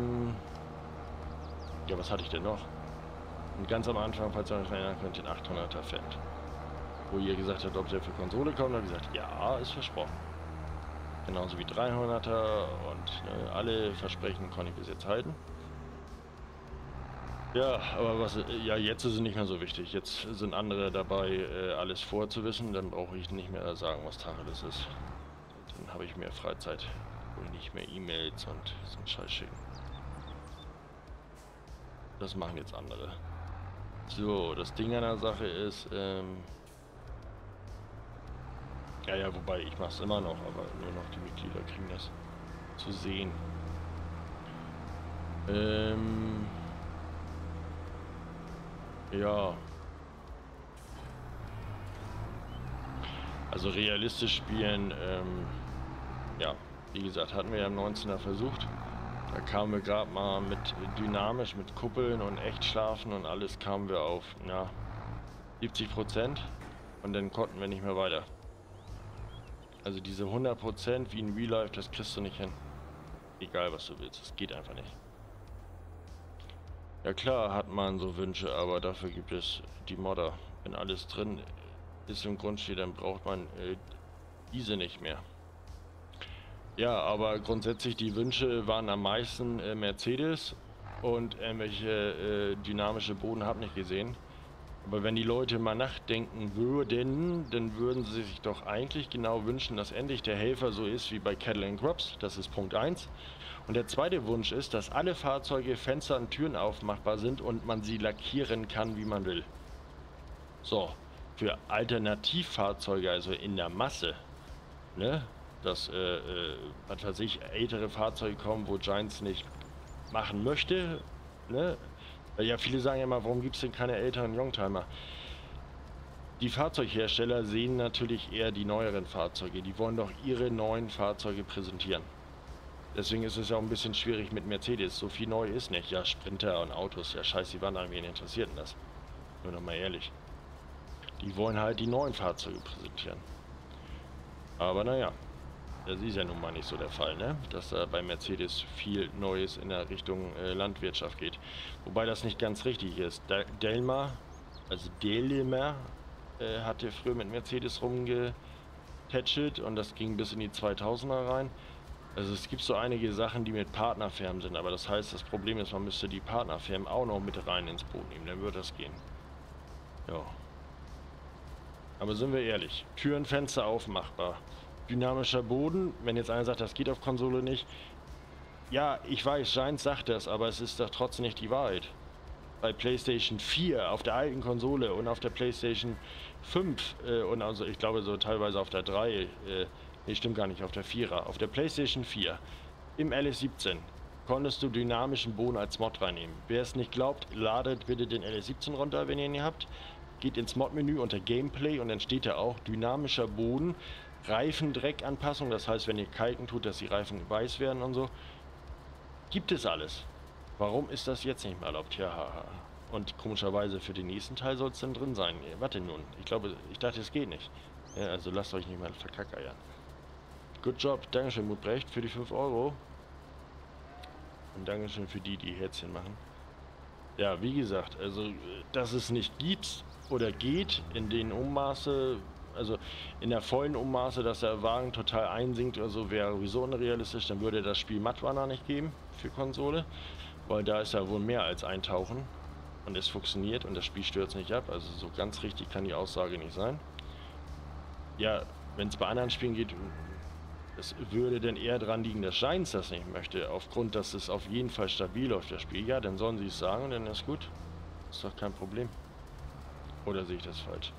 ja, was hatte ich denn noch? Und ganz am Anfang, falls ihr euch erinnern könnt, den 800er Fendt. Wo ihr gesagt habt, ob der für Konsole kommt, habe ich gesagt, ja, ist versprochen. Genauso wie 300er und alle Versprechen konnte ich bis jetzt halten. Ja, aber ja, jetzt ist es nicht mehr so wichtig. Jetzt sind andere dabei, alles vorzuwissen. Dann brauche ich nicht mehr sagen, was Tacheles ist. Dann habe ich mehr Freizeit, wo ich nicht mehr E-Mails und so einen Scheiß schicken. Das machen jetzt andere. So, das Ding an der Sache ist, ja, wobei ich mache es immer noch, aber nur noch die Mitglieder kriegen das zu sehen. Ja. Also realistisch spielen, ja, wie gesagt, hatten wir ja im 19er versucht. Da kamen wir gerade mal mit dynamisch, mit Kuppeln und Echtschlafen und alles kamen wir auf, ja, 70% und dann konnten wir nicht mehr weiter. Also diese 100% wie in Real Life, das kriegst du nicht hin. Egal was du willst, das geht einfach nicht. Ja klar hat man so Wünsche, aber dafür gibt es die Modder. Wenn alles drin ist im Grundstil, dann braucht man diese nicht mehr. Ja, aber grundsätzlich die Wünsche waren am meisten Mercedes und irgendwelche dynamische Boden hab nicht gesehen. Aber wenn die Leute mal nachdenken würden, dann würden sie sich doch eigentlich genau wünschen, dass endlich der Helfer so ist wie bei Cattle & Crops. Das ist Punkt 1. Und der zweite Wunsch ist, dass alle Fahrzeuge, Fenster und Türen aufmachbar sind und man sie lackieren kann, wie man will. So, für Alternativfahrzeuge, also in der Masse, ne, dass, was weiß ich, ältere Fahrzeuge kommen, wo Giants nicht machen möchte, ne? Ja, viele sagen ja immer, warum gibt es denn keine älteren Youngtimer? Die Fahrzeughersteller sehen natürlich eher die neueren Fahrzeuge. Die wollen doch ihre neuen Fahrzeuge präsentieren. Deswegen ist es ja auch ein bisschen schwierig mit Mercedes. So viel neu ist nicht. Ja, Sprinter und Autos, ja scheiße, die waren an wen interessiert denn das? Nur noch mal ehrlich. Die wollen halt die neuen Fahrzeuge präsentieren. Aber naja, das ist ja nun mal nicht so der Fall, ne? Dass da bei Mercedes viel Neues in der Richtung Landwirtschaft geht. Wobei das nicht ganz richtig ist. Delmar, also Delimer, hatte früher mit Mercedes rumgetätschelt und das ging bis in die 2000er rein. Also es gibt so einige Sachen, die mit Partnerfirmen sind, aber das heißt, das Problem ist, man müsste die Partnerfirmen auch noch mit rein ins Boot nehmen, dann würde das gehen. Ja. Aber sind wir ehrlich, Türen, Fenster aufmachbar. Dynamischer Boden, wenn jetzt einer sagt, das geht auf Konsole nicht. Ja, ich weiß, Giants sagt das, aber es ist doch trotzdem nicht die Wahrheit. Bei PlayStation 4 auf der alten Konsole und auf der PlayStation 5 und also ich glaube so teilweise auf der 3, nee, stimmt gar nicht, auf der 4er, auf der PlayStation 4 im LS17 konntest du dynamischen Boden als Mod reinnehmen. Wer es nicht glaubt, ladet bitte den LS17 runter, wenn ihr ihn habt. Geht ins Mod-Menü unter Gameplay und dann steht da auch dynamischer Boden. Reifendreckanpassung, das heißt, wenn ihr kalken tut, dass die Reifen weiß werden und so. Gibt es alles. Warum ist das jetzt nicht mehr erlaubt? Ja, und komischerweise für den nächsten Teil soll es dann drin sein. Warte nun, ich dachte, es geht nicht. Ja, also lasst euch nicht mal verkackeiern. Good job, Dankeschön Mutbrecht für die 5 Euro. Und Dankeschön für die, die Herzchen machen. Ja, wie gesagt, also, dass es nicht gibt oder geht in den Ummaße, also in der vollen Ummaße, dass der Wagen total einsinkt oder so, wäre sowieso unrealistisch. Dann würde das Spiel Mudrunner nicht geben für Konsole, weil da ist ja wohl mehr als Eintauchen und es funktioniert und das Spiel stürzt nicht ab. Also so ganz richtig kann die Aussage nicht sein. Ja, wenn es bei anderen Spielen geht, es würde denn eher daran liegen, dass Giants das nicht möchte, aufgrund, dass es auf jeden Fall stabil läuft, das Spiel. Ja, dann sollen sie es sagen und dann ist gut. Ist doch kein Problem. Oder sehe ich das falsch?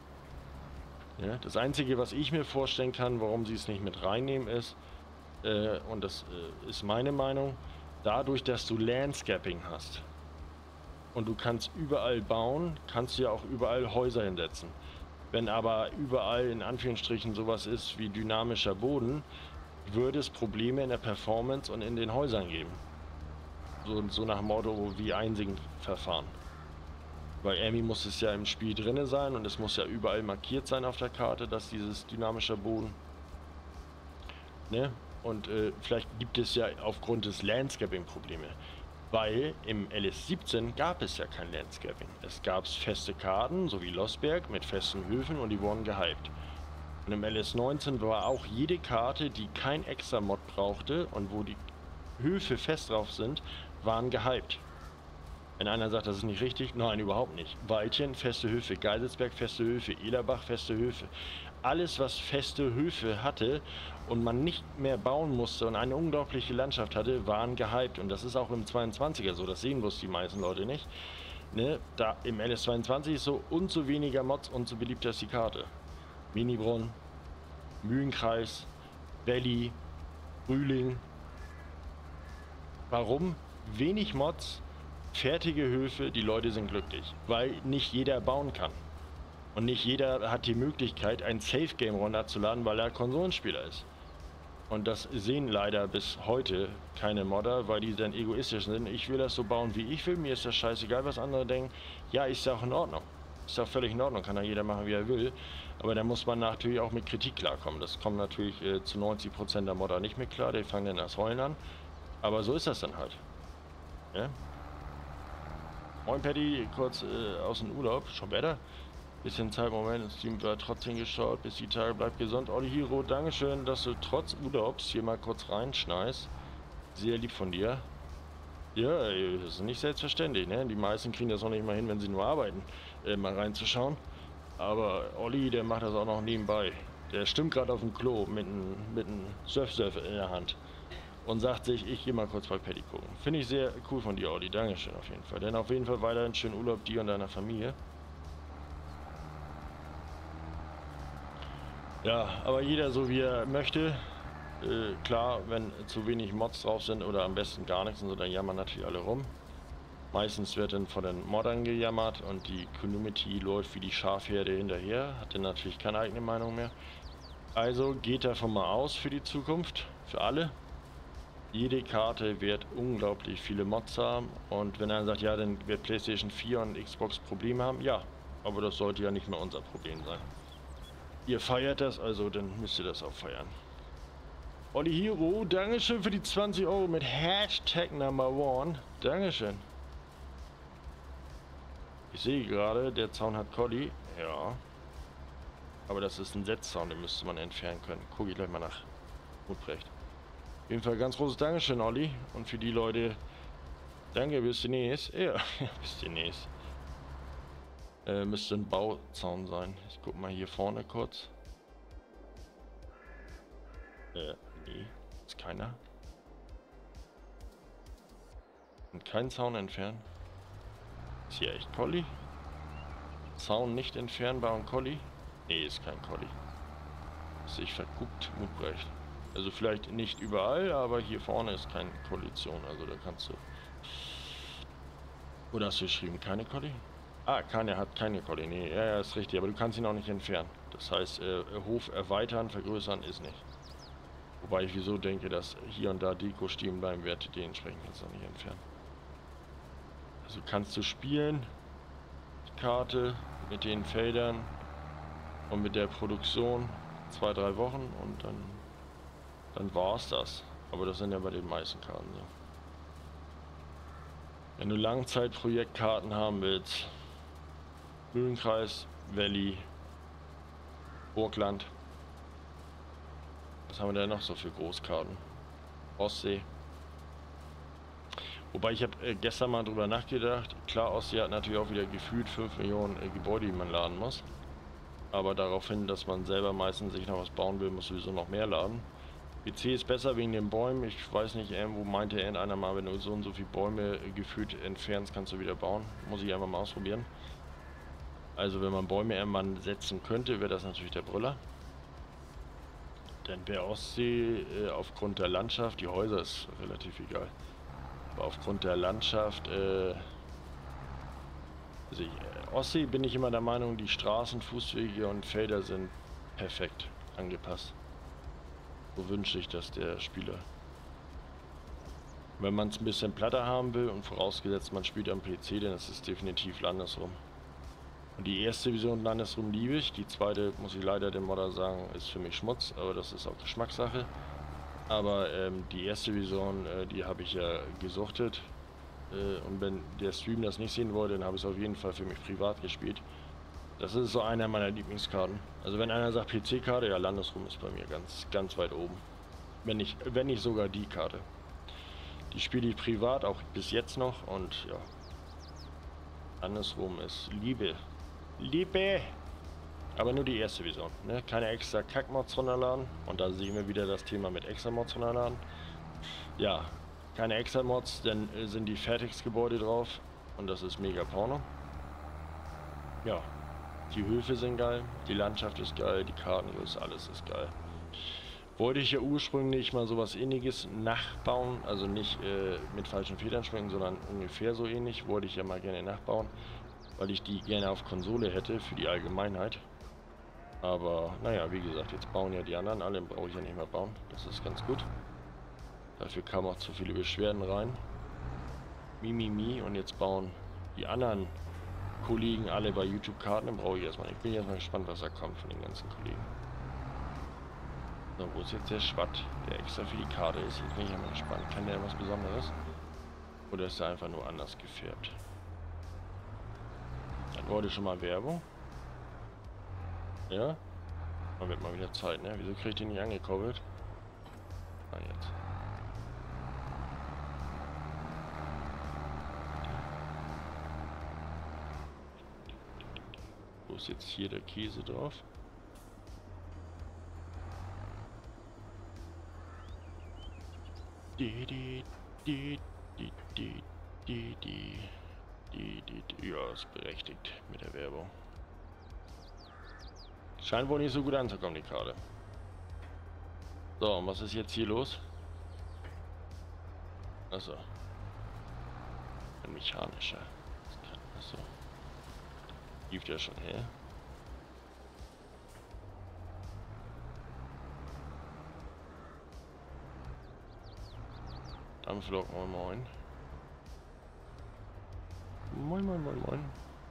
Ja, das Einzige, was ich mir vorstellen kann, warum sie es nicht mit reinnehmen, ist, und das ist meine Meinung, dadurch, dass du Landscaping hast und du kannst überall bauen, kannst du ja auch überall Häuser hinsetzen. Wenn aber überall in Anführungsstrichen sowas ist wie dynamischer Boden, würde es Probleme in der Performance und in den Häusern geben. So nach dem Motto wie Einsinkverfahren. Weil irgendwie muss es ja im Spiel drinne sein und es muss ja überall markiert sein auf der Karte, dass dieses dynamischer Boden. Ne? Und vielleicht gibt es ja aufgrund des Landscaping Probleme. Weil im LS17 gab es ja kein Landscaping. Es gab feste Karten, so wie Losberg, mit festen Höfen und die wurden gehypt. Und im LS19 war auch jede Karte, die kein extra Mod brauchte und wo die Höfe fest drauf sind, waren gehypt. Wenn einer sagt, das ist nicht richtig, nein, überhaupt nicht. Weilchen, feste Höfe, Geiselsberg, feste Höfe, Ehlerbach, feste Höfe. Alles, was feste Höfe hatte und man nicht mehr bauen musste und eine unglaubliche Landschaft hatte, waren gehypt. Und das ist auch im 22er so, das sehen bloß die meisten Leute nicht. ne, da im LS22 ist so umso weniger Mods, umso beliebter ist die Karte. Minibrunn, Mühlenkreis, Valley, Frühling. Warum? Wenig Mods, fertige Höfe, die Leute sind glücklich, weil nicht jeder bauen kann. Und nicht jeder hat die Möglichkeit, ein Safe-Game runterzuladen, weil er Konsolenspieler ist. Und das sehen leider bis heute keine Modder, weil die dann egoistisch sind. Ich will das so bauen, wie ich will, mir ist das scheißegal, was andere denken. Ja, ist ja auch in Ordnung. Ist ja völlig in Ordnung, kann ja jeder machen, wie er will. Aber da muss man natürlich auch mit Kritik klarkommen. Das kommt natürlich zu 90% der Modder nicht mit klar, die fangen dann das Heulen an. Aber so ist das dann halt. Ja? Moin Paddy, kurz aus dem Urlaub, schon besser. Bisschen Zeit, Moment, das Stream war trotzdem geschaut, bis die Tage, bleibt gesund. Olli Hiro, Dankeschön, dass du trotz Urlaubs hier mal kurz reinschneist. Sehr lieb von dir. Ja, das ist nicht selbstverständlich, ne? Die meisten kriegen das auch nicht mal hin, wenn sie nur arbeiten, mal reinzuschauen. Aber Olli, der macht das auch noch nebenbei. Der stimmt gerade auf dem Klo mit einem Surf in der Hand. Und sagt sich, ich gehe mal kurz bei Paddy gucken. Finde ich sehr cool von dir, Olli. Dankeschön auf jeden Fall. Denn auf jeden Fall weiterhin schönen Urlaub dir und deiner Familie. Ja, aber jeder so wie er möchte. Klar, wenn zu wenig Mods drauf sind oder am besten gar nichts, so, dann jammern natürlich alle rum. Meistens wird dann von den Moddern gejammert und die Community läuft wie die Schafherde hinterher, hat dann natürlich keine eigene Meinung mehr. Also geht davon mal aus für die Zukunft, für alle. Jede Karte wird unglaublich viele Mods haben und wenn einer sagt, ja, dann wird PlayStation 4 und Xbox Probleme haben, ja, aber das sollte ja nicht mehr unser Problem sein. Ihr feiert das, also dann müsst ihr das auch feiern. Olli Hiro, Dankeschön für die 20 Euro mit Hashtag Number One. Dankeschön. Ich sehe gerade, der Zaun hat Colli. Ja. Aber das ist ein Setzzaun, den müsste man entfernen können. Gucke ich gleich mal nach. Mutbrecht. Auf jeden Fall ganz großes Dankeschön, Olli. Und für die Leute, danke, bis demnächst. Ja, bis demnächst. Müsste ein Bauzaun sein. Ich guck mal hier vorne kurz. Nee, ist keiner. Und kein Zaun entfernen. Ist hier echt Colli? Zaun nicht entfernbar und Colli? Nee, ist kein Colli. Ist sich verguckt, Mutbrecht. Also vielleicht nicht überall, aber hier vorne ist keine Kollision. Also da kannst du... Oder hast du geschrieben, keine Colli? Ah, hat keine Colli. Nee, ja, ist richtig. Aber du kannst ihn auch nicht entfernen. Das heißt, Hof erweitern, vergrößern ist nicht. Wobei ich wieso denke, dass hier und da Deko stehen bleiben wird, dementsprechend kannst du auch nicht entfernen. Also kannst du spielen, die Karte mit den Feldern und mit der Produktion 2-3 Wochen und dann war es das. Aber das sind ja bei den meisten Karten so. Wenn du Langzeitprojektkarten haben willst, Mühlenkreis, Valley, Burgland. Was haben wir denn noch so für Großkarten? Ostsee. Wobei ich habe gestern mal drüber nachgedacht. Klar, Ostsee hat natürlich auch wieder gefühlt 5 Millionen Gebäude, die man laden muss. Aber darauf hin, dass man selber meistens sich noch was bauen will, muss sowieso noch mehr laden. PC ist besser wegen den Bäumen. Ich weiß nicht, irgendwo meinte irgendeiner mal, wenn du so und so viele Bäume gefühlt entfernst, kannst du wieder bauen. Muss ich einfach mal ausprobieren. Also wenn man Bäume irgendwann setzen könnte, wäre das natürlich der Brüller. Denn der Ostsee aufgrund der Landschaft, die Häuser ist relativ egal, aber aufgrund der Landschaft, Ostsee bin ich immer der Meinung, die Straßen, Fußwege und Felder sind perfekt angepasst. So wünsche ich das der Spieler. Wenn man es ein bisschen platter haben will und vorausgesetzt man spielt am PC, dann ist es definitiv Landesrum. Und die erste Division Landesrum liebe ich, die zweite, muss ich leider dem Modder sagen, ist für mich Schmutz, aber das ist auch Geschmackssache. Aber die erste Division, die habe ich ja gesuchtet. Und wenn der Stream das nicht sehen wollte, dann habe ich es auf jeden Fall für mich privat gespielt. Das ist so einer meiner Lieblingskarten. Also wenn einer sagt PC-Karte, ja, Landesrum ist bei mir ganz weit oben. Wenn nicht sogar die Karte. Die spiele ich privat, auch bis jetzt noch und ja. Landesrum ist Liebe. Liebe! Aber nur die erste Vision, ne? Keine extra Kackmods runterladen. Und da sehen wir wieder das Thema mit extra Mods runterladen. Ja, keine extra Mods, dann sind die Fertiggebäude drauf. und das ist mega Porno. Ja, die Höfe sind geil, die Landschaft ist geil, die Karten, alles ist geil. Wollte ich ja ursprünglich mal sowas Ähnliches nachbauen, also nicht mit falschen Federn schwenken, sondern ungefähr so ähnlich, wollte ich ja mal gerne nachbauen, weil ich die gerne auf Konsole hätte für die Allgemeinheit. Aber naja, wie gesagt, jetzt bauen ja die anderen alle, brauche ich ja nicht mehr bauen, das ist ganz gut. Dafür kamen auch zu viele Beschwerden rein. Und jetzt bauen die anderen Kollegen alle bei YouTube Karten, dann brauche ich erstmal. Ich bin erstmal gespannt, was da kommt von den ganzen Kollegen. So, wo ist jetzt der Schwatt, der extra für die Karte ist? Jetzt bin ich ja mal gespannt. Kann der was Besonderes? Oder ist er einfach nur anders gefärbt? Dann wurde schon mal Werbung. Ja? Man wird mal wieder Zeit, ne? Wieso kriege ich den nicht angekoppelt? Ah, jetzt. Wo ist jetzt hier der Käse drauf? Ja, ist berechtigt mit der Werbung. Scheint wohl nicht so gut anzukommen, die Karte. So, und was ist jetzt hier los? Achso. Ein mechanischer. Achso. Lief der schon her? Dampflok, moin moin. Moin moin moin moin.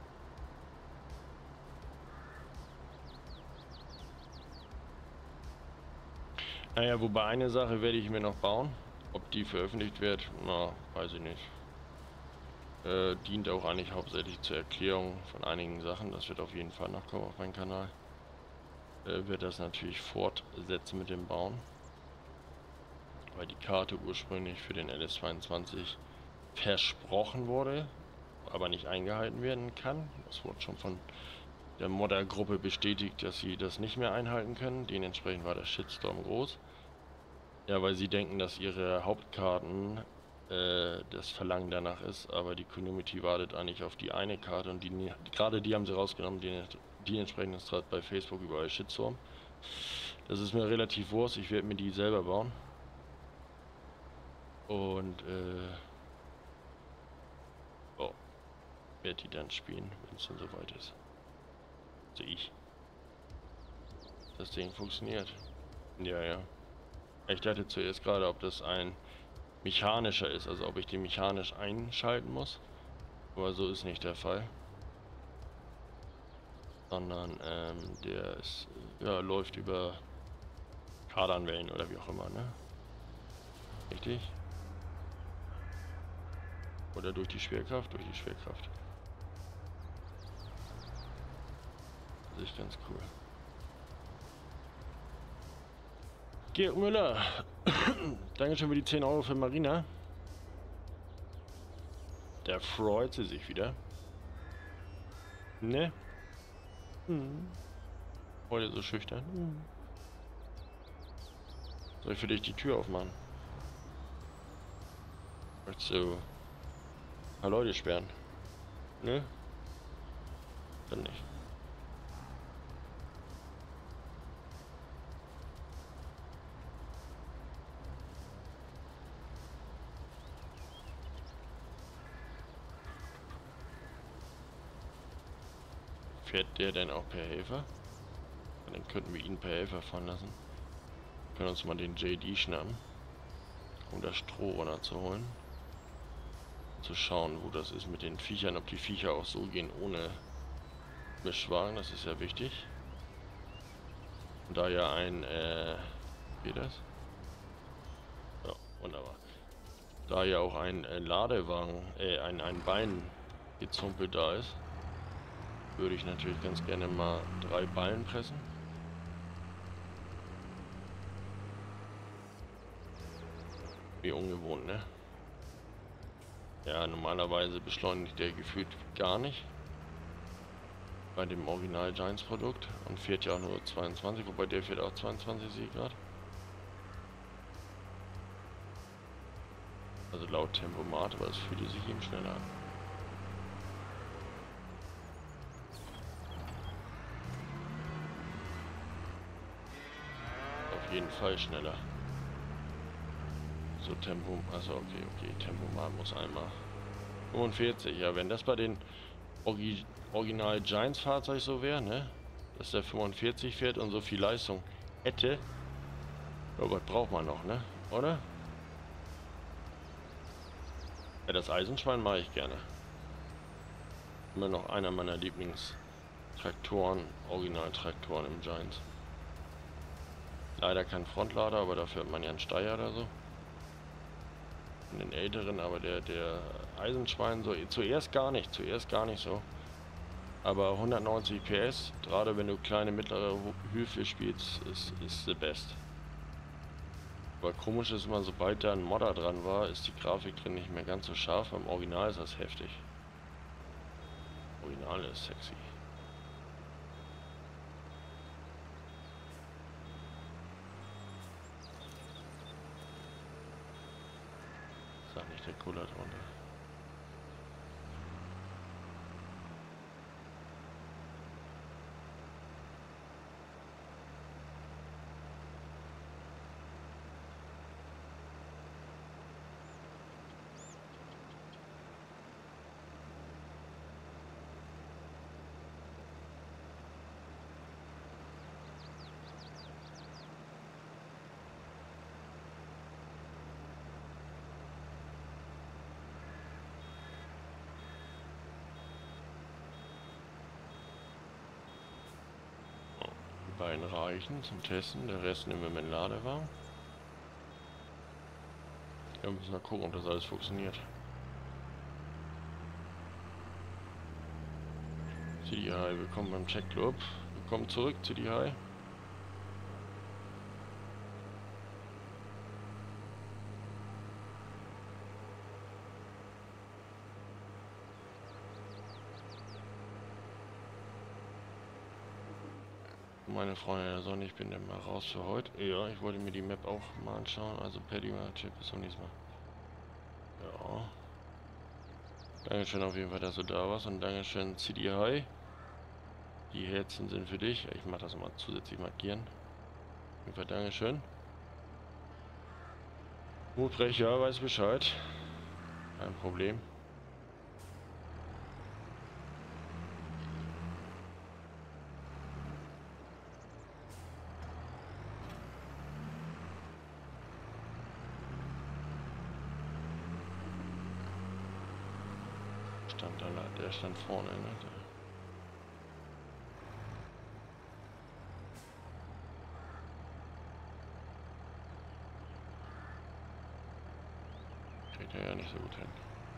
Naja, wobei eine Sache werde ich mir noch bauen. Ob die veröffentlicht wird, na, weiß ich nicht. Dient auch eigentlich hauptsächlich zur Erklärung von einigen Sachen. Das wird auf jeden Fall noch kommen auf meinem Kanal. Wird das natürlich fortsetzen mit dem Bauen. Weil die Karte ursprünglich für den LS22 versprochen wurde, aber nicht eingehalten werden kann. Das wurde schon von der Moddergruppe bestätigt, dass sie das nicht mehr einhalten können. Dementsprechend war der Shitstorm groß. Ja, weil sie denken, dass ihre Hauptkarten das Verlangen danach ist, aber die Community wartet eigentlich auf die eine Karte und gerade die haben sie rausgenommen, die entsprechend ist gerade bei Facebook überall Shitstorm. Das ist mir relativ wurscht, ich werde mir die selber bauen. Und oh, werde die dann spielen, wenn es dann soweit ist. Also das Ding funktioniert. Ja. Ich dachte zuerst gerade, ob das ein mechanischer ist, also ob ich den mechanisch einschalten muss. Aber so ist nicht der Fall. Sondern der ist, ja, läuft über Kardanwellen oder wie auch immer, ne? Richtig? Oder durch die Schwerkraft? Durch die Schwerkraft. Das ist ganz cool. Georg Müller, Dankeschön für die 10 Euro für Marina. Da freut sie sich wieder. Ne? Heute so schüchtern. Soll ich für dich die Tür aufmachen? Möchtest du ein paar Leute sperren? Ne? Dann nicht. Fährt der denn auch per Helfer? Dann könnten wir ihn per Helfer fahren lassen. Wir können uns mal den JD schnappen, um das Stroh runterzuholen. Zu schauen, wo das ist mit den Viechern, ob die Viecher auch so gehen ohne Mischwagen, das ist ja wichtig. Und da ja ein, wie das? Ja, wunderbar. Da ja auch ein Ladewagen, ein Bein gezumpelt da ist, würde ich natürlich ganz gerne mal 3 Ballen pressen. Wie ungewohnt, ne? Ja, normalerweise beschleunigt der gefühlt gar nicht. Bei dem Original Giants Produkt. Und fährt ja auch nur 22, wobei der fährt auch 22, sehe ich gerade. Also laut Tempomat, aber es fühlte sich eben schneller an. jeden Fall schneller. So Tempo, also okay, Tempomat muss einmal 45. Ja, wenn das bei den Original Giants Fahrzeug so wäre, ne? Dass der 45 fährt und so viel Leistung hätte. Ja, was braucht man noch, ne? Oder? Ja, das Eisenschwein mache ich gerne. Immer noch einer meiner Lieblingstraktoren, Originaltraktoren im Giants. Leider kein Frontlader, aber dafür hat man ja einen Steyr oder so. In den älteren, aber der Eisenschwein so zuerst gar nicht so. Aber 190 PS, gerade wenn du kleine, mittlere Höfe spielst, ist the best. Aber komisch ist immer, sobald da ein Modder dran war, ist die Grafik drin nicht mehr ganz so scharf. Beim Original ist das heftig. Original ist sexy. Sag nicht der Cooler drunter. Beiden reichen zum Testen, der Rest nehmen wir mit dem Ladewagen. Ja, müssen wir gucken, ob das alles funktioniert. CD High, willkommen beim Check Club. Willkommen zurück, CD High. Meine Freunde der Sonne, ich bin dann mal raus für heute. Ja, ich wollte mir die Map auch mal anschauen. Also Paddy mal Chip bis zum nächsten Mal. Ja. Dankeschön auf jeden Fall, dass du da warst und Dankeschön CD High. Die Herzen sind für dich. Ich mache das mal zusätzlich markieren. Auf jeden Fall Dankeschön. Mutbrecher weiß Bescheid. Kein Problem. Der stand vorne, ne? Kriegt er ja nicht so gut hin.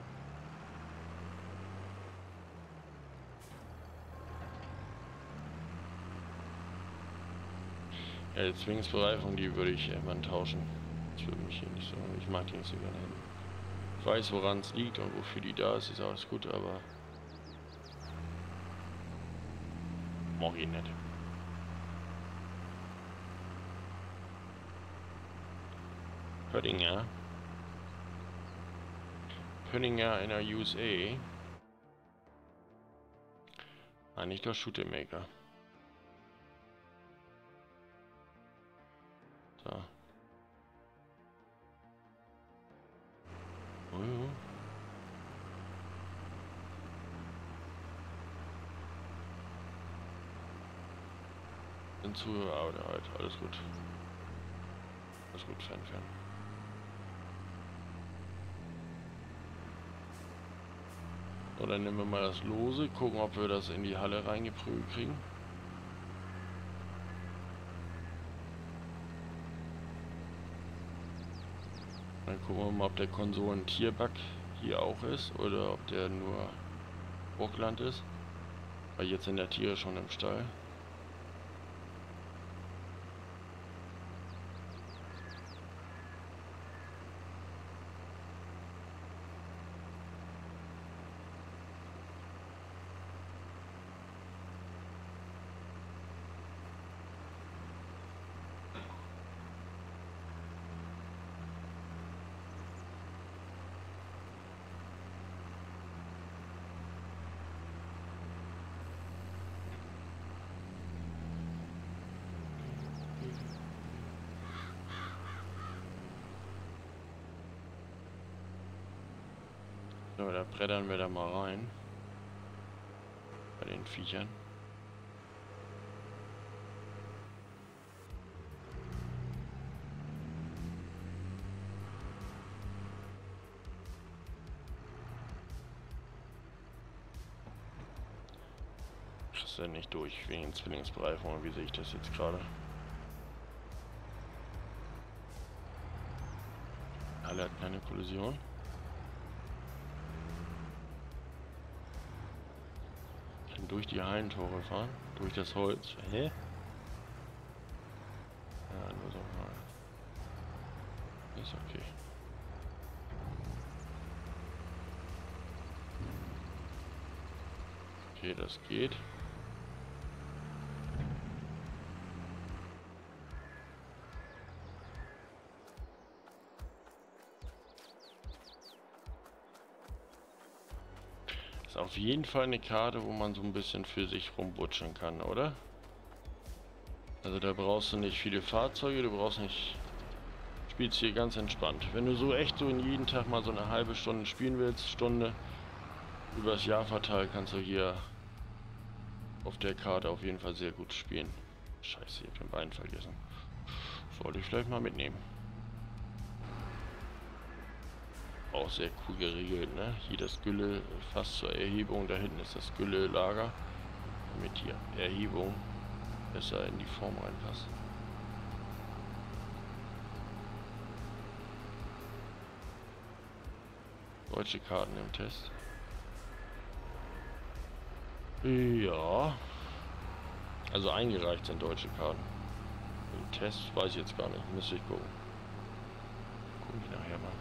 Ja, die Zwingsbereifung, die würde ich irgendwann tauschen. Das würde mich hier nicht so. Ich mag die nicht so gerne hin. Ich weiß, woran es liegt und wofür die da ist alles gut, aber mag ich nicht. Pöttinger in der USA. Eigentlich doch Shootemaker. So. Oh. Hinzu, aber halt, alles gut. Alles gut, Fan. So, dann nehmen wir mal das Lose, gucken, ob wir das in die Halle reingeprügelt kriegen. Dann gucken wir mal, ob der Konsolen-Tierbug hier auch ist oder ob der nur Burgland ist. Weil jetzt sind ja Tiere schon im Stall. So, da brettern wir da mal rein. Bei den Viechern. Kriegst du nicht durch wegen den Zwillingsbereifungen, wie sehe ich das jetzt gerade? Alle hat keine Kollision. Kann durch die Hallentore fahren, durch das Holz. Hä? Ja, nur so mal. Ist okay. Okay, das geht. Ist auf jeden Fall eine Karte, wo man so ein bisschen für sich rumbutschen kann, oder? Also da brauchst du nicht viele Fahrzeuge, du brauchst nicht... Spielst hier ganz entspannt. Wenn du so echt so in jeden Tag mal so eine halbe Stunde spielen willst, Stunde, übers Jahr verteilt, kannst du hier auf der Karte auf jeden Fall sehr gut spielen. Scheiße, ich hab den Bein vergessen. Wollte ich vielleicht mal mitnehmen. Auch sehr cool geregelt, ne? Hier das Gülle fast zur Erhebung, da hinten ist das Gülle-Lager, damit die Erhebung besser in die Form reinpasst. Deutsche Karten im Test. Ja. Also eingereicht sind deutsche Karten. Im Test weiß ich jetzt gar nicht, müsste ich gucken. Gucken wir nachher mal.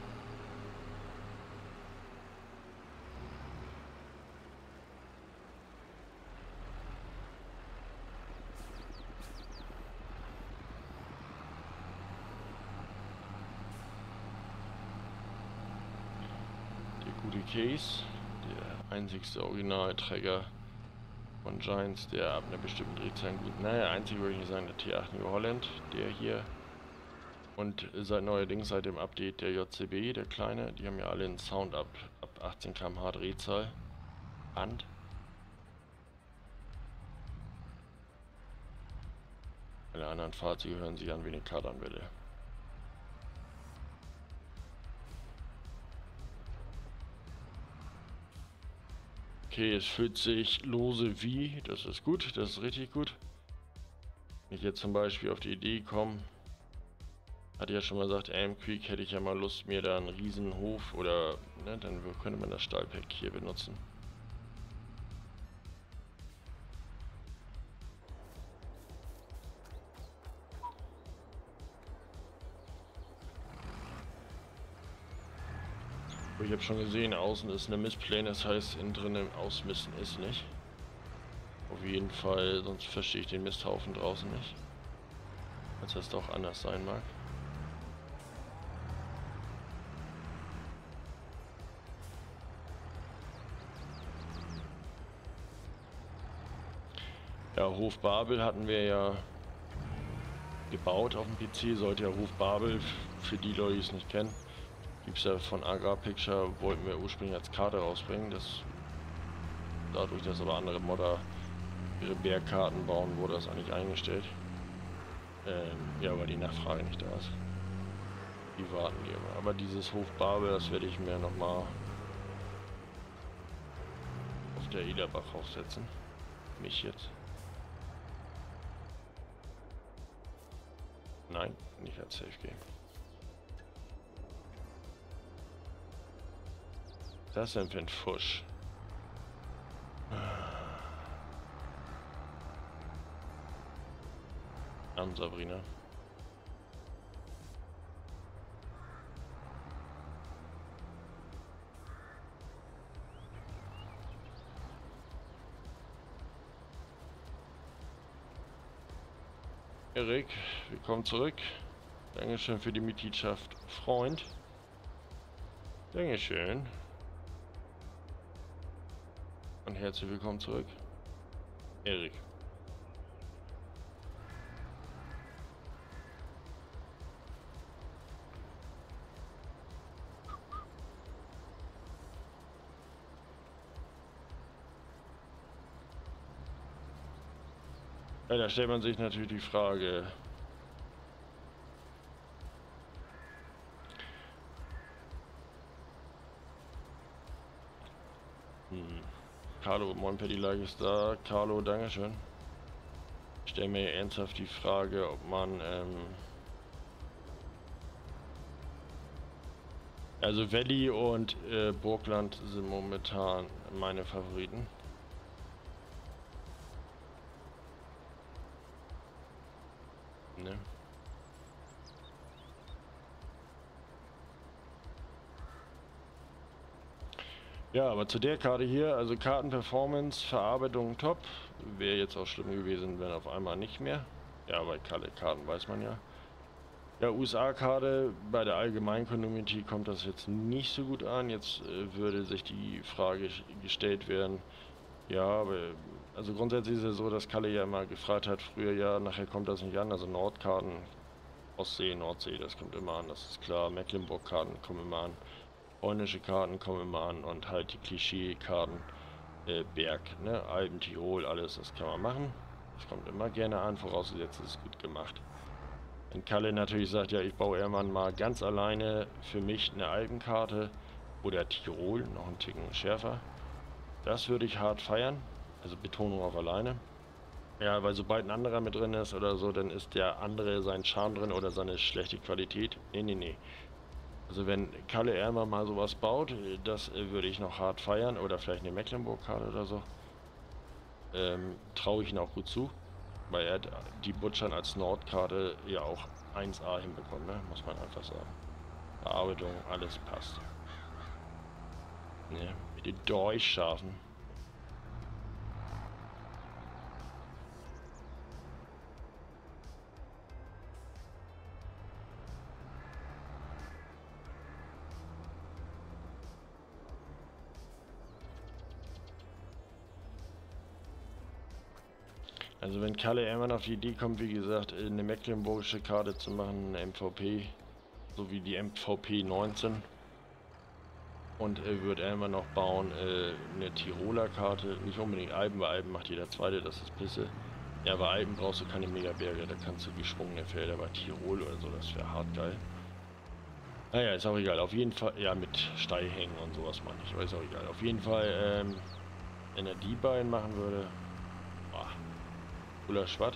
Case, der einzigste Originalträger von Giants, der ab einer bestimmten Drehzahl gut, naja, einzig würde ich nicht sagen, der T8 New Holland, der hier und seit neuerdings, seit dem Update der JCB, der kleine, die haben ja alle einen Sound ab 18 km/h Drehzahl. Band. Alle anderen Fahrzeuge hören sich an wie eine Kardanwelle. Okay, es fühlt sich lose wie, das ist gut, das ist richtig gut. Wenn ich jetzt zum Beispiel auf die Idee komme, hatte ja schon mal gesagt, Elm Creek hätte ich ja mal Lust, mir da einen riesen Hof oder, ne, dann könnte man das Stahlpack hier benutzen. Ich habe schon gesehen, außen ist eine Mistplane, das heißt, innen drin ausmisten ist nicht. Auf jeden Fall, sonst verstehe ich den Misthaufen draußen nicht. Als das doch anders sein mag. Ja, Hof Babel hatten wir ja gebaut auf dem PC, sollte ja Hof Babel, für die Leute, die es nicht kennen, gibt es ja von Agrarpicture, wollten wir ursprünglich als Karte rausbringen. Dadurch, dass aber andere Modder ihre Bergkarten bauen, wurde das eigentlich eingestellt. Ja, weil die Nachfrage nicht da ist. Die warten die immer. Aber dieses Hof Babel, das werde ich mir nochmal auf der Ederbach aufsetzen. Mich jetzt. Nein, nicht als Safe Game. Das ist ein Fusch. An Sabrina. Erik, willkommen zurück. Dankeschön für die Mitgliedschaft, Freund. Dankeschön. Und herzlich willkommen zurück, Erik. Ja, da stellt man sich natürlich die Frage. Carlo, moin Paddy, like ist da. Carlo, dankeschön. Ich stelle mir ernsthaft die Frage, ob man, also Valley und Burgland sind momentan meine Favoriten. Ne? Ja, aber zu der Karte hier, also Kartenperformance, Verarbeitung top. Wäre jetzt auch schlimm gewesen, wenn auf einmal nicht mehr. Ja, bei Karten weiß man ja. Ja, USA-Karte, bei der allgemeinen Community kommt das jetzt nicht so gut an. Jetzt würde sich die Frage gestellt werden, ja, aber also grundsätzlich ist es so, dass Kalle ja immer gefragt hat, früher ja, nachher kommt das nicht an. Also Nordkarten, Ostsee, Nordsee, das kommt immer an, das ist klar. Mecklenburg-Karten kommen immer an. Polnische Karten kommen immer an und halt die Klischee-Karten, Berg, ne, Alpen, Tirol, alles, das kann man machen. Das kommt immer gerne an, vorausgesetzt es ist gut gemacht. Wenn Kalle natürlich sagt, ja, ich baue irgendwann mal ganz alleine für mich eine Alpenkarte oder Tirol, noch einen Ticken schärfer, das würde ich hart feiern, also Betonung auf alleine. Ja, weil sobald ein anderer mit drin ist oder so, dann ist der andere sein Charme drin oder seine schlechte Qualität. Nee. Also wenn Kalle Ermer mal sowas baut, das würde ich noch hart feiern oder vielleicht eine Mecklenburg-Karte oder so. Traue ich ihn auch gut zu, weil er die Butchern als Nordkarte ja auch 1A hinbekommt, ne? Muss man einfach sagen. Bearbeitung, alles passt. Ne? Mit den Durchschafen. Also wenn Kalle irgendwann auf die Idee kommt, wie gesagt, eine mecklenburgische Karte zu machen, eine MVP, so wie die MVP 19. Und er wird irgendwann noch bauen, eine Tiroler Karte, nicht unbedingt Alpen, weil Alpen macht jeder Zweite, das ist Pisse. Ja, bei Alpen brauchst du keine Megaberge, da kannst du geschwungene Felder, bei Tirol oder so, das wäre hart geil. Naja, ist auch egal, auf jeden Fall, ja, mit Steilhängen und sowas meine ich, aber ist auch egal. Auf jeden Fall, wenn er die beiden machen würde, boah. Cooler Schwatt.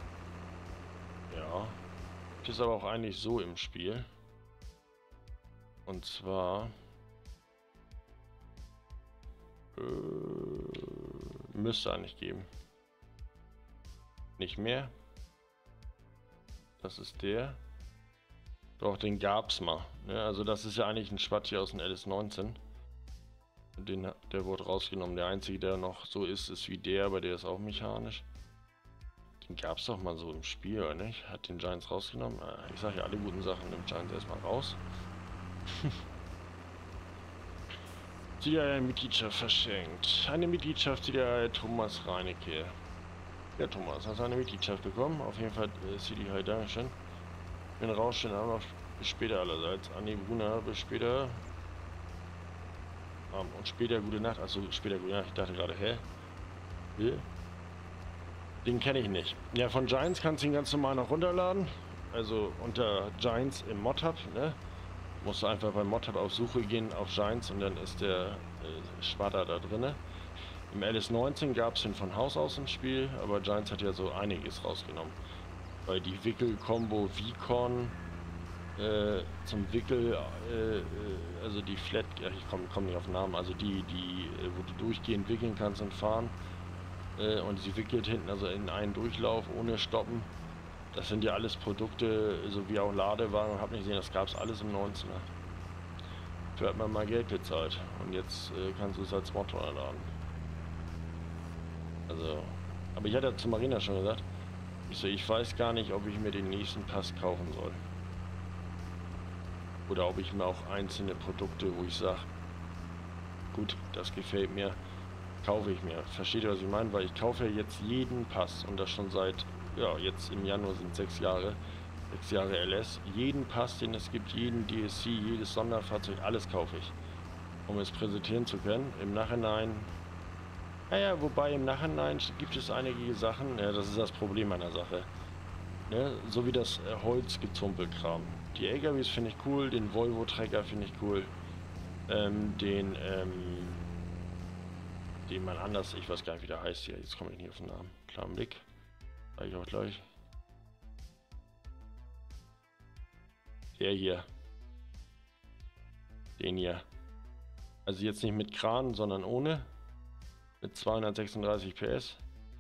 Ja. Ist aber auch eigentlich so im Spiel. Und zwar... müsste eigentlich geben. Nicht mehr. Das ist der. Doch, den gab's mal. Ne? Also das ist ja eigentlich ein Schwatt hier aus dem LS19. Der wurde rausgenommen. Der einzige, der noch so ist wie der, aber der ist auch mechanisch. Den gab es doch mal so im Spiel, oder nicht? Hat den Giants rausgenommen. Ich sage ja, alle guten Sachen nimmt Giants erstmal raus. Sie hat eine Mitgliedschaft verschenkt. Eine Mitgliedschaft, die der Thomas Reinecke. Ja, Thomas, hast du eine Mitgliedschaft bekommen? Auf jeden Fall CD halt, Dankeschön. Bin raus, schönen Abend noch. Bis später allerseits. Anni Brunner, bis später. Und später gute Nacht. Achso, später gute Nacht. Ich dachte gerade, hä? Den kenne ich nicht. Ja, von Giants kannst du ihn ganz normal noch runterladen. Also unter Giants im Mod-Hub, ne? Musst du einfach beim Mod-Hub auf Suche gehen auf Giants und dann ist der Schwatter da drinne. Im LS19 gab es den von Haus aus im Spiel, aber Giants hat ja so einiges rausgenommen. Weil die Wickel-Kombo V-Con zum Wickel, also die Flat, ja, ich komm nicht auf den Namen, also die wo du durchgehend wickeln kannst und fahren. Und sie wickelt hinten also in einen Durchlauf ohne Stoppen. Das sind ja alles Produkte, sowie auch Ladewagen. Hab nicht gesehen, das gab es alles im 19er. Dafür hat man mal Geld bezahlt. Und jetzt kannst du es als Mod laden. Also, aber ich hatte ja zu Marina schon gesagt, ich weiß gar nicht, ob ich mir den nächsten Pass kaufen soll. Oder ob ich mir auch einzelne Produkte, wo ich sage, gut, das gefällt mir, kaufe ich mir. Versteht ihr, was ich meine? Weil ich kaufe ja jetzt jeden Pass und das schon seit, ja, jetzt im Januar sind 6 Jahre, 6 Jahre LS. Jeden Pass, den es gibt, jeden DSC, jedes Sonderfahrzeug, alles kaufe ich, um es präsentieren zu können. Im Nachhinein Naja, wobei im Nachhinein gibt es einige Sachen, ja, das ist das Problem an der Sache. Ne? So wie das Holzgezumpelkram. Die LKWs finde ich cool, den Volvo-Trecker finde ich cool. Den man anders, ich weiß gar nicht, wie der heißt hier. Jetzt komme ich nicht auf den Namen. Klaren Blick. Sag ich auch gleich. Der hier. Den hier. Also jetzt nicht mit Kran, sondern ohne. Mit 236 PS.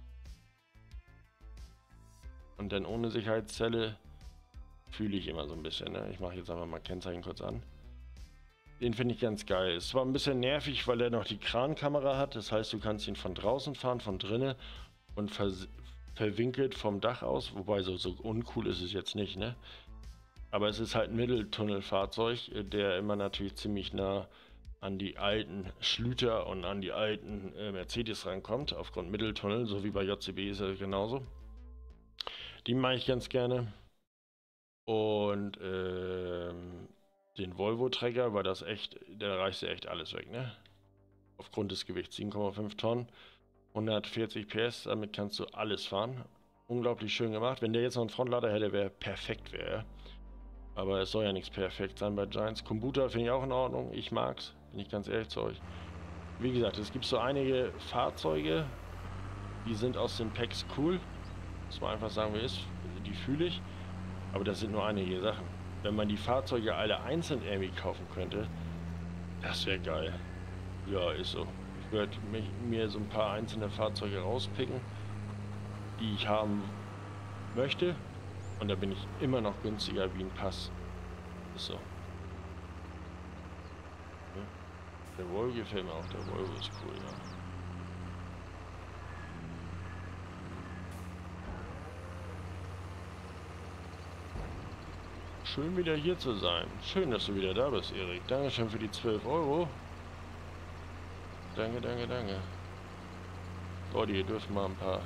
Und dann ohne Sicherheitszelle fühle ich immer so ein bisschen. Ne? Ich mache jetzt einfach mal Kennzeichen kurz an. Den finde ich ganz geil. Es war ein bisschen nervig, weil er noch die Krankamera hat. Das heißt, du kannst ihn von draußen fahren, von drinnen und verwinkelt vom Dach aus. Wobei so uncool ist es jetzt nicht, ne? Aber es ist halt ein Mitteltunnelfahrzeug, der immer natürlich ziemlich nah an die alten Schlüter und an die alten Mercedes rankommt, aufgrund Mitteltunnel, so wie bei JCB ist er genauso. Die mache ich ganz gerne. Und den Volvo-Träger war das echt, der reichte echt alles weg, ne? Aufgrund des Gewichts, 7,5 Tonnen, 140 PS, damit kannst du alles fahren. Unglaublich schön gemacht. Wenn der jetzt noch einen Frontlader hätte, wäre perfekt, wäre. Aber es soll ja nichts perfekt sein bei Giants. Kombuter finde ich auch in Ordnung. Ich mag's, bin ich ganz ehrlich zu euch. Wie gesagt, es gibt so einige Fahrzeuge, die sind aus den Packs cool. Muss man einfach sagen, wie es ist. Die fühle ich. Aber das sind nur einige Sachen. Wenn man die Fahrzeuge alle einzeln irgendwie kaufen könnte, das wäre geil. Ja, ist so. Ich würde mir so ein paar einzelne Fahrzeuge rauspicken, die ich haben möchte. Und da bin ich immer noch günstiger wie ein Pass. Ist so. Der Volvo gefällt mir auch. Der Volvo ist cool, ja. Schön wieder hier zu sein. Schön, dass du wieder da bist, Erik. Dankeschön für die 12 Euro. Danke, danke, danke. Leute, ihr dürft mal ein paar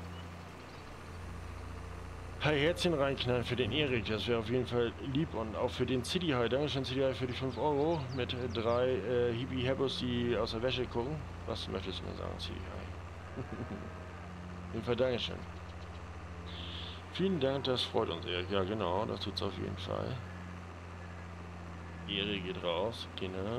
Herzchen reinknallen für den Erik. Das wäre auf jeden Fall lieb. Und auch für den City High. Dankeschön, City High, für die 5 Euro. Mit 3 Hippie-Hebbos, die aus der Wäsche gucken. Was möchtest du mir sagen, City High? Auf jeden Fall Dankeschön. Vielen Dank, das freut uns, Erik. Ja, genau, das tut's auf jeden Fall. Erik geht raus, genau.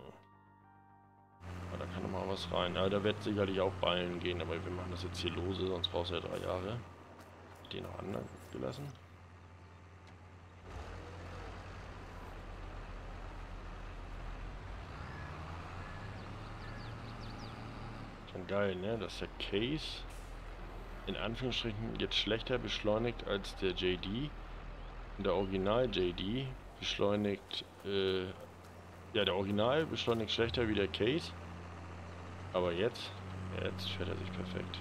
Ja, da kann noch mal was rein. Ja, da wird sicherlich auch Ballen gehen, aber wir machen das jetzt hier lose, sonst brauchst du ja 3 Jahre. Den noch anderen gelassen. Schon geil, ne? Dass der Case in Anführungsstrichen jetzt schlechter beschleunigt als der JD. Und der Original JD beschleunigt, ja, der Original beschleunigt schlechter wie der Case. Aber jetzt fährt er sich perfekt.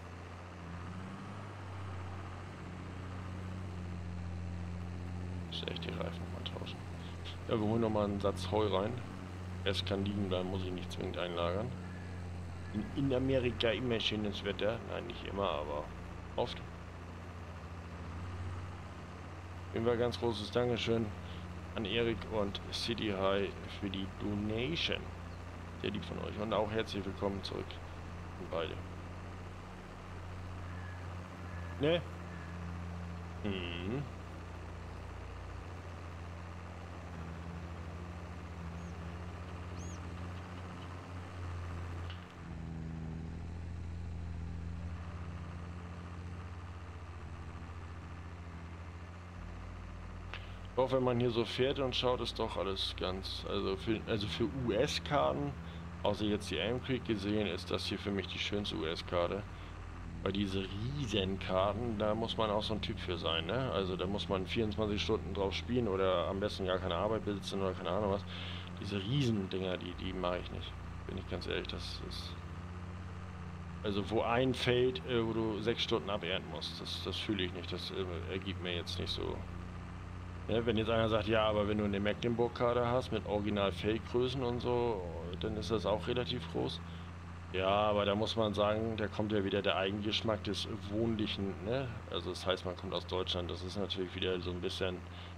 Muss echt die Reifen mal tauschen. Ja, wir holen nochmal einen Satz Heu rein. Es kann liegen bleiben, muss ich nicht zwingend einlagern. In Amerika immer schönes Wetter. Nein, nicht immer, aber oft. Auf jeden Fall ganz großes Dankeschön an Erik und City High für die Donation. Sehr lieb von euch. Und auch herzlich willkommen zurück an beide. Ne? Mhm. Auch wenn man hier so fährt und schaut, ist doch alles ganz, also für US-Karten, außer jetzt die Elm Creek gesehen, ist das hier für mich die schönste US-Karte. Weil diese riesen Karten, da muss man auch so ein Typ für sein, ne? Also da muss man 24 Stunden drauf spielen oder am besten gar keine Arbeit besitzen oder keine Ahnung was. Diese riesen Dinger, die mag ich nicht. Bin ich ganz ehrlich, das ist... Also wo ein Feld, wo du 6 Stunden abernten musst, das fühle ich nicht. Das ergibt mir jetzt nicht so... Ja, wenn jetzt einer sagt, ja, aber wenn du eine Mecklenburg-Karte hast mit Original-Feldgrößen und so, dann ist das auch relativ groß. Ja, aber da muss man sagen, da kommt ja wieder der Eigengeschmack des Wohnlichen, ne? Also das heißt, man kommt aus Deutschland, das ist natürlich wieder so ein bisschen,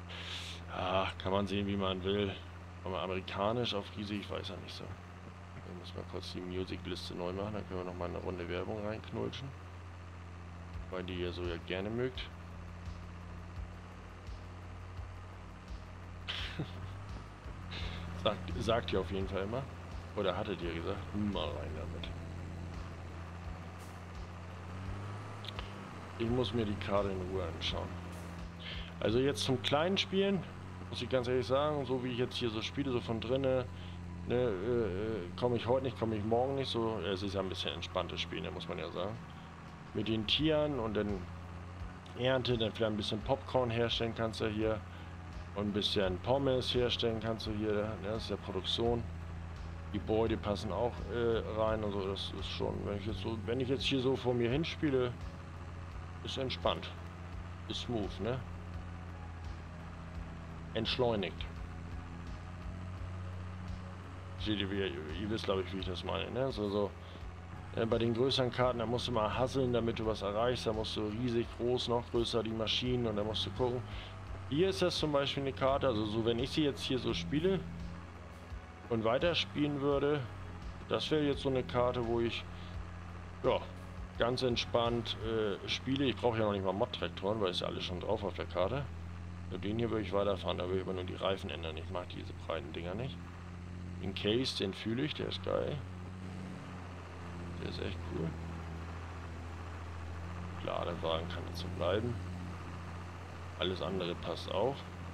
kann man sehen, wie man will. Aber amerikanisch auf riesig, ich weiß ja nicht so. muss mal kurz die Music-Liste neu machen, dann können wir noch mal eine Runde Werbung reinknutschen. Weil die ihr so ja gerne mögt. sagt ihr auf jeden Fall immer. Oder hattet ihr gesagt? Mal rein damit. Ich muss mir die Karte in Ruhe anschauen. Also jetzt zum kleinen Spielen, muss ich ganz ehrlich sagen, so wie ich jetzt hier so spiele, so von drinnen, ne, komme ich heute nicht, komme ich morgen nicht, so, es ist ja ein bisschen entspanntes Spielen, muss man ja sagen. Mit den Tieren und dann Ernte, dann vielleicht ein bisschen Popcorn herstellen kannst du hier und ein bisschen Pommes herstellen kannst du hier, ne, das ist ja Produktion. Die Beute passen auch rein und so, das ist schon, wenn ich jetzt hier so vor mir hinspiele, ist entspannt, ist smooth, ne? Entschleunigt. Ihr wisst, glaube ich, wie ich das meine, ne? Bei den größeren Karten, da musst du mal hasseln, damit du was erreichst. Da musst du riesig groß, noch größer die Maschinen und da musst du gucken. Hier ist das zum Beispiel eine Karte, also so, wenn ich sie jetzt hier so spiele und weiterspielen würde, das wäre jetzt so eine Karte, wo ich, ja, ganz entspannt spiele. Ich brauche ja noch nicht mal Mod-Traktoren, weil es ja alles schon drauf auf der Karte. Mit den hier würde ich weiterfahren, da würde ich aber nur die Reifen ändern. Ich mag diese breiten Dinger nicht. Den Case, den fühle ich, der ist geil. Der ist echt cool. Klar, der Wagen kann jetzt so bleiben. Alles andere passt auch.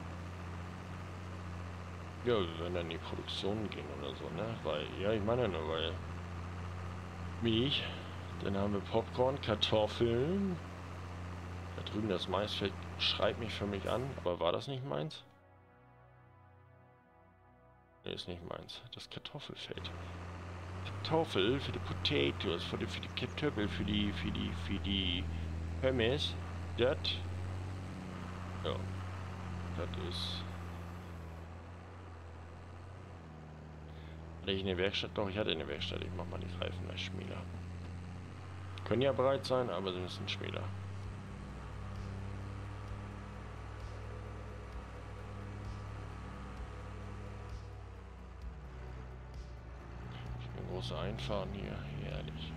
Ja, wenn dann in die Produktion gehen oder so, ne? Weil, ja, ich meine nur, weil Milch, dann haben wir Popcorn, Kartoffeln. Da drüben das Maisfeld schreit mich für mich an, aber war das nicht meins? Ne, ist nicht meins. Das Kartoffelfeld. Kartoffel für die Potatoes, für die Kartoffel, für die Pommes. Das. Ja. Das ist. Hatte ich eine Werkstatt? Doch, ich hatte eine Werkstatt. Ich mach mal die Reifen als Schmieler. Können ja breit sein, aber sie müssen Schmieler. Große Einfahren hier, herrlich.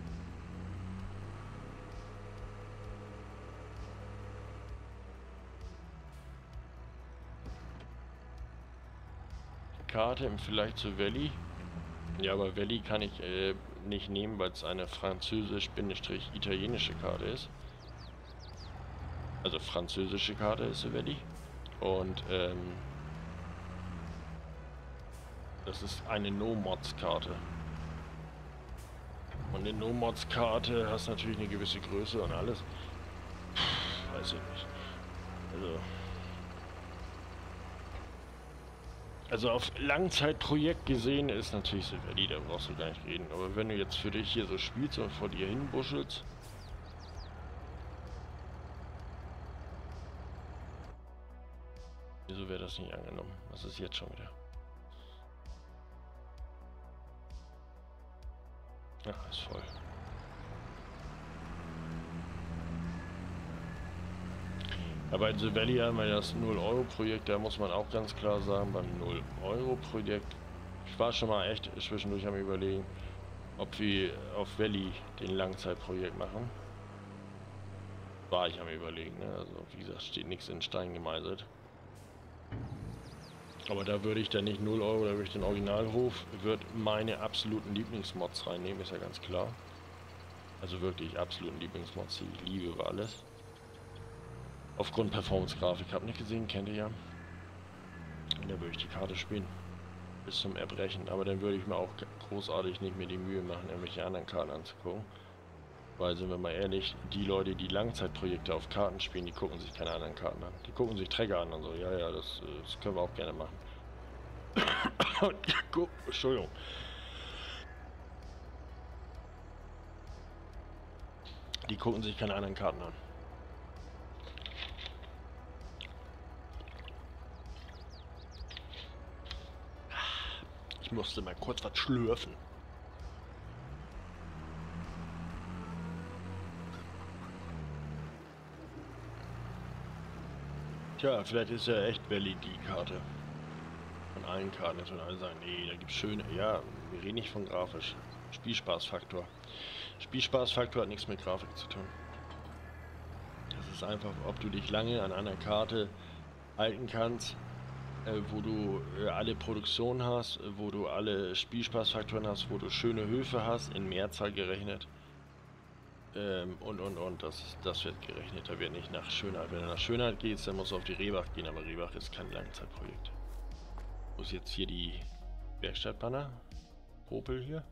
Karte im Vergleich zu Valley. Ja, aber Valley kann ich nicht nehmen, weil es eine französisch-italienische Karte ist. Also französische Karte ist die Valley. Und das ist eine No-Mods-Karte. Und eine No-Mods-Karte hast natürlich eine gewisse Größe und alles. Weiß ich nicht. Also auf Langzeitprojekt gesehen ist natürlich so Valley, da brauchst du gar nicht reden. Aber wenn du jetzt für dich hier so spielst und vor dir hinbuschelst. Wieso wäre das nicht angenommen? Was ist jetzt schon wieder? Ja, ist voll. Aber in The Valley haben wir das 0-Euro-Projekt, da muss man auch ganz klar sagen, beim 0-Euro-Projekt, ich war schon mal echt zwischendurch am Überlegen, ob wir auf Valley den Langzeitprojekt machen. War ich am Überlegen, ne? Also wie gesagt, steht nichts in Stein gemeißelt. Aber da würde ich dann nicht 0 Euro, da würde ich den Originalhof, würde meine absoluten Lieblingsmods reinnehmen, ist ja ganz klar. Also wirklich absoluten Lieblingsmods, die ich liebe über alles. Aufgrund Performance-Grafik, habt nicht gesehen, kennt ihr ja. Und da würde ich die Karte spielen. Bis zum Erbrechen. Aber dann würde ich mir auch großartig nicht mehr die Mühe machen, irgendwelche anderen Karten anzugucken. Weil, sind wir mal ehrlich, die Leute, die Langzeitprojekte auf Karten spielen, die gucken sich keine anderen Karten an. Die gucken sich Träger an und so. Ja, ja, das können wir auch gerne machen. Entschuldigung. Die gucken sich keine anderen Karten an. Ich musste mal kurz was schlürfen. Tja, vielleicht ist ja echt Valley die Karte. Von allen Karten ist und alle sagen, nee, da gibt es schöne, ja, wir reden nicht von grafisch. Spielspaßfaktor. Spielspaßfaktor hat nichts mit Grafik zu tun. Das ist einfach, ob du dich lange an einer Karte halten kannst, wo du alle Produktionen hast, wo du alle Spielspaßfaktoren hast, wo du schöne Höfe hast, in Mehrzahl gerechnet. Und. Das wird gerechnet. Da wird nicht nach Schönheit. Wenn du nach Schönheit gehst, dann musst du auf die Rehbach gehen, aber Rehbach ist kein Langzeitprojekt. Wo ist jetzt hier die Werkstattbanner? Popel hier?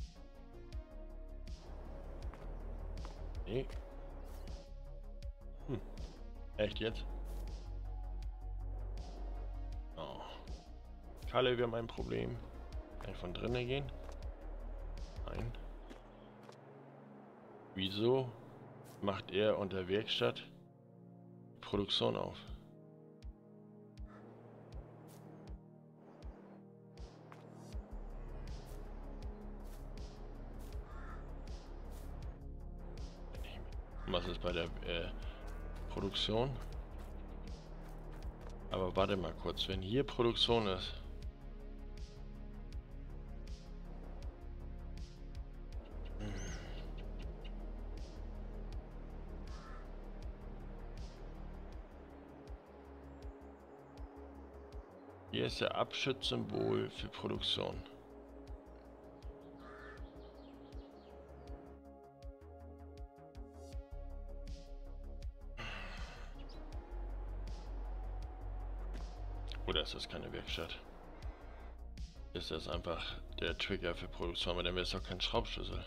Nee. Echt jetzt? Oh. Kalle, wir haben ein Problem. Kann ich von drinnen gehen? Nein. Wieso macht er unter Werkstatt die Produktion auf? Was ist bei der Produktion? Aber warte mal kurz, wenn hier Produktion ist. Hier ist der Abschützsymbol für Produktion. Oder ist das keine Werkstatt? Ist das einfach der Trigger für Produktion, aber dann wäre es doch kein Schraubschlüssel.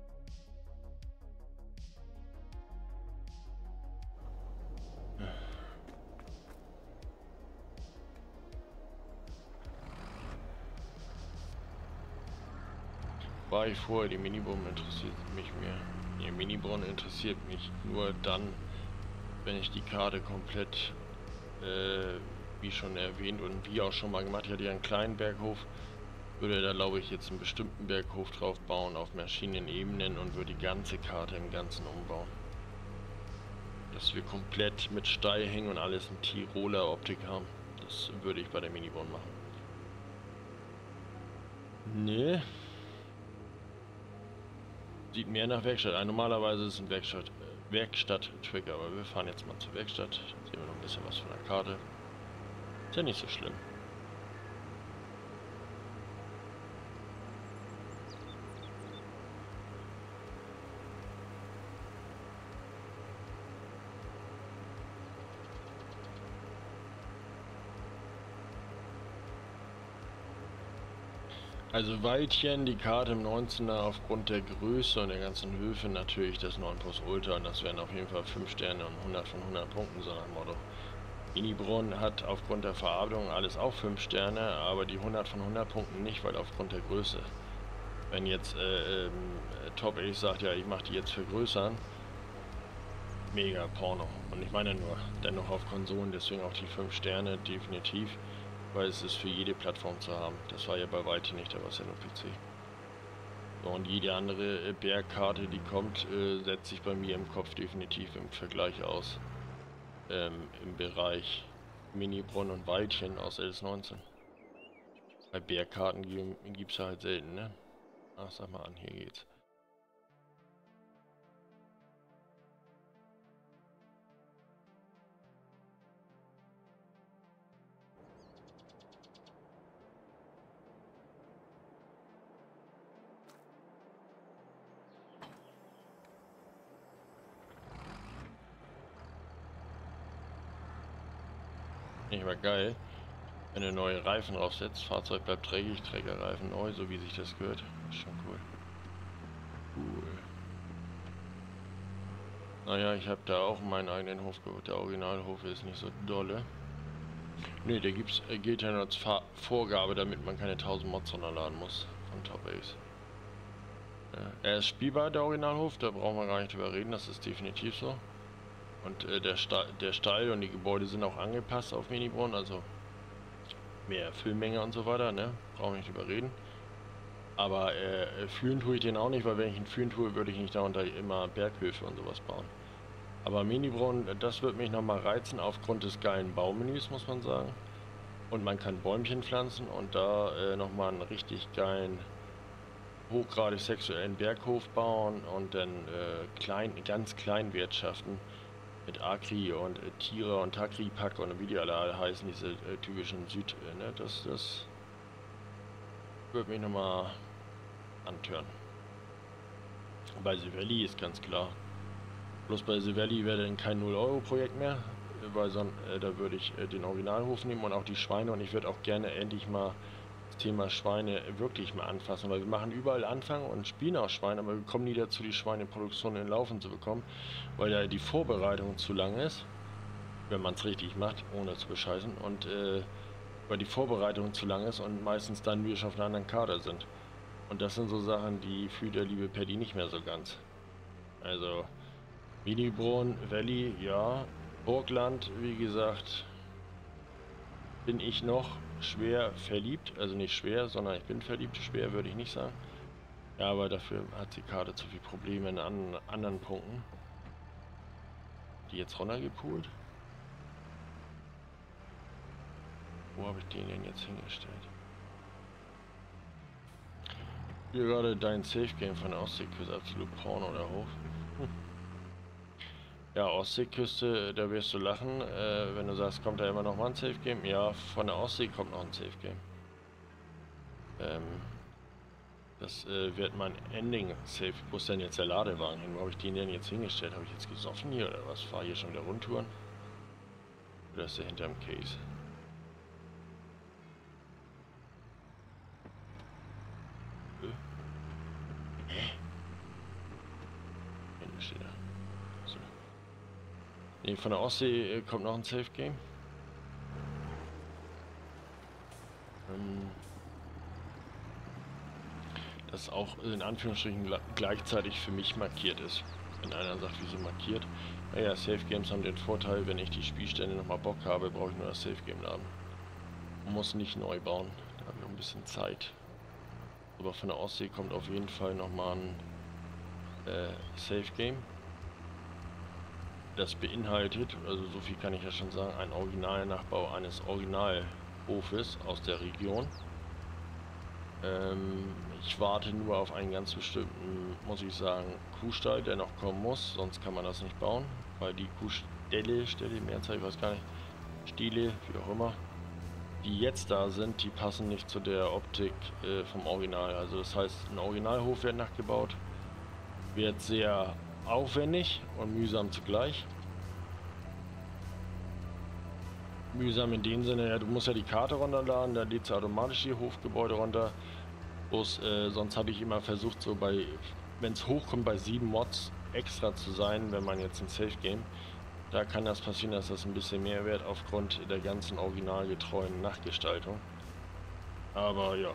War ich vorher, die Minibrunnen interessiert mich mehr. Die Minibrunnen interessiert mich nur dann, wenn ich die Karte komplett, wie schon erwähnt und wie auch schon mal gemacht, ich hatte ja einen kleinen Berghof, würde da glaube ich jetzt einen bestimmten Berghof drauf bauen auf verschiedenen Ebenen und würde die ganze Karte im Ganzen umbauen. Dass wir komplett mit Steilhängen und alles in Tiroler Optik haben. Das würde ich bei der Minibrunnen machen. Nee. Sieht mehr nach Werkstatt ein. Normalerweise ist es ein Werkstatt-Trigger, aber wir fahren jetzt mal zur Werkstatt. Dann sehen wir noch ein bisschen was von der Karte. Ist ja nicht so schlimm. Also Weilchen, die Karte im 19er aufgrund der Größe und der ganzen Höfe natürlich das 9 Plus Ultra und das wären auf jeden Fall 5 Sterne und 100 von 100 Punkten, so nach dem Motto. Minibrunn hat aufgrund der Verarbeitung alles auch 5 Sterne, aber die 100 von 100 Punkten nicht, weil aufgrund der Größe. Wenn jetzt Top Ace sagt, ja ich mache die jetzt vergrößern, mega Porno. Und ich meine nur, dennoch auf Konsolen, deswegen auch die 5 Sterne definitiv. Weil es ist für jede Plattform zu haben. Das war ja bei weitem nicht, da war es ja nur PC. So, und jede andere Bergkarte, die kommt, setzt sich bei mir im Kopf definitiv im Vergleich aus. Im Bereich Minibrunn und Weilchen aus LS19. Bei Bergkarten gibt es halt selten, ne? Ach, sag mal an, hier geht's. Nicht mal geil, wenn du neue Reifen draufsetzt, Fahrzeug bleibt trägig, Trägerreifen neu, so wie sich das gehört. Ist schon cool. Naja, ich habe da auch meinen eigenen Hof geholt. Der Originalhof ist nicht so dolle. Ne, der gilt ja nur als Vorgabe, damit man keine 1000 Mods runterladen muss von Top Ace. Er ist spielbar, der Originalhof, da brauchen wir gar nicht drüber reden, das ist definitiv so. Und der Stall und die Gebäude sind auch angepasst auf Minibrunn, also mehr Füllmenge und so weiter, ne? Brauchen wir nicht drüber reden. Aber fühlen tue ich den auch nicht, weil wenn ich ihn fühlen tue, würde ich nicht darunter immer Berghöfe und sowas bauen. Aber Minibrunn, das wird mich nochmal reizen aufgrund des geilen Baumenüs, muss man sagen. Und man kann Bäumchen pflanzen und da nochmal einen richtig geilen, hochgradig sexuellen Berghof bauen und dann ganz klein wirtschaften mit Agri und Tiere und Takri-Pack und wie die alle heißen, diese typischen ne? Das würde mich nochmal antören. Bei Sivelli ist ganz klar. Bloß bei Sivelli wäre dann kein 0-Euro-Projekt mehr, weil da würde ich den Originalhof nehmen und auch die Schweine und ich würde auch gerne endlich mal das Thema Schweine wirklich mal anfassen, weil wir machen überall Anfang und spielen auch Schweine, aber wir kommen nie dazu, die Schweineproduktion in Laufen zu bekommen, weil ja die Vorbereitung zu lang ist, wenn man es richtig macht, ohne zu bescheißen und weil die Vorbereitung zu lang ist und meistens dann wir schon auf einer anderen Kader sind. Und das sind so Sachen, die fühlt der liebe Paddy nicht mehr so ganz. Also Minibron, Valley, ja. Burgland, wie gesagt, bin ich noch schwer verliebt. Also nicht schwer, sondern ich bin verliebt. Schwer würde ich nicht sagen. Ja, aber dafür hat die Karte zu viele Probleme in anderen Punkten. Die jetzt runtergepoolt? Wo habe ich den denn jetzt hingestellt? Hier gerade dein Safe Game von der Ostseeküste, absolut Porno oder hoch. Ja, Ostseeküste, da wirst du lachen, wenn du sagst, kommt da immer noch mal ein Safe Game? Ja, von der Ostsee kommt noch ein Safe Game. Das wird mein Ending Safe. Wo ist denn jetzt der Ladewagen hin? Wo habe ich den denn jetzt hingestellt? Habe ich jetzt gesoffen hier oder was? Fahre hier schon wieder Rundtouren? Oder ist der hinterm Case? Hä? Hinten steht er. So. Nee, von der Ostsee kommt noch ein Safe Game. Das auch in Anführungsstrichen gleichzeitig für mich markiert ist. Wenn einer sagt, wieso markiert? Naja, Safe Games haben den Vorteil, wenn ich die Spielstände nochmal Bock habe, brauche ich nur das Safe Game laden. Man muss nicht neu bauen, da haben wir ein bisschen Zeit. Aber von der Ostsee kommt auf jeden Fall nochmal ein Safe Game. Das beinhaltet, also so viel kann ich ja schon sagen, ein Originalnachbau eines Originalhofes aus der Region. Ich warte nur auf einen ganz bestimmten, muss ich sagen, Kuhstall, der noch kommen muss, sonst kann man das nicht bauen, weil die Stelle, Mehrzahl, ich weiß gar nicht, Stiele, wie auch immer, die jetzt da sind, die passen nicht zu der Optik vom Original. Also das heißt, ein Originalhof wird nachgebaut, wird sehr aufwendig und mühsam zugleich. Mühsam in dem Sinne, ja, du musst ja die Karte runterladen, da lädt automatisch die Hofgebäude runter. Bloß, sonst habe ich immer versucht, so wenn es hochkommt, bei 7 Mods extra zu sein, wenn man jetzt ein Safe Game. Da kann das passieren, dass das ein bisschen mehr wird aufgrund der ganzen originalgetreuen Nachgestaltung. Aber ja.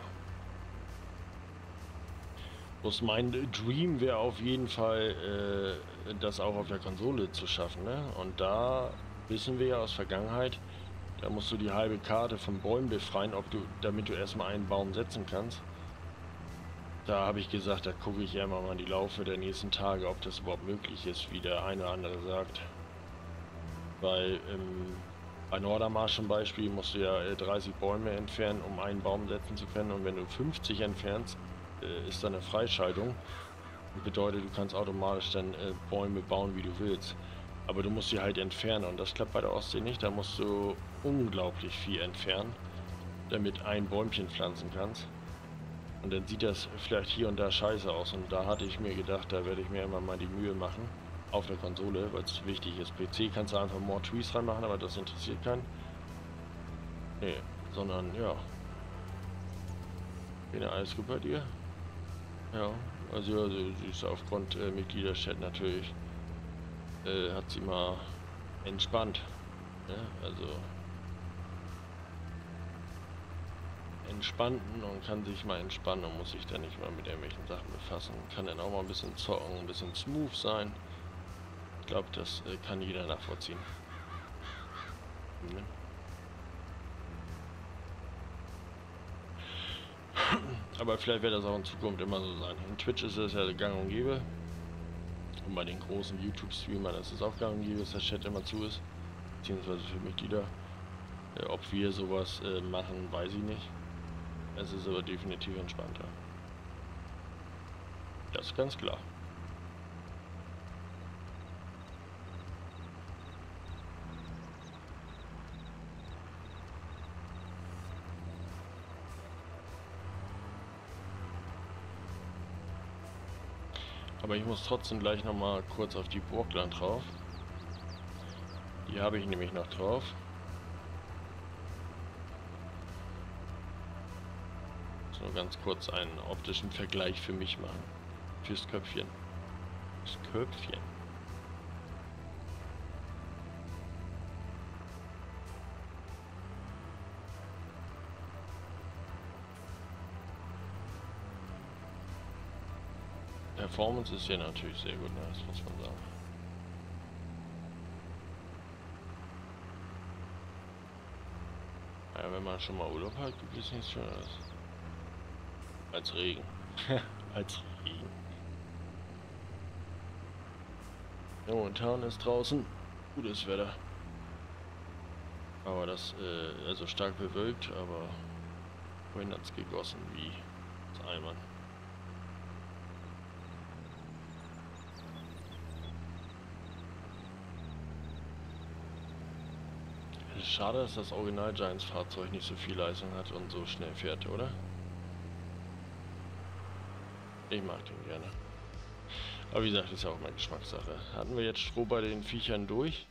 Bloß mein Dream wäre auf jeden Fall, das auch auf der Konsole zu schaffen, ne? Und da wissen wir ja aus Vergangenheit, da musst du die halbe Karte von Bäumen befreien, damit du erstmal einen Baum setzen kannst. Da habe ich gesagt, da gucke ich ja mal in die Laufe der nächsten Tage, ob das überhaupt möglich ist, wie der eine oder andere sagt. Weil bei Nordermarsch zum Beispiel musst du ja 30 Bäume entfernen, um einen Baum setzen zu können. Und wenn du 50 entfernst, ist da eine Freischaltung. Das bedeutet, du kannst automatisch dann Bäume bauen, wie du willst. Aber du musst sie halt entfernen und das klappt bei der Ostsee nicht. Da musst du unglaublich viel entfernen, damit ein Bäumchen pflanzen kannst. Und dann sieht das vielleicht hier und da scheiße aus. Und da hatte ich mir gedacht, da werde ich mir immer mal die Mühe machen. Auf der Konsole, weil es wichtig ist. PC kannst du einfach More Trees reinmachen, aber das interessiert keinen. Nee, sondern ja. Bene, alles gut bei dir? Ja, also sie ist aufgrund Mitgliederchat natürlich, hat sie mal entspannt. Ne? Also entspannten und kann sich mal entspannen und muss sich dann nicht mal mit irgendwelchen Sachen befassen. Kann dann auch mal ein bisschen zocken, ein bisschen smooth sein. Ich glaube, das kann jeder nachvollziehen. Ne? Aber vielleicht wird das auch in Zukunft immer so sein. In Twitch ist es ja gang und gäbe. Und bei den großen YouTube-Streamern ist es auch gang und gäbe, dass der Chat immer zu ist. Beziehungsweise für Mitglieder. Ob wir sowas machen, weiß ich nicht. Es ist aber definitiv entspannter. Das ist ganz klar. Aber ich muss trotzdem gleich noch mal kurz auf die Burgland drauf. Die habe ich nämlich noch drauf. So ganz kurz einen optischen Vergleich für mich machen. Fürs Köpfchen. Das Köpfchen. Performance ist hier natürlich sehr gut, ne? Das muss man sagen. Ja, wenn man schon mal Urlaub hat, gibt es nichts Schöneres. Als Regen. Als Regen. Ja, momentan ist draußen gutes Wetter. Aber das, also stark bewölkt, aber vorhin hat es gegossen wie das Eimern. Schade, dass das Original Giants Fahrzeug nicht so viel Leistung hat und so schnell fährt, oder? Ich mag den gerne. Aber wie gesagt, ist ja auch meine Geschmackssache. Hatten wir jetzt Stroh bei den Viechern durch?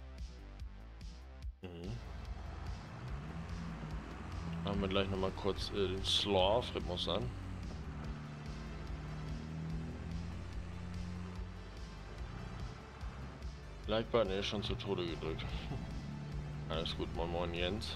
Mhm. Machen wir gleich nochmal kurz den Sloth-Rhythmus an. Like-Button ist schon zu Tode gedrückt. Alles gut, moin moin Jens.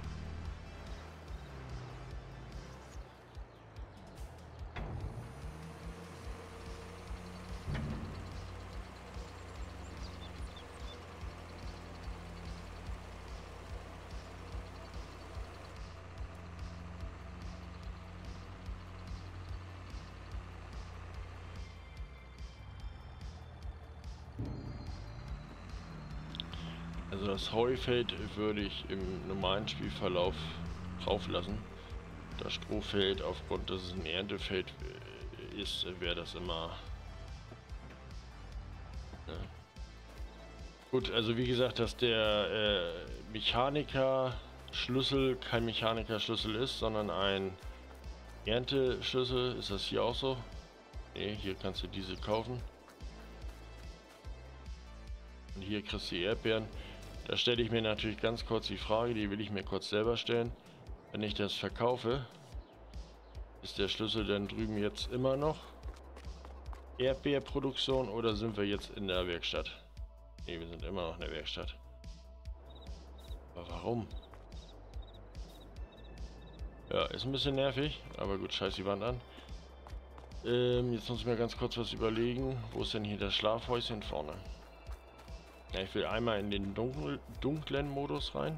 Also das Heufeld würde ich im normalen Spielverlauf drauf lassen. Das Strohfeld, aufgrund dass es ein Erntefeld ist, wäre das immer... Ja. Gut, also wie gesagt, dass der Mechaniker-Schlüssel kein Mechaniker-Schlüssel ist, sondern ein Ernteschlüssel. Ist das hier auch so? Ne, hier kannst du diese kaufen. Und hier kriegst du die Erdbeeren. Da stelle ich mir natürlich ganz kurz die Frage, die will ich mir kurz selber stellen. Wenn ich das verkaufe, ist der Schlüssel denn drüben jetzt immer noch Erdbeerproduktion oder sind wir jetzt in der Werkstatt? Ne, wir sind immer noch in der Werkstatt. Aber warum? Ja, ist ein bisschen nervig, aber gut, scheiß die Wand an. Jetzt muss ich mir ganz kurz was überlegen. Wo ist denn hier das Schlafhäuschen vorne? Ja, ich will einmal in den dunklen Modus rein.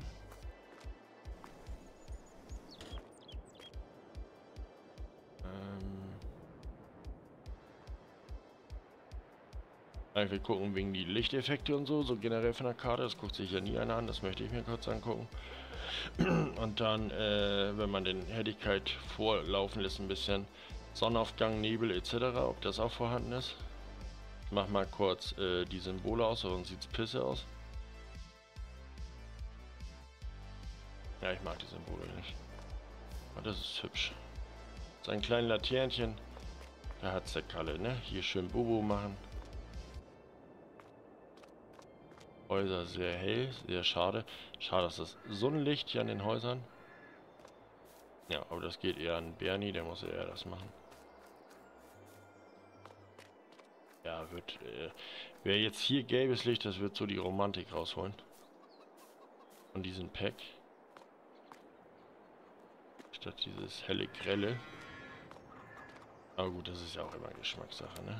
Ich will gucken wegen die Lichteffekte und so generell von der Karte. Das guckt sich ja nie einer an, das möchte ich mir kurz angucken. Und dann, wenn man den Helligkeit vorlaufen lässt, ein bisschen Sonnenaufgang, Nebel etc., ob das auch vorhanden ist. Ich mach mal kurz die Symbole aus, sonst sieht es pisse aus. Ja, ich mag die Symbole nicht. Aber das ist hübsch. Sein kleines Laternchen, da hat's der Kalle, ne? Hier schön Bobo machen. Häuser sehr hell, sehr schade. Schade, dass das Sonnenlicht hier an den Häusern. Ja, aber das geht eher an Bernie, der muss eher das machen. Ja, wird. Wer jetzt hier gelbes Licht, das wird so die Romantik rausholen. Von diesem Pack. Statt dieses helle Grelle. Aber gut, das ist ja auch immer Geschmackssache, ne?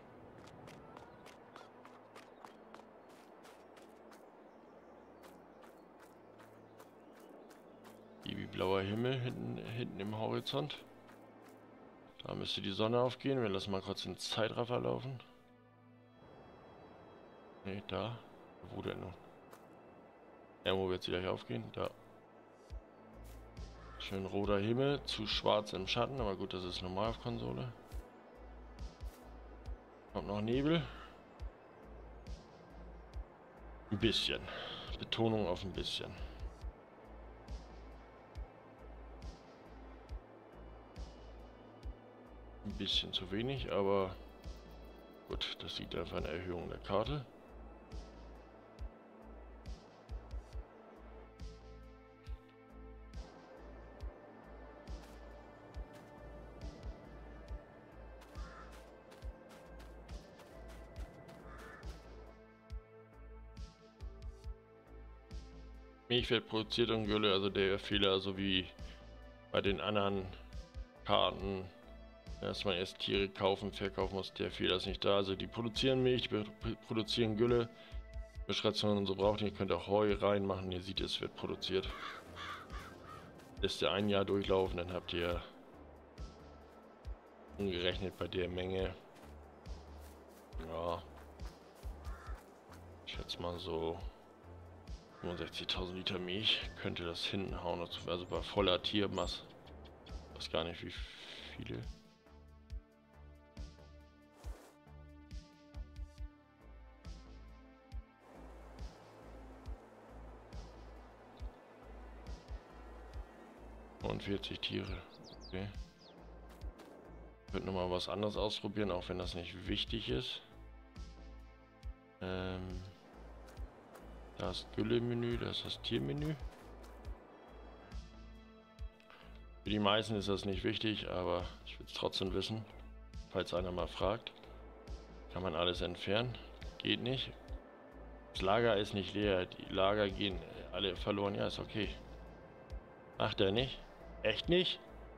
Wie blauer Himmel hinten im Horizont. Da müsste die Sonne aufgehen. Wir lassen mal kurz den Zeitraffer laufen. Ne, da. Wo denn nun? Ja, wo wird sie gleich aufgehen? Da. Schön roter Himmel, zu schwarz im Schatten, aber gut, das ist normal auf Konsole. Kommt noch Nebel. Ein bisschen. Betonung auf ein bisschen. Ein bisschen zu wenig, aber gut, das sieht einfach eine Erhöhung der Karte. Milch wird produziert und Gülle, also der Fehler, so wie bei den anderen Karten, dass man erst Tiere kaufen, verkaufen muss, der Fehler ist nicht da. Also die produzieren Milch, die produzieren Gülle, Mischration und so braucht ihr. Ihr könnt auch Heu reinmachen, ihr seht, es wird produziert. Lässt ihr ein Jahr durchlaufen, dann habt ihr umgerechnet bei der Menge, ja, ich schätze mal so 65.000 Liter Milch könnte das hinhauen, also bei voller Tiermasse. Ich weiß gar nicht wie viele. Und 40 Tiere. Okay. Ich würde nochmal was anderes ausprobieren, auch wenn das nicht wichtig ist. Das Gülle-Menü, das ist das Tiermenü. Für die meisten ist das nicht wichtig, aber ich will es trotzdem wissen. Falls einer mal fragt, kann man alles entfernen. Geht nicht. Das Lager ist nicht leer, die Lager gehen alle verloren. Ja, ist okay. Macht er nicht? Echt nicht?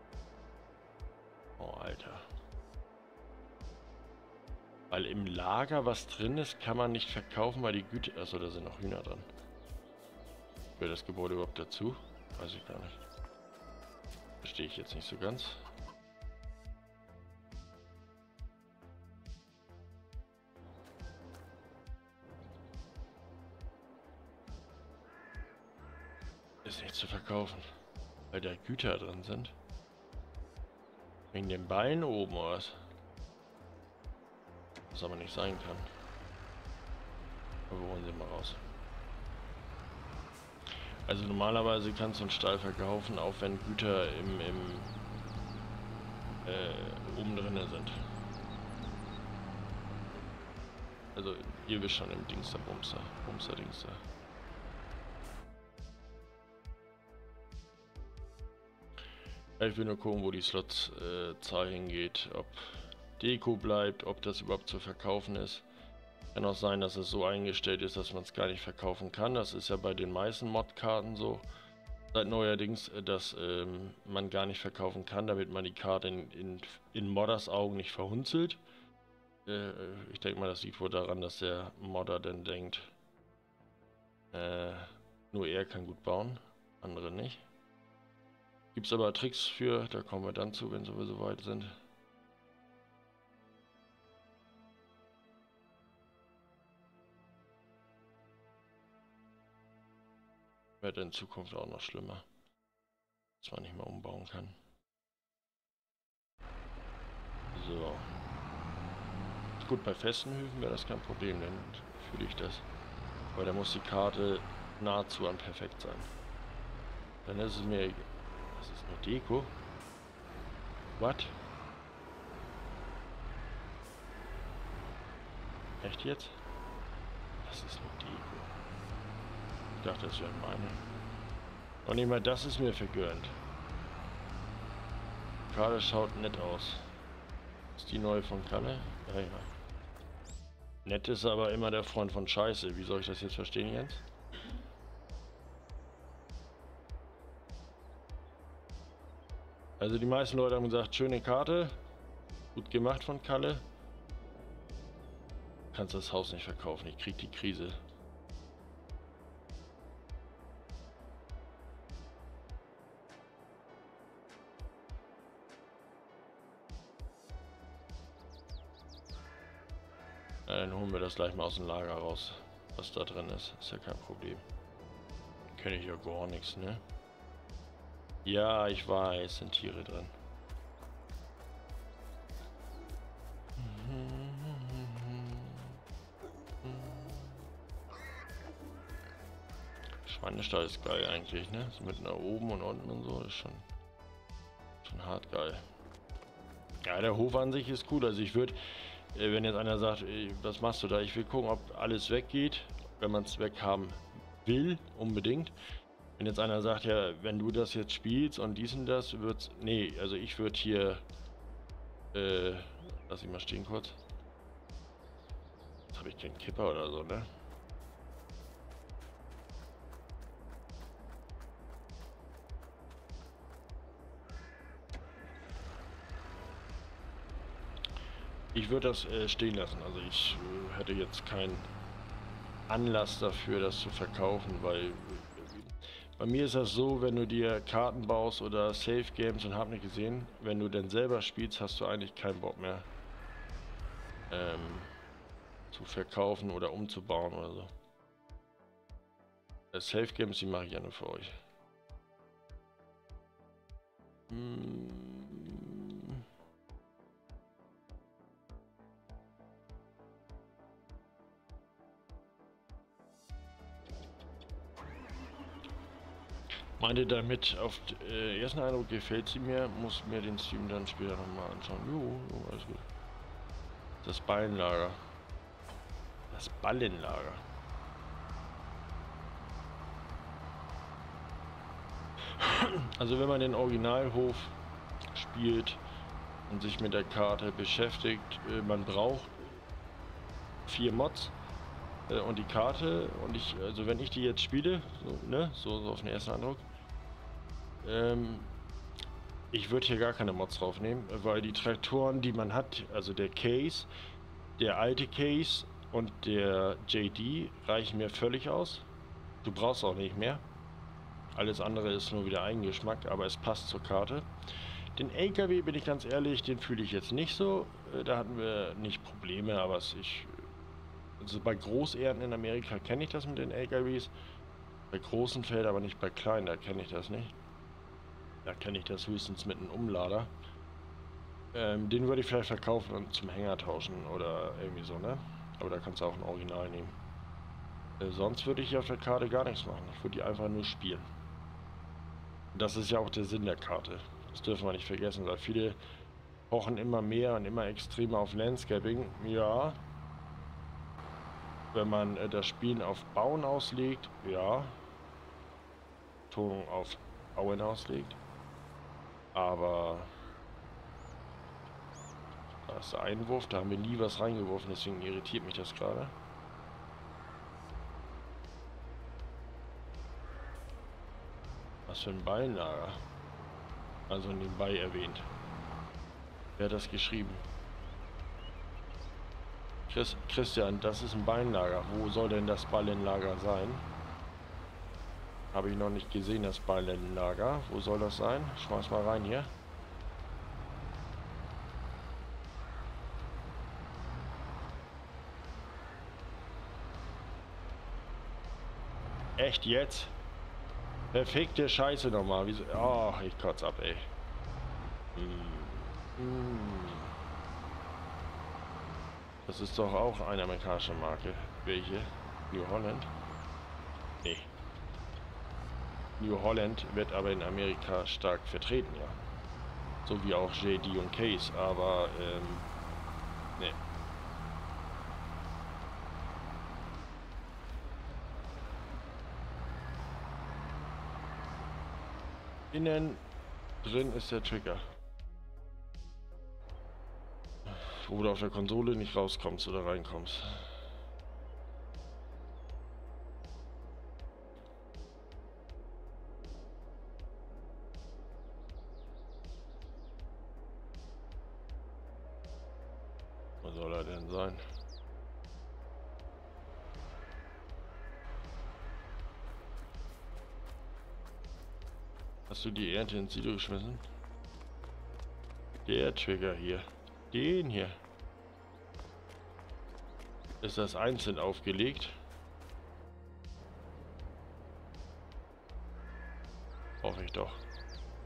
Oh, Alter. Weil im Lager was drin ist, kann man nicht verkaufen, weil die Güte... Achso, da sind noch Hühner dran. Gehört das Gebäude überhaupt dazu? Weiß ich gar nicht. Verstehe ich jetzt nicht so ganz. Ist nicht zu verkaufen. Weil da Güter drin sind. Wegen den Beinen oben oder was? Was aber nicht sein kann. Aber wir holen sie mal raus. Also normalerweise kannst du einen Stall verkaufen, auch wenn Güter oben drin sind. Also ihr wisst schon im Dingster, Bumster, Dingster. Ich will nur gucken, wo die Slots-Zahl hingeht, ob Deko bleibt, ob das überhaupt zu verkaufen ist. Kann auch sein, dass es so eingestellt ist, dass man es gar nicht verkaufen kann. Das ist ja bei den meisten Mod-Karten so. Seit neuerdings, dass man gar nicht verkaufen kann, damit man die Karte in Modders Augen nicht verhunzelt. Ich denke mal, das liegt wohl daran, dass der Modder dann denkt, nur er kann gut bauen, andere nicht. Gibt es aber Tricks für, da kommen wir dann zu, wenn wir so weit sind. Wird in Zukunft auch noch schlimmer, dass man nicht mehr umbauen kann. So. Gut, bei festen Höfen wäre das kein Problem, dann fühle ich das. Aber da muss die Karte nahezu an perfekt sein. Dann ist es mir... Das ist nur Deko. What? Echt jetzt? Das ist nur Deko. Ich dachte, das wäre meine. Und nicht mal das ist mir vergönnt. Die Karte schaut nett aus. Ist die neue von Kalle? Ja, ja. Nett ist aber immer der Freund von Scheiße. Wie soll ich das jetzt verstehen, Jens? Also die meisten Leute haben gesagt, schöne Karte. Gut gemacht von Kalle. Kannst das Haus nicht verkaufen, ich krieg die Krise. Ja, dann holen wir das gleich mal aus dem Lager raus, was da drin ist. Ist ja kein Problem. Kenne ich ja gar nichts, ne? Ja, ich weiß, sind Tiere drin. Schweinestall ist geil eigentlich, ne? So mit nach oben und unten und so, ist schon hart geil. Ja, der Hof an sich ist cool. Also ich würde, wenn jetzt einer sagt, was machst du da? Ich will gucken, ob alles weggeht, wenn man es weghaben will, unbedingt. Wenn jetzt einer sagt, ja, wenn du das jetzt spielst und dies und das, wird's. Nee, also ich würde hier. Lass ich mal stehen kurz. Jetzt habe ich keinen Kipper oder so, ne? Ich würde das stehen lassen. Also ich hätte jetzt keinen Anlass dafür, das zu verkaufen, weil bei mir ist das so, wenn du dir Karten baust oder Safe Games und hab nicht gesehen, wenn du denn selber spielst, hast du eigentlich keinen Bock mehr zu verkaufen oder umzubauen oder so. Safe Games, die mache ich ja nur für euch. Meinte damit, auf ersten Eindruck gefällt sie mir, muss mir den Stream dann später nochmal anschauen. Jo, alles gut. Das Ballenlager. Das Ballenlager. Also wenn man den Originalhof spielt und sich mit der Karte beschäftigt, man braucht 4 Mods und die Karte, und also wenn ich die jetzt spiele, so, ne, so auf den ersten Eindruck, ich würde hier gar keine Mods draufnehmen, weil die Traktoren, die man hat, also der Case, der alte Case und der JD reichen mir völlig aus. Du brauchst auch nicht mehr. Alles andere ist nur wieder Eigengeschmack, aber es passt zur Karte. Den LKW, bin ich ganz ehrlich, den fühle ich jetzt nicht so. Da hatten wir nicht Probleme, aber also bei Großernten in Amerika kenne ich das mit den LKWs. Bei großen Feldern, aber nicht bei kleinen, da kenne ich das nicht. Da kenne ich das höchstens mit einem Umlader. Den würde ich vielleicht verkaufen und zum Hänger tauschen oder irgendwie so, ne? Aber da kannst du auch ein Original nehmen. Sonst würde ich hier auf der Karte gar nichts machen. Ich würde die einfach nur spielen. Das ist ja auch der Sinn der Karte. Das dürfen wir nicht vergessen, weil viele pochen immer mehr und immer extremer auf Landscaping. Ja. Wenn man das Spielen auf Bauen auslegt, ja. Betonung auf Bauen auslegt. Aber da ist der Einwurf, da haben wir nie was reingeworfen, deswegen irritiert mich das gerade. Was für ein Ballenlager. Also nebenbei erwähnt. Wer hat das geschrieben? Christian, das ist ein Ballenlager. Wo soll denn das Ballenlager sein? Habe ich noch nicht gesehen, das Ballenlager. Wo soll das sein? Schmeiß mal rein hier. Echt jetzt? Perfekte Scheiße nochmal. Wieso? Oh, ich kotz ab, ey. Das ist doch auch eine amerikanische Marke. Welche? New Holland? Nee. New Holland wird aber in Amerika stark vertreten, ja. So wie auch JD und Case, aber nee. Innen drin ist der Trigger. Wo du auf der Konsole nicht rauskommst oder reinkommst. Wo soll er denn sein? Hast du die Ernte ins Silo geschmissen? Der Trigger hier. Den hier. Ist das einzeln aufgelegt? Hoffe ich doch.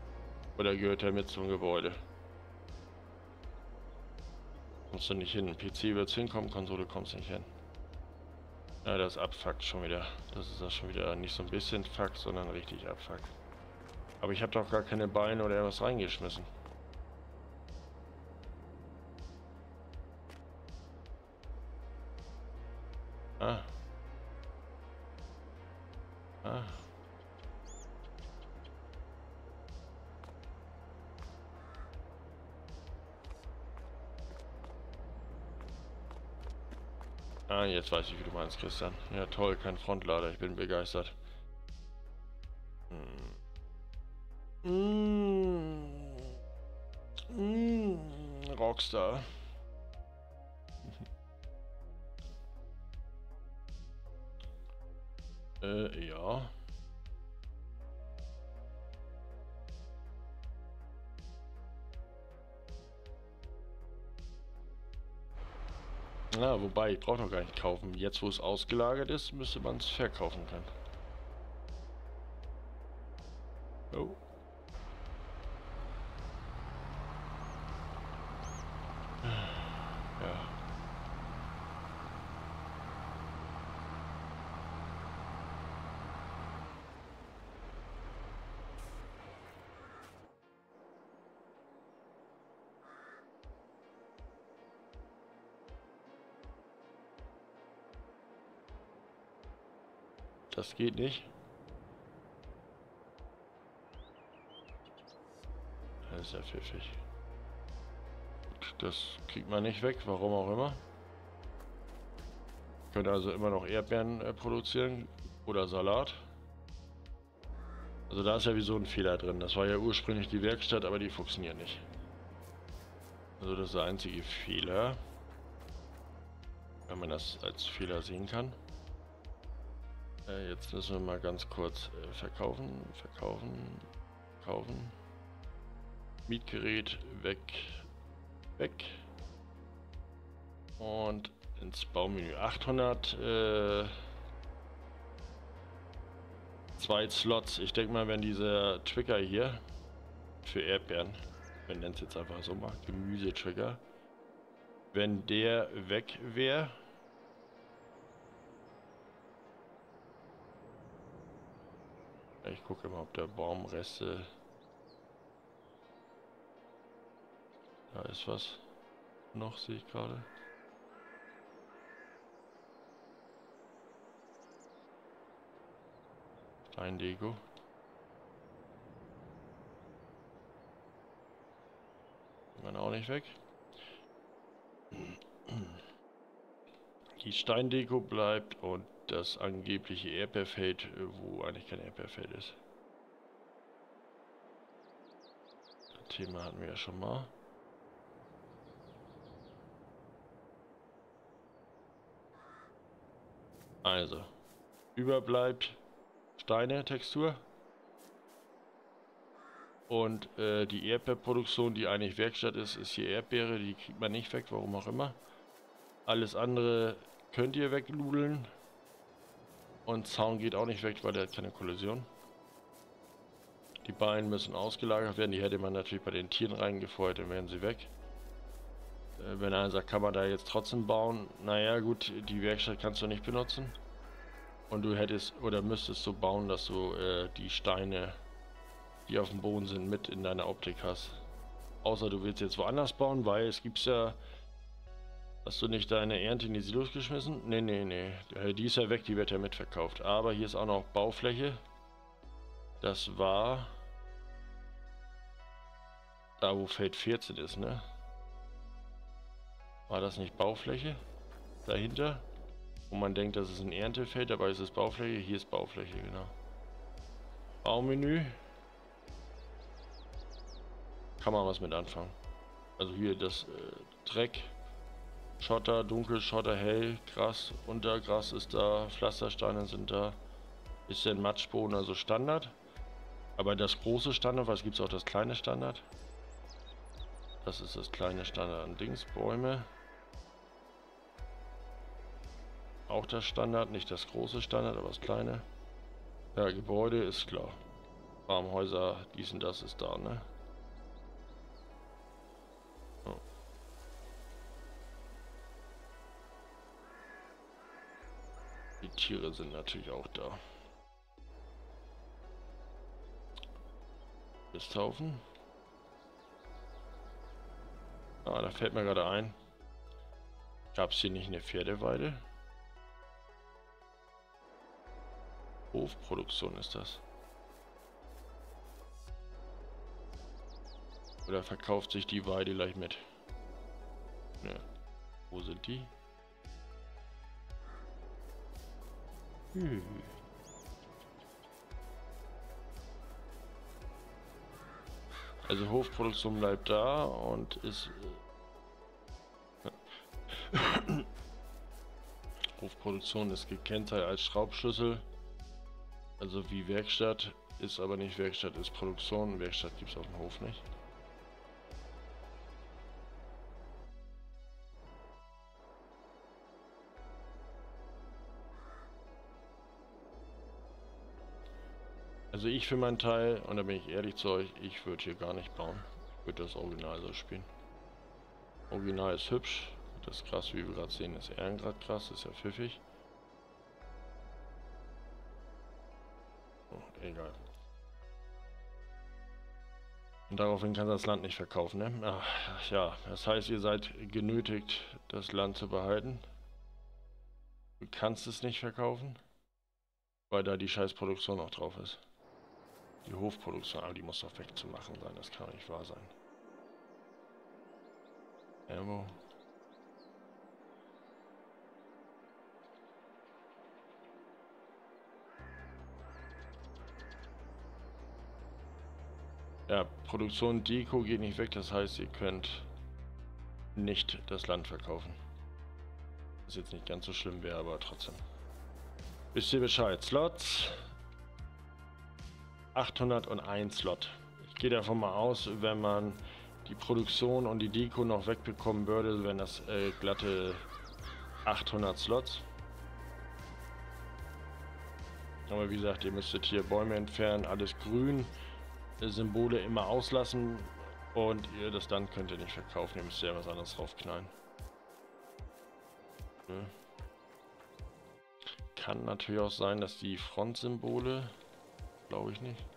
Oder gehört der mit zum Gebäude? Kommst du nicht hin. PC wird's hinkommen, Konsole kommst nicht hin. Ja, das abfuckt schon wieder. Das ist das schon wieder nicht so ein bisschen Fuck, sondern richtig abfuck. Aber ich habe doch gar keine Beine oder irgendwas reingeschmissen. Ah. Ah. Ah, jetzt weiß ich, wie du meinst, Christian. Ja, toll, kein Frontlader. Ich bin begeistert. Rockstar. Ja. Na, wobei, ich brauche noch gar nicht kaufen. Jetzt, wo es ausgelagert ist, müsste man es verkaufen können. Oh. Ja. Das geht nicht. Das ist ja pfiffig. Das kriegt man nicht weg, warum auch immer. Könnte also immer noch Erdbeeren produzieren oder Salat. Also da ist ja wie so ein Fehler drin. Das war ja ursprünglich die Werkstatt, aber die funktioniert nicht. Also das ist der einzige Fehler. Wenn man das als Fehler sehen kann. Jetzt müssen wir mal ganz kurz verkaufen. Mietgerät weg. Und ins Baumenü 800. 2 Slots. Ich denke mal, wenn dieser Trigger hier für Erdbeeren, wir nennen es jetzt einfach so mal, Gemüsetrigger, wenn der weg wäre, ich gucke mal, ob der Baumreste, da ist was noch, sehe ich gerade. Steindeko. Man auch nicht weg. Die Steindeko bleibt und das angebliche Erdbeerfeld, wo eigentlich kein Erdbeerfeld ist. Das Thema hatten wir ja schon mal. Also, überbleibt Steine, Textur. Und die Erdbeerproduktion, die eigentlich Werkstatt ist, ist hier Erdbeere, die kriegt man nicht weg, warum auch immer. Alles andere könnt ihr wegludeln. Und Zaun geht auch nicht weg, weil der hat keine Kollision. Die Beine müssen ausgelagert werden, die hätte man natürlich bei den Tieren reingefeuert, dann wären sie weg. Wenn einer sagt, kann man da jetzt trotzdem bauen? Naja gut, die Werkstatt kannst du nicht benutzen. Und du hättest oder müsstest so bauen, dass du die Steine, die auf dem Boden sind, mit in deiner Optik hast. Außer du willst jetzt woanders bauen, weil es gibt ja... Hast du nicht deine Ernte in die Silos geschmissen? Nee. Die ist ja weg, die wird ja mitverkauft. Aber hier ist auch noch Baufläche. Das war... Da wo Feld 14 ist, ne? War das nicht Baufläche? Dahinter? Wo man denkt, das ist ein Erntefeld, dabei ist es Baufläche. Hier ist Baufläche, genau. Baumenü. Kann man was mit anfangen. Also hier das Dreck. Schotter, dunkel, Schotter, hell, Gras, Untergras ist da, Pflastersteine sind da, bisschen Matschboden, also Standard. Aber das große Standard, was gibt es auch das kleine Standard? Das ist das kleine Standard an Dingsbäume. Auch das Standard, nicht das große Standard, aber das kleine. Ja, Gebäude ist klar. Farmhäuser, dies und das ist da, ne? Die Tiere sind natürlich auch da. Misthaufen. Ah, da fällt mir gerade ein. Gab es hier nicht eine Pferdeweide? Hofproduktion ist das. Oder verkauft sich die Weide gleich mit? Ja. Wo sind die? Also Hofproduktion bleibt da und ist... Hofproduktion ist gekennzeichnet als Schraubschlüssel. Also wie Werkstatt, ist aber nicht Werkstatt, ist Produktion. Werkstatt gibt es auf dem Hof nicht. Also ich für meinen Teil, und da bin ich ehrlich zu euch, ich würde hier gar nicht bauen. Ich würde das Original so spielen. Original ist hübsch. Das Gras, wie wir gerade sehen, ist Ehrengrad-Gras, ist ja pfiffig. Oh, egal. Und daraufhin kann das Land nicht verkaufen, ne? Ach, ja, das heißt, ihr seid genötigt, das Land zu behalten. Du kannst es nicht verkaufen, weil da die Scheißproduktion noch drauf ist. Die Hofproduktion, aber die muss doch wegzumachen sein, das kann doch nicht wahr sein. Ammo. Ja, Produktion Deko geht nicht weg, das heißt, ihr könnt nicht das Land verkaufen. Was jetzt nicht ganz so schlimm wäre, aber trotzdem. Wisst ihr Bescheid? Slots. 801 Slot. Ich gehe davon mal aus, wenn man die Produktion und die Deko noch wegbekommen würde, wären das glatte 800 Slots. Aber wie gesagt, ihr müsstet hier Bäume entfernen, alles grün, Symbole immer auslassen und ihr das dann könnt ihr nicht verkaufen, ihr müsst ja was anderes draufknallen. Ja. Kann natürlich auch sein, dass die Frontsymbole, glaube ich nicht.